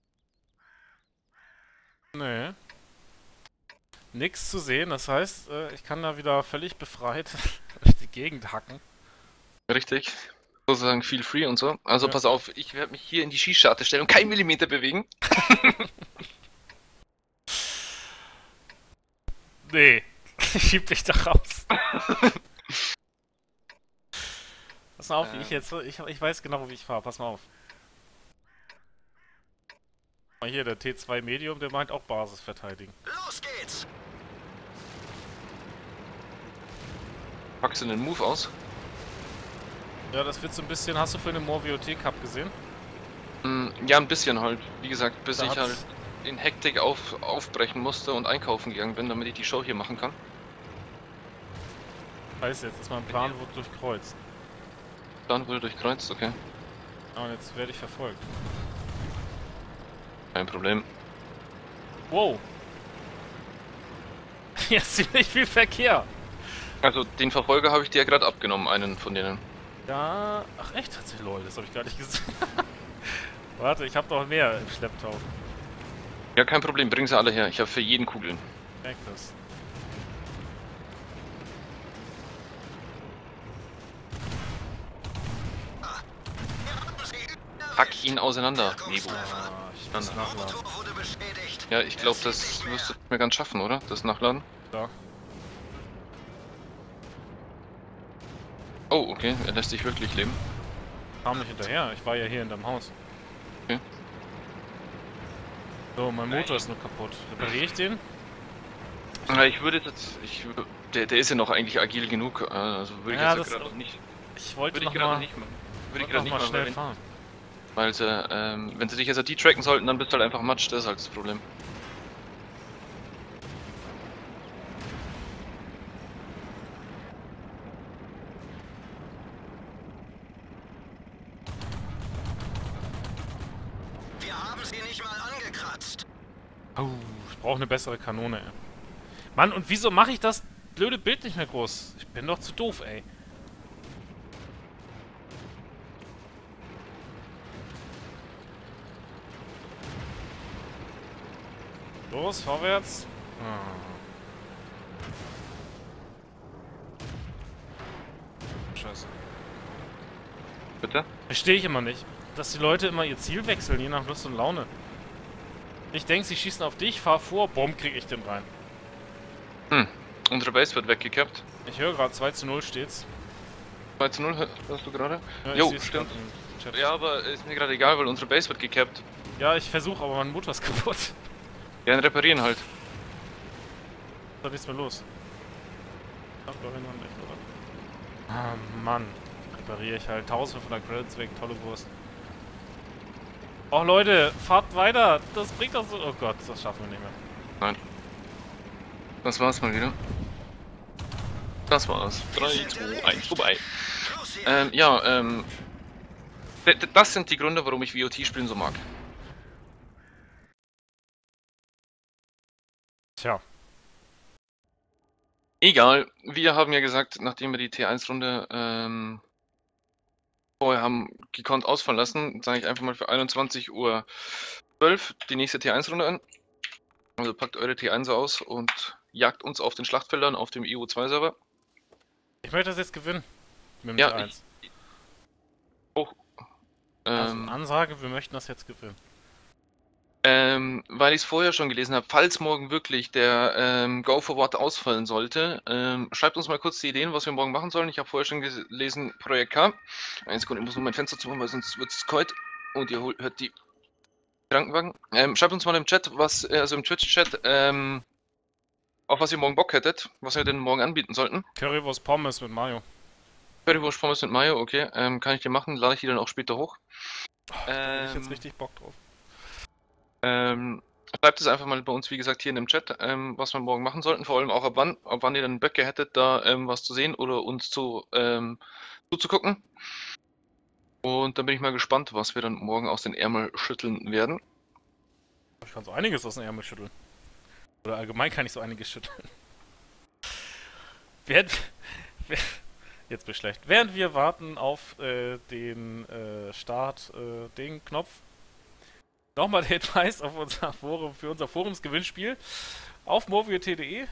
Nee. Nix zu sehen, das heißt, ich kann da wieder völlig befreit durch die Gegend hacken. Richtig. Sozusagen feel free und so. Also Ja. pass auf, ich werde mich hier in die Schießscharte stellen und keinen Millimeter bewegen. Nee, ich schieb dich da raus. Pass mal auf, wie ich jetzt. Ich weiß genau, wie ich fahre. Pass mal auf. Mal hier, der T2 Medium, der meint auch Basis verteidigen. Los geht's! Packst du den Move aus? Ja, das wird so ein bisschen. Hast du für den More VOT Cup gesehen? Ja, ein bisschen halt. Wie gesagt, bis Da ich hat's- halt in Hektik aufbrechen musste und einkaufen gegangen bin, damit ich die Show hier machen kann. Scheiße, jetzt ist mein Plan wurde durchkreuzt. Dann wurde durchkreuzt, okay. Ah, und jetzt werde ich verfolgt. Kein Problem. Wow! Hier ist ziemlich viel Verkehr. Also den Verfolger habe ich dir ja gerade abgenommen, einen von denen. Ja. Ach echt? Tatsächlich, lol, das habe ich gar nicht gesehen. Warte, ich habe noch mehr im Schlepptau. Ja, kein Problem, bring sie alle her. Ich habe für jeden Kugeln. Merk das. Wir haben sie erwischt. Hack ihn auseinander, Nebo. Ah, ich muss Dann- nachladen. Motor wurde beschädigt. Ja, ich glaube, das wirst du nicht mehr ganz schaffen, oder? Das Nachladen? Da. Oh, okay, er lässt sich wirklich leben. Kam nicht hinterher, ich war ja hier in deinem Haus. Okay. So, mein Motor ist nur kaputt. Repariere ich den? Ich würde jetzt. Der ist ja noch eigentlich agil genug. Also würde ich Ja, jetzt das- gerade noch nicht. Ich wollte Würde noch ich gerade mal, nicht machen. Würde ich noch gerade nicht mal machen, schnell weil, fahren. weil sie, wenn sie dich jetzt detracken sollten, dann bist du halt einfach Matsch, das ist halt das Problem. Wir haben sie nicht mal angekratzt. Oh, ich brauche eine bessere Kanone, ey. Mann, und wieso mache ich das blöde Bild nicht mehr groß? Ich bin doch zu doof, ey. Los, vorwärts. Ah. Scheiße. Bitte? Verstehe ich immer nicht, dass die Leute immer ihr Ziel wechseln, je nach Lust und Laune. Ich denke, sie schießen auf dich, fahr vor, bumm, krieg ich den rein. Unsere Base wird weggekappt. Ich höre gerade 2:0 steht's. 2:0 hörst du gerade? Ja, Jo, ich seh's stimmt. grad im Chat. Ja, aber ist mir gerade egal, weil unsere Base wird gekappt. Ja, ich versuche, aber mein Motor ist kaputt. Ja, dann reparieren halt. Da nichts mehr los. Ach, da hinten nicht, oder? Ah, Mann. Repariere ich halt. 1500 Credits weg, tolle Wurst. Oh, Leute, fahrt weiter. Das bringt doch so... Oh Gott, das schaffen wir nicht mehr. Das war's mal wieder. Das war's. 3, 2, 1, vorbei. Los hier! Das sind die Gründe, warum ich VOT spielen so mag. Tja. Egal, wir haben ja gesagt, nachdem wir die T1-Runde vorher haben gekonnt ausfallen lassen, sage ich einfach mal für 21:12 Uhr die nächste T1-Runde an. Also packt eure T1 aus und jagt uns auf den Schlachtfeldern auf dem EU2-Server. Ich möchte das jetzt gewinnen. Mit dem Ja, T1. Also, Ähm, Ansage, wir möchten das jetzt gewinnen. Weil ich es vorher schon gelesen habe, falls morgen wirklich der Go Forward ausfallen sollte, schreibt uns mal kurz die Ideen, was wir morgen machen sollen. Ich habe vorher schon gelesen, Projekt K. Eine Sekunde, ich muss nur mein Fenster zumachen, weil sonst wird es kalt und ihr hört die Krankenwagen. Schreibt uns mal im Chat, also im Twitch-Chat, auf was ihr morgen Bock hättet, was wir denn morgen anbieten sollten. Currywurst Pommes mit Mayo. Currywurst Pommes mit Mayo, okay, kann ich dir machen, lade ich die dann auch später hoch. Da hab ich jetzt richtig Bock drauf. Schreibt es einfach mal bei uns, wie gesagt, hier in dem Chat, was wir morgen machen sollten, vor allem auch ab wann ihr dann Böcke hättet, da was zu sehen oder uns zuzugucken. Und dann bin ich mal gespannt, was wir dann morgen aus den Ärmel schütteln werden. Ich kann so einiges aus dem Ärmel schütteln. Oder allgemein kann ich so einiges schütteln. Wer, Jetzt bin ich schlecht. Während wir warten auf den Start, den Knopf, nochmal der Hinweis auf unser Forum, für unser Forumsgewinnspiel auf movio.de.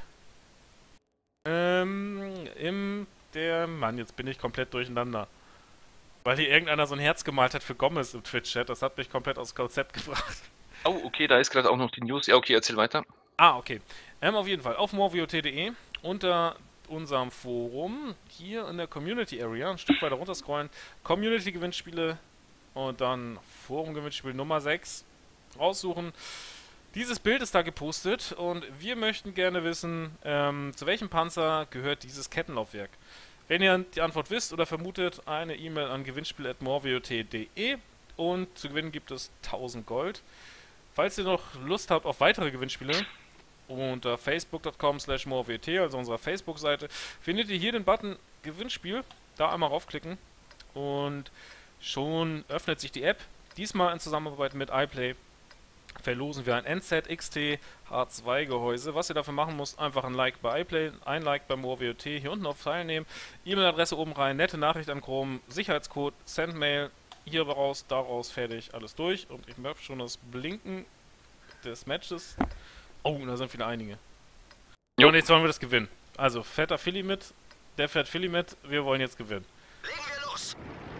Mann, jetzt bin ich komplett durcheinander. Weil hier irgendeiner so ein Herz gemalt hat für Gomez im Twitch-Chat. Das hat mich komplett aus Konzept gebracht. Oh, okay, da ist gerade auch noch die News. Ja, okay, erzähl weiter. Ah, okay. Auf jeden Fall auf movio.de unter unserem Forum hier in der Community Area ein Stück weiter runter scrollen. Community-Gewinnspiele und dann Forum-Gewinnspiel Nummer 6 raussuchen. Dieses Bild ist da gepostet und wir möchten gerne wissen, zu welchem Panzer gehört dieses Kettenlaufwerk. Wenn ihr die Antwort wisst oder vermutet, eine E-Mail an gewinnspiel@movio.de und zu gewinnen gibt es 1000 Gold. Falls ihr noch Lust habt auf weitere Gewinnspiele, unter facebook.com/movio.t, also unserer Facebook-Seite, findet ihr hier den Button Gewinnspiel. Da einmal raufklicken und schon öffnet sich die App. Diesmal in Zusammenarbeit mit iPlay verlosen wir ein NZ-XT H2 Gehäuse. Was ihr dafür machen müsst, einfach ein Like bei iPlay, ein Like bei movio.t, hier unten auf Teilnehmen, E-Mail-Adresse oben rein, nette Nachricht an Chrome, Sicherheitscode, Sendmail, hier raus, daraus, fertig, alles durch. Und ich merke schon das Blinken des Matches. Oh, da sind wieder einige. Jo. Und jetzt wollen wir das gewinnen. Also, fetter Philly mit, der fährt Philly mit, wir wollen jetzt gewinnen. Legen wir los.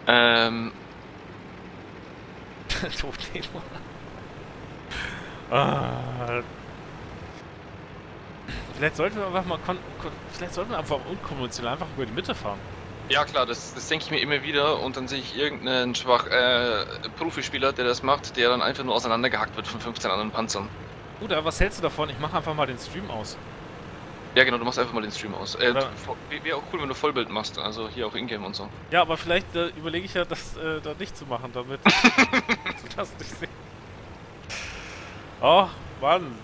Totnehmer. Vielleicht sollten wir einfach mal unkonventionell einfach über die Mitte fahren. Ja klar, das denke ich mir immer wieder und dann sehe ich irgendeinen Profispieler, der das macht, der dann einfach nur auseinandergehackt wird von 15 anderen Panzern. Oder was hältst du davon? Ich mache einfach mal den Stream aus. Ja genau, du machst einfach mal den Stream aus. Wäre auch cool, wenn du Vollbild machst, also hier auch Ingame und so. Ja, aber vielleicht überlege ich ja, das da nicht zu machen, damit du das nicht sehen. Ach, Mann.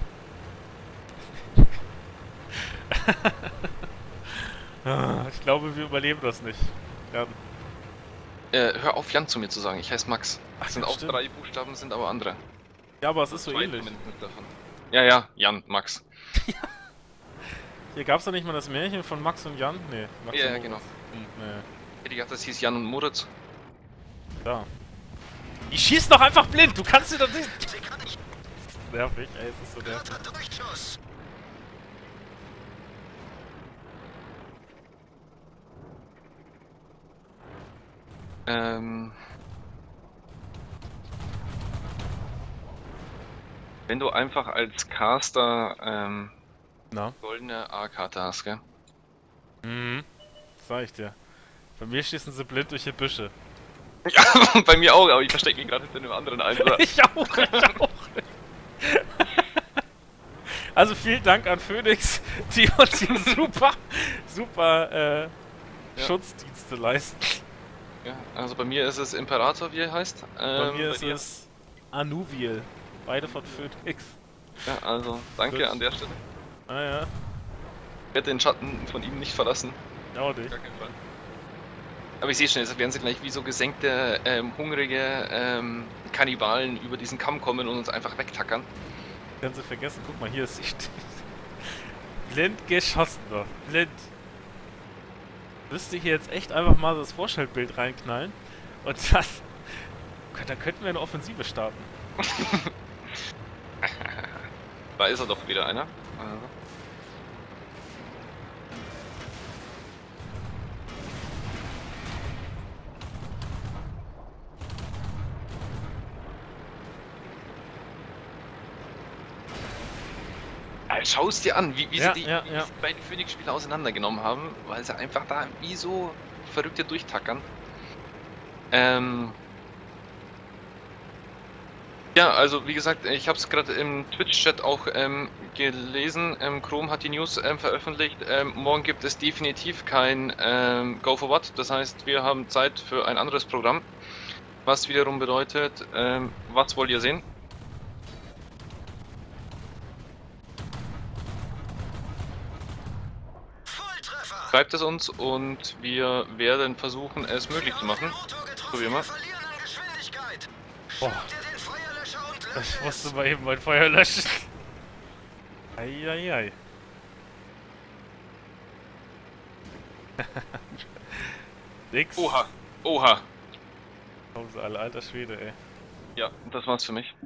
Ich glaube, wir überleben das nicht. Ja. Hör auf, Jan zu mir zu sagen, ich heiße Max. Ach, Es sind auch 3 Buchstaben, sind aber andere. Ja, aber es ist so Zwei ähnlich. zumindest davon. Ja, Jan, Max. Hier gab es doch nicht mal das Märchen von Max und Jan? Nee, Max Ja, und Moritz. genau. Nee. Ich hätte gedacht, das hieß Jan und Moritz. Ja. Ich schieß doch einfach blind, du kannst dir das nicht... Sie kann nicht. Nervig, ey, es ist so nervig. Harter Durchschuss. Wenn du einfach als Caster Na? goldene A-Karte hast, gell? Mhm. Sag ich dir. Bei mir schießen sie blind durch die Büsche. Ja, bei mir auch, aber ich verstecke mich gerade hinter einem anderen Einsatz. Ich auch. Also vielen Dank an Phoenix, die uns hier super Schutzdienste leisten. Ja, also bei mir ist es Imperator, wie er heißt. Bei mir ist dir? es Anuviel. Beide von Phoenix. Ja, also danke Gut. an der Stelle. Ah ja. Ich werde den Schatten von ihm nicht verlassen. Ja, auch nicht. Gar keinen Fall. Aber ich sehe schon, jetzt werden sie gleich wie so gesenkte, hungrige Kannibalen über diesen Kamm kommen und uns einfach wegtackern. Können sie vergessen. Guck mal, hier ist sie. Blind geschossen doch. Blind. Müsste hier jetzt echt einfach mal das Vorstellbild reinknallen. Und dann könnten wir eine Offensive starten. Da ist er doch wieder einer. Schau es dir an, wie sie die beiden Phoenix-Spieler auseinandergenommen haben, weil sie einfach da wie so verrückte durchtackern. Ja, also wie gesagt, ich habe es gerade im Twitch-Chat auch gelesen. Chrome hat die News veröffentlicht. Morgen gibt es definitiv kein Go for What. Das heißt, wir haben Zeit für ein anderes Programm. Was wiederum bedeutet, was wollt ihr sehen? Volltreffer. Schreibt es uns und wir werden versuchen, es möglich zu machen. So wie immer. Wir verlieren an Geschwindigkeit. Boah. Schnappt ihr den Feuerlöscher und löscht Ich es. musste mal eben mein Feuer löschen. Eieiei. Nix. Oha. Oha. Alter Schwede, ey. Ja, das war's für mich.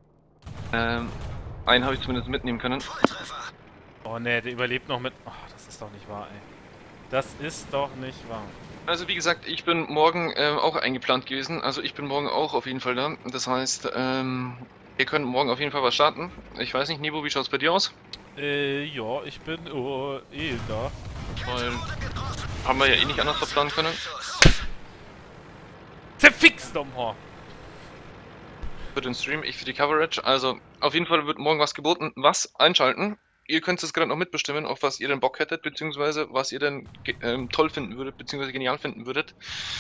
Einen habe ich zumindest mitnehmen können. Volltreffer. Oh ne, der überlebt noch mit... Oh, das ist doch nicht wahr, ey. Das ist doch nicht wahr. Also wie gesagt, ich bin morgen auch eingeplant gewesen. Also ich bin morgen auch auf jeden Fall da. Das heißt, wir können morgen auf jeden Fall was starten. Ich weiß nicht, Nebo, wie schaut's bei dir aus? Ja, ich bin da. Weil haben wir ja eh nicht anders verplanen können. Zerfix nochmal! Für den Stream, ich für die Coverage. Also auf jeden Fall wird morgen was geboten. Was einschalten. Ihr könnt es gerade noch mitbestimmen, auf was ihr denn Bock hättet, beziehungsweise was ihr denn toll finden würdet, beziehungsweise genial finden würdet.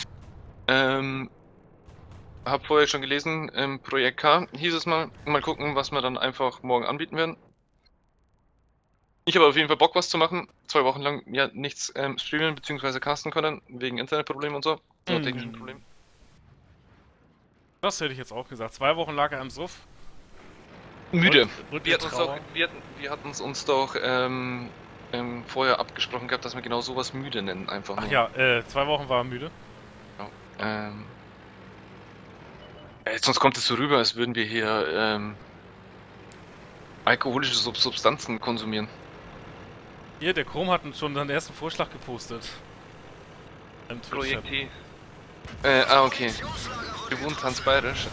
Hab vorher schon gelesen, im Projekt K hieß es mal. Mal gucken, was wir dann einfach morgen anbieten werden. Ich habe auf jeden Fall Bock, was zu machen. 2 Wochen lang ja nichts streamen bzw. casten können, wegen Internetproblemen und so. So technischen Problemen. Das hätte ich jetzt auch gesagt. 2 Wochen lag er im Suff. Müde. Und Wir hatten es uns doch vorher abgesprochen gehabt, dass wir genau sowas müde nennen, einfach nur. Ach ja, 2 Wochen war er müde. Ja, sonst kommt es so rüber, als würden wir hier alkoholische Substanzen konsumieren. Hier, der Chrom hat schon seinen ersten Vorschlag gepostet. Im Projekt Twitch-Chat. T. Okay. Gewohnt transbayerisch.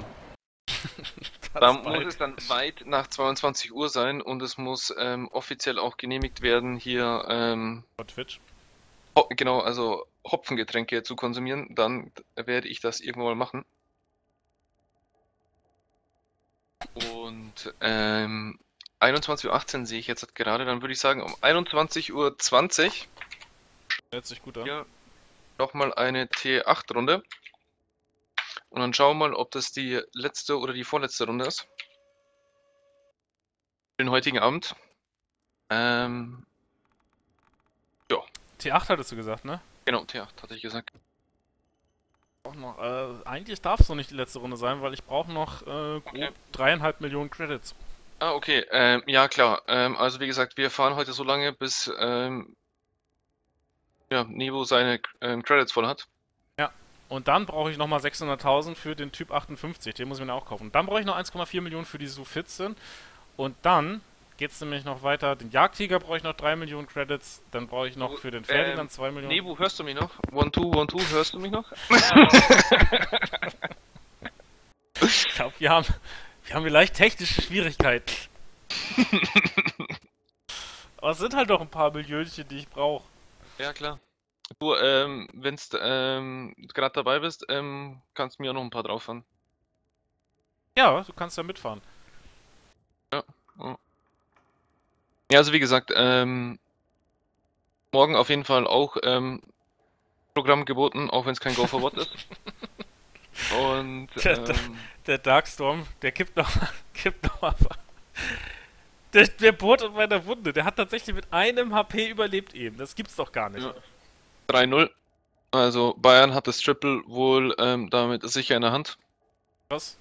Da muss es dann weit nach 22 Uhr sein und es muss offiziell auch genehmigt werden, hier Auf Twitch. genau, also Hopfengetränke zu konsumieren. Dann werde ich das irgendwann mal machen. Und 21:18 Uhr sehe ich jetzt gerade, dann würde ich sagen, um 21:20 Uhr Hört sich gut an. hier nochmal eine T8-Runde. Und dann schauen wir mal, ob das die letzte oder die vorletzte Runde ist. Für den heutigen Abend. Ja, T8 hattest du gesagt, ne? genau, T8 hatte ich gesagt. Auch noch, eigentlich darf es noch nicht die letzte Runde sein, weil ich brauche noch grob Okay. 3,5 Millionen Credits. Ah, okay, ja klar. Also wie gesagt, wir fahren heute so lange, bis ja, Nebo seine Credits voll hat. Und dann brauche ich nochmal 600.000 für den Typ 58, den muss ich mir auch kaufen. Dann brauche ich noch 1,4 Millionen für die Suffitzen. Und dann geht es nämlich noch weiter. Den Jagdtiger brauche ich noch 3 Millionen Credits. Dann brauche ich noch für den Ferdinand 2 Millionen. Nebo, hörst du mich noch? 1, 2, 1, 2, hörst du mich noch? Ich glaube, wir haben vielleicht technische Schwierigkeiten. Aber es sind halt noch ein paar Millionchen, die ich brauche. Ja, klar. Du, wenn du gerade dabei bist, kannst du mir auch noch ein paar drauf fahren. Ja, du kannst ja mitfahren. Ja, also wie gesagt, morgen auf jeden Fall auch Programm geboten, auch wenn es kein Go for What ist. Und Der Darkstorm, der kippt noch mal. Der bohrt in meiner Wunde. Der hat tatsächlich mit einem HP überlebt eben. Das gibt's doch gar nicht. Ja. 3-0. Also Bayern hat das Triple wohl damit sicher in der Hand. Was?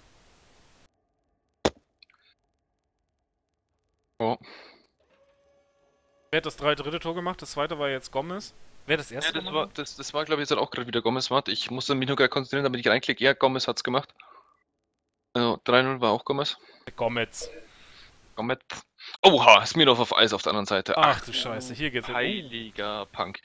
Oh. Wer hat das dritte Tor gemacht? Das zweite war jetzt Gomez. Wer hat das erste Ja, gemacht? das war glaube ich jetzt auch gerade wieder Gomez. Warte, ich musste mich nur gerade konzentrieren, damit ich reinklicke. Ja, Gomez hat's gemacht. Also 3-0 war auch Gomez. Gomez. Gomez. Oha, Smirnov auf Eis auf der anderen Seite. Ach du Scheiße, hier geht's. Heiliger Punk.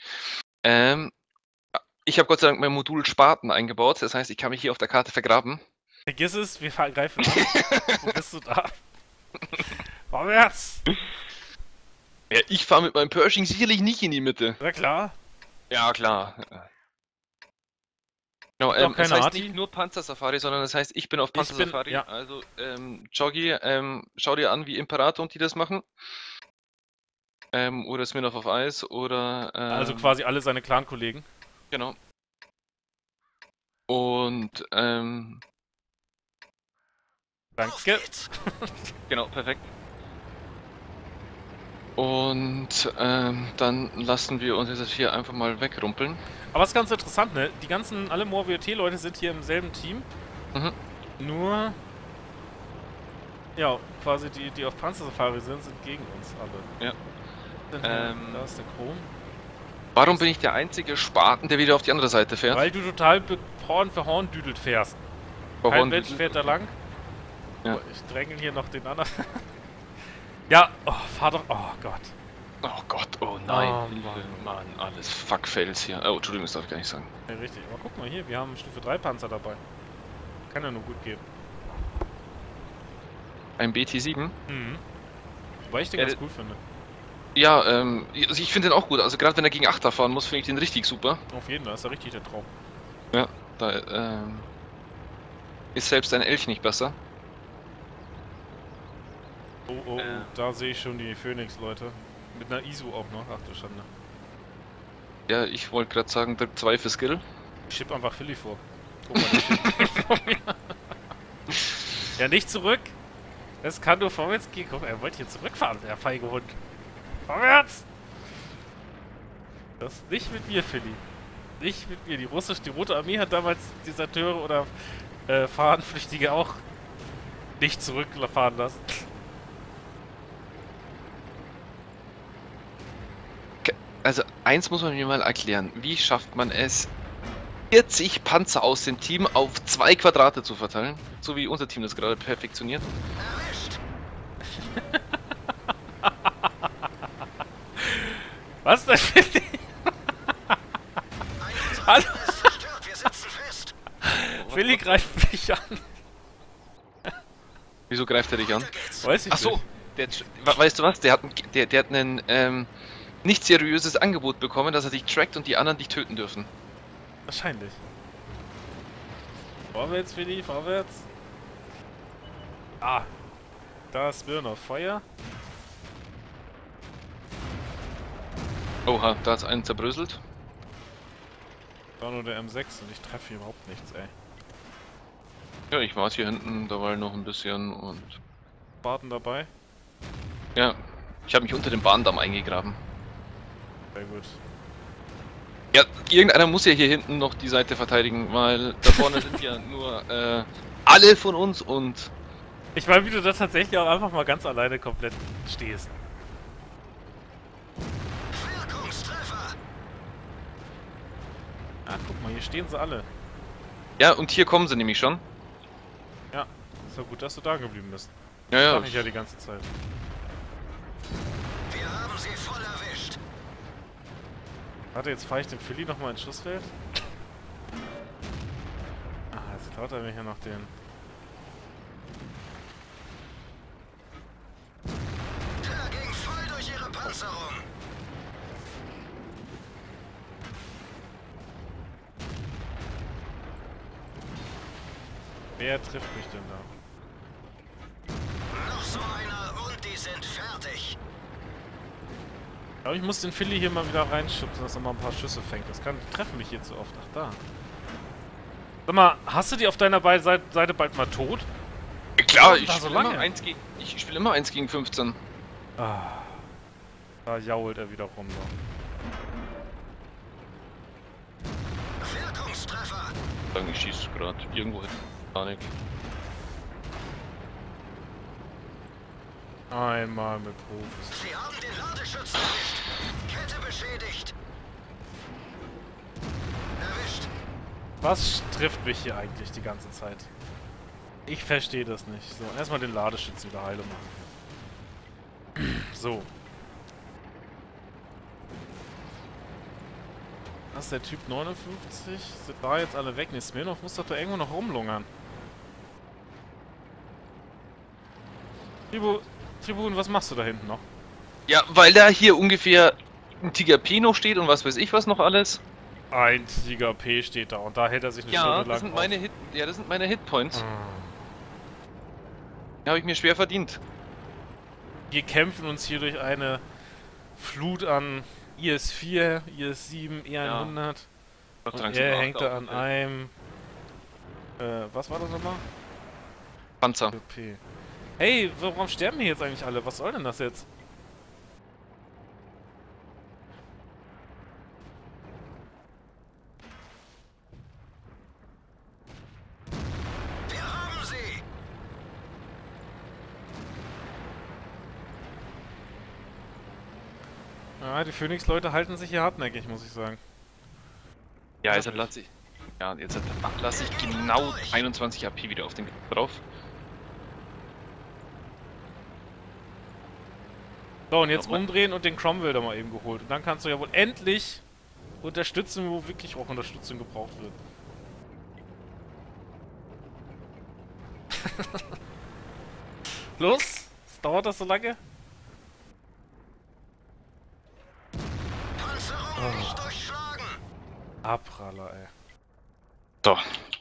Ich habe Gott sei Dank mein Modul Spaten eingebaut, das heißt, ich kann mich hier auf der Karte vergraben. Vergiss es, wir greifen an. Wo bist du da? Vorwärts! Ja, ich fahre mit meinem Pershing sicherlich nicht in die Mitte. Na klar. Ja, klar. Genau, Gibt auch das keine heißt Arti? nicht nur Panzersafari, sondern das heißt, ich bin auf Panzersafari. ja. Also, Joggy, schau dir an, wie Imperator und die das machen. Oder Smirnov auf Eis, oder... Also quasi alle seine Clan-Kollegen. Genau. Und, Danke. genau, perfekt. Und dann lassen wir uns jetzt hier einfach mal wegrumpeln. Aber es ist ganz interessant, ne? Die ganzen, alle MoreWT-Leute sind hier im selben Team. Mhm. Nur, ja, quasi die auf Panzersafari sind gegen uns alle. Ja. Da ist der Chrom. Warum bin ich der einzige Spaten, der wieder auf die andere Seite fährt? Weil du total Horn für Horn düdelt fährst. Kein Mensch fährt da lang. Ja. Oh, ich drängel hier noch den anderen. Ja, oh, fahr doch. Oh Gott. Oh Gott, oh nein. Oh, Mann, alles Fuckfails hier. Oh, Entschuldigung, das darf ich gar nicht sagen. Ja, richtig. Aber guck mal hier, wir haben Stufe 3 Panzer dabei. Kann ja nur gut gehen. Ein BT7? Mhm. Wobei ich den Ja, ganz cool finde. Ja, also ich finde den auch gut. Also gerade wenn er gegen 8er fahren muss, finde ich den richtig super. Auf jeden Fall, ist ja richtig der Traum. Ja, da ist selbst ein Elch nicht besser. Oh, oh, oh, da sehe ich schon die Phoenix-Leute. Mit einer ISO auch noch. Ach du Schande. Ja, ich wollte gerade sagen, drück 2 für Skill. Ich schieb einfach Philly vor. Guck mal, der schippt vor mir. Ja, nicht zurück. Es kann nur vorwärts gehen. Guck, er wollte hier zurückfahren, der feige Hund. Vorwärts! Das ist nicht mit mir, Philly. Nicht mit mir. Die Rote Armee hat damals Deserteure oder Fahnenflüchtige auch nicht zurückfahren lassen. Also eins muss man mir mal erklären. Wie schafft man es, 40 Panzer aus dem Team auf 2 Quadrate zu verteilen? So wie unser Team das gerade perfektioniert. Erwischt! Was denn, Philly? Einer Hallo? unserer ist zerstört, wir sitzen fest. Philly greift mich an. Wieso greift er dich an? Da geht's. Weiß ich Ach so, nicht. weißt du was? Der hat ein nicht seriöses Angebot bekommen, dass er dich trackt und die anderen dich töten dürfen. Wahrscheinlich. Vorwärts, Philly, vorwärts. Ah. Da ist Birner. Feuer. Oha, da ist einen zerbröselt. Da nur der M6 und ich treffe hier überhaupt nichts, ey. Ja, ich war hier hinten, da war noch ein bisschen und... Warten dabei. Ja, ich habe mich unter dem Bahndamm eingegraben. Sehr gut. Ja, irgendeiner muss ja hier hinten noch die Seite verteidigen, weil da vorne sind ja nur alle von uns und... Ich meine, wie du da tatsächlich auch einfach mal ganz alleine komplett stehst. Wirkungstreffer! Ah, guck mal, hier stehen sie alle. Ja, und hier kommen sie nämlich schon. Ja, ist ja gut, dass du da geblieben bist. Ja, Das ja. sag ich ja die ganze Zeit. Wir haben sie voll erwischt. Warte, jetzt fahre ich den Philly nochmal ins Schussfeld. Ah, jetzt klaut er mir hier noch den. Der ging voll durch ihre Panzerung. Wer trifft mich denn da? Noch so einer und die sind fertig. Ich glaube, ich muss den Philly hier mal wieder reinschubsen, dass er mal ein paar Schüsse fängt. Das kann treffen mich hier zu oft. Ach, da. Sag mal, hast du die auf deiner Seite bald mal tot? Klar, Warum ich da so spiele lange? immer, ich spiel immer 1 gegen 15. Ah. Da jault er wieder rum. So. Wirkungstreffer. Sagen, ich schieße gerade irgendwo hin. Panik. Einmal mit Profis. Sie haben den Ladeschützen erwischt. Kette beschädigt. Erwischt. Was trifft mich hier eigentlich die ganze Zeit? Ich verstehe das nicht. So, erstmal den Ladeschützen wieder heile machen. So. Das ist der Typ 59. Sind da jetzt alle weg? Ne, Smirnov muss doch da irgendwo noch rumlungern. Tribun, was machst du da hinten noch? Ja, weil da hier ungefähr ein Tiger Pino steht und was weiß ich was noch alles. Ein Tiger P steht da und da hält er sich eine Ja, Stunde lang das sind meine das sind meine Hitpoints. auf. Die habe ich mir schwer verdient. Wir kämpfen uns hier durch eine Flut an IS-4, IS-7, E100. Gott sei Und Dank sind er wir hängt auch da an einem... was war das nochmal? Panzer. P. Hey, warum sterben hier jetzt eigentlich alle? Was soll denn das jetzt? Wir haben sie. Ja, die Phoenix-Leute halten sich hier hartnäckig, muss ich sagen. Ja, jetzt lasse ich. Ja, jetzt lasse ich genau 21 AP wieder auf den drauf. So, und jetzt Nochmal. umdrehen und den Cromwell da mal eben geholt. Und dann kannst du ja wohl endlich unterstützen, wo wirklich auch Unterstützung gebraucht wird. Los! Dauert das so lange? Panzerung nicht durchschlagen. Abraller, ey. So.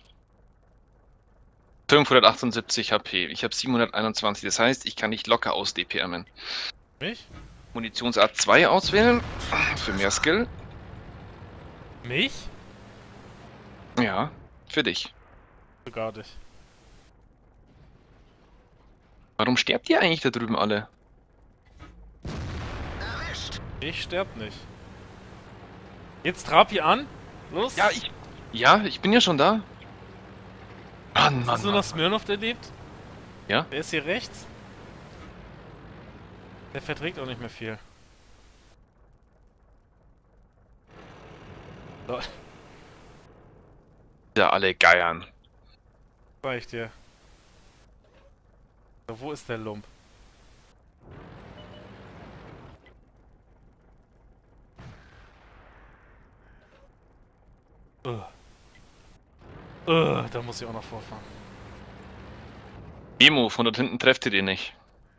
578 HP. Ich habe 721. Das heißt, ich kann nicht locker aus DPMen. Mich? Munitionsart 2 auswählen. Für mehr Skill. Mich? Ja, für dich. Gar nicht. Warum sterbt ihr eigentlich da drüben alle? Erwischt. Ich sterb nicht. Jetzt Trapi an. Los! Ja, ich bin ja schon da. Mann, Hast du noch Smirnoff erlebt? Ja. Der ist hier rechts. Der verträgt auch nicht mehr viel. So, Ja, alle geiern. sag ich dir. So, wo ist der Lump? Da muss ich auch noch vorfahren. Emo, von dort hinten trefft ihr den nicht.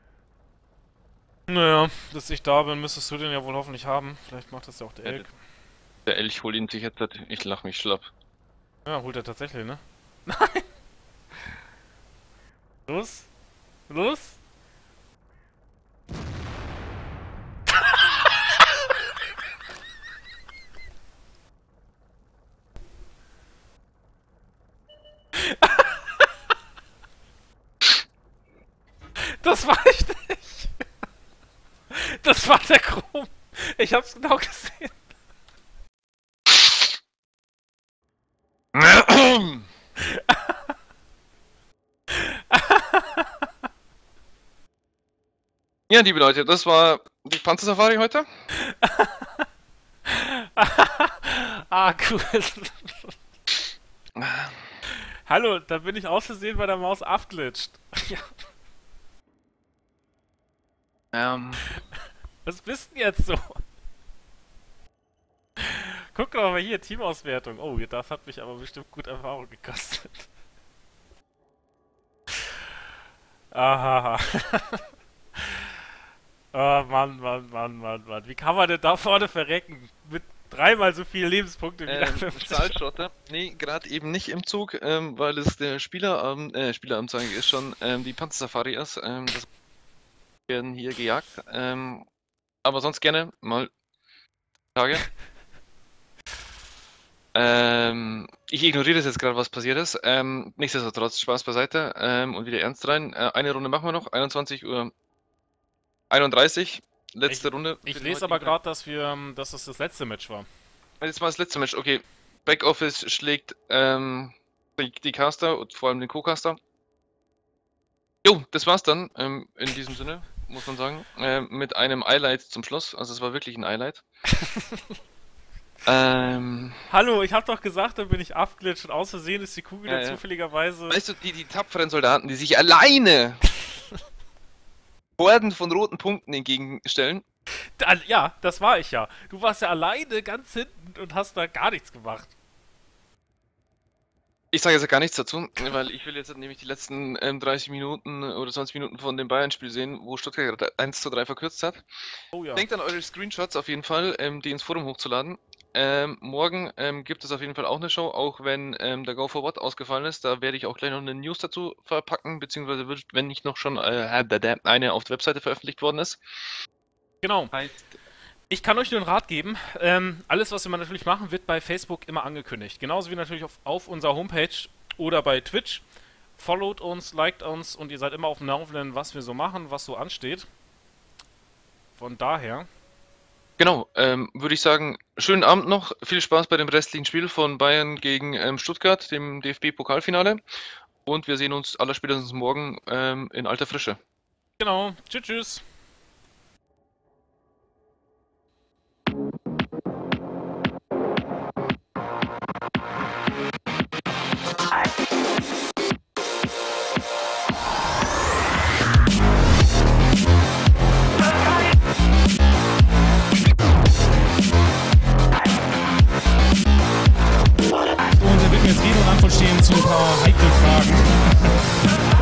Naja, bis ich da bin, müsstest du den ja wohl hoffentlich haben. Vielleicht macht das ja auch der Ja, Elk. Der Elch holt ihn sich jetzt. Ich lach mich schlapp. Ja, holt er tatsächlich, ne? Nein! Los! Los! Das war ich nicht! Das war der Chrom! Ich hab's genau gesehen! Ja, liebe Leute, das war die Panzersafari heute. Ah, cool. Hallo, da bin ich aus Versehen bei der Maus abglitscht. Ja, was bist denn jetzt so? Guck doch mal hier, Teamauswertung. Oh, das hat mich aber bestimmt gut Erfahrung gekostet. Aha. Oh Mann, Mann, Mann, Mann, Mann. Wie kann man denn da vorne verrecken? Mit dreimal so viele Lebenspunkte wie der 50. Stahlschrotter? Nee, gerade eben nicht im Zug, weil es der Spielerabend sage ich, ist schon, die Panzersafari ist. Das werden hier gejagt. Aber sonst gerne mal Tage. Ich ignoriere das jetzt gerade, was passiert ist. Nichtsdestotrotz, Spaß beiseite und wieder ernst rein. Eine Runde machen wir noch, 21:31 Uhr. Letzte Runde. Ich lese aber gerade, dass das das letzte Match war. Jetzt mal das letzte Match. Okay, Backoffice schlägt die Caster und vor allem den Co-Caster. Jo, das war's dann in diesem Sinne, muss man sagen. Mit einem Highlight zum Schluss. Also es war wirklich ein Highlight. Hallo, ich hab doch gesagt, dann bin ich abglitscht und aus Versehen ist die Kugel Ja, dann ja. zufälligerweise... Weißt du, die tapferen Soldaten, die sich alleine Horden von roten Punkten entgegenstellen. Ja, das war ich ja. Du warst ja alleine ganz hinten und hast da gar nichts gemacht. Ich sage jetzt gar nichts dazu, weil ich will jetzt nämlich die letzten 30 Minuten oder 20 Minuten von dem Bayern-Spiel sehen, wo Stuttgart gerade 1:3 verkürzt hat. Oh ja. Denkt an eure Screenshots auf jeden Fall, die ins Forum hochzuladen. Morgen gibt es auf jeden Fall auch eine Show, auch wenn der Go for What ausgefallen ist. Da werde ich auch gleich noch eine News dazu verpacken, beziehungsweise wenn nicht noch schon eine auf der Webseite veröffentlicht worden ist. Genau. Heißt, Ich kann euch nur einen Rat geben. Alles, was wir natürlich machen, wird bei Facebook immer angekündigt. Genauso wie natürlich auf unserer Homepage oder bei Twitch. Followt uns, liked uns und ihr seid immer auf dem Laufenden, was wir so machen, was so ansteht. Von daher. genau, würde ich sagen, schönen Abend noch. Viel Spaß bei dem restlichen Spiel von Bayern gegen Stuttgart, dem DFB-Pokalfinale. Und wir sehen uns allerspätestens morgen in alter Frische. Genau. Tschüss, tschüss. Leute fragen.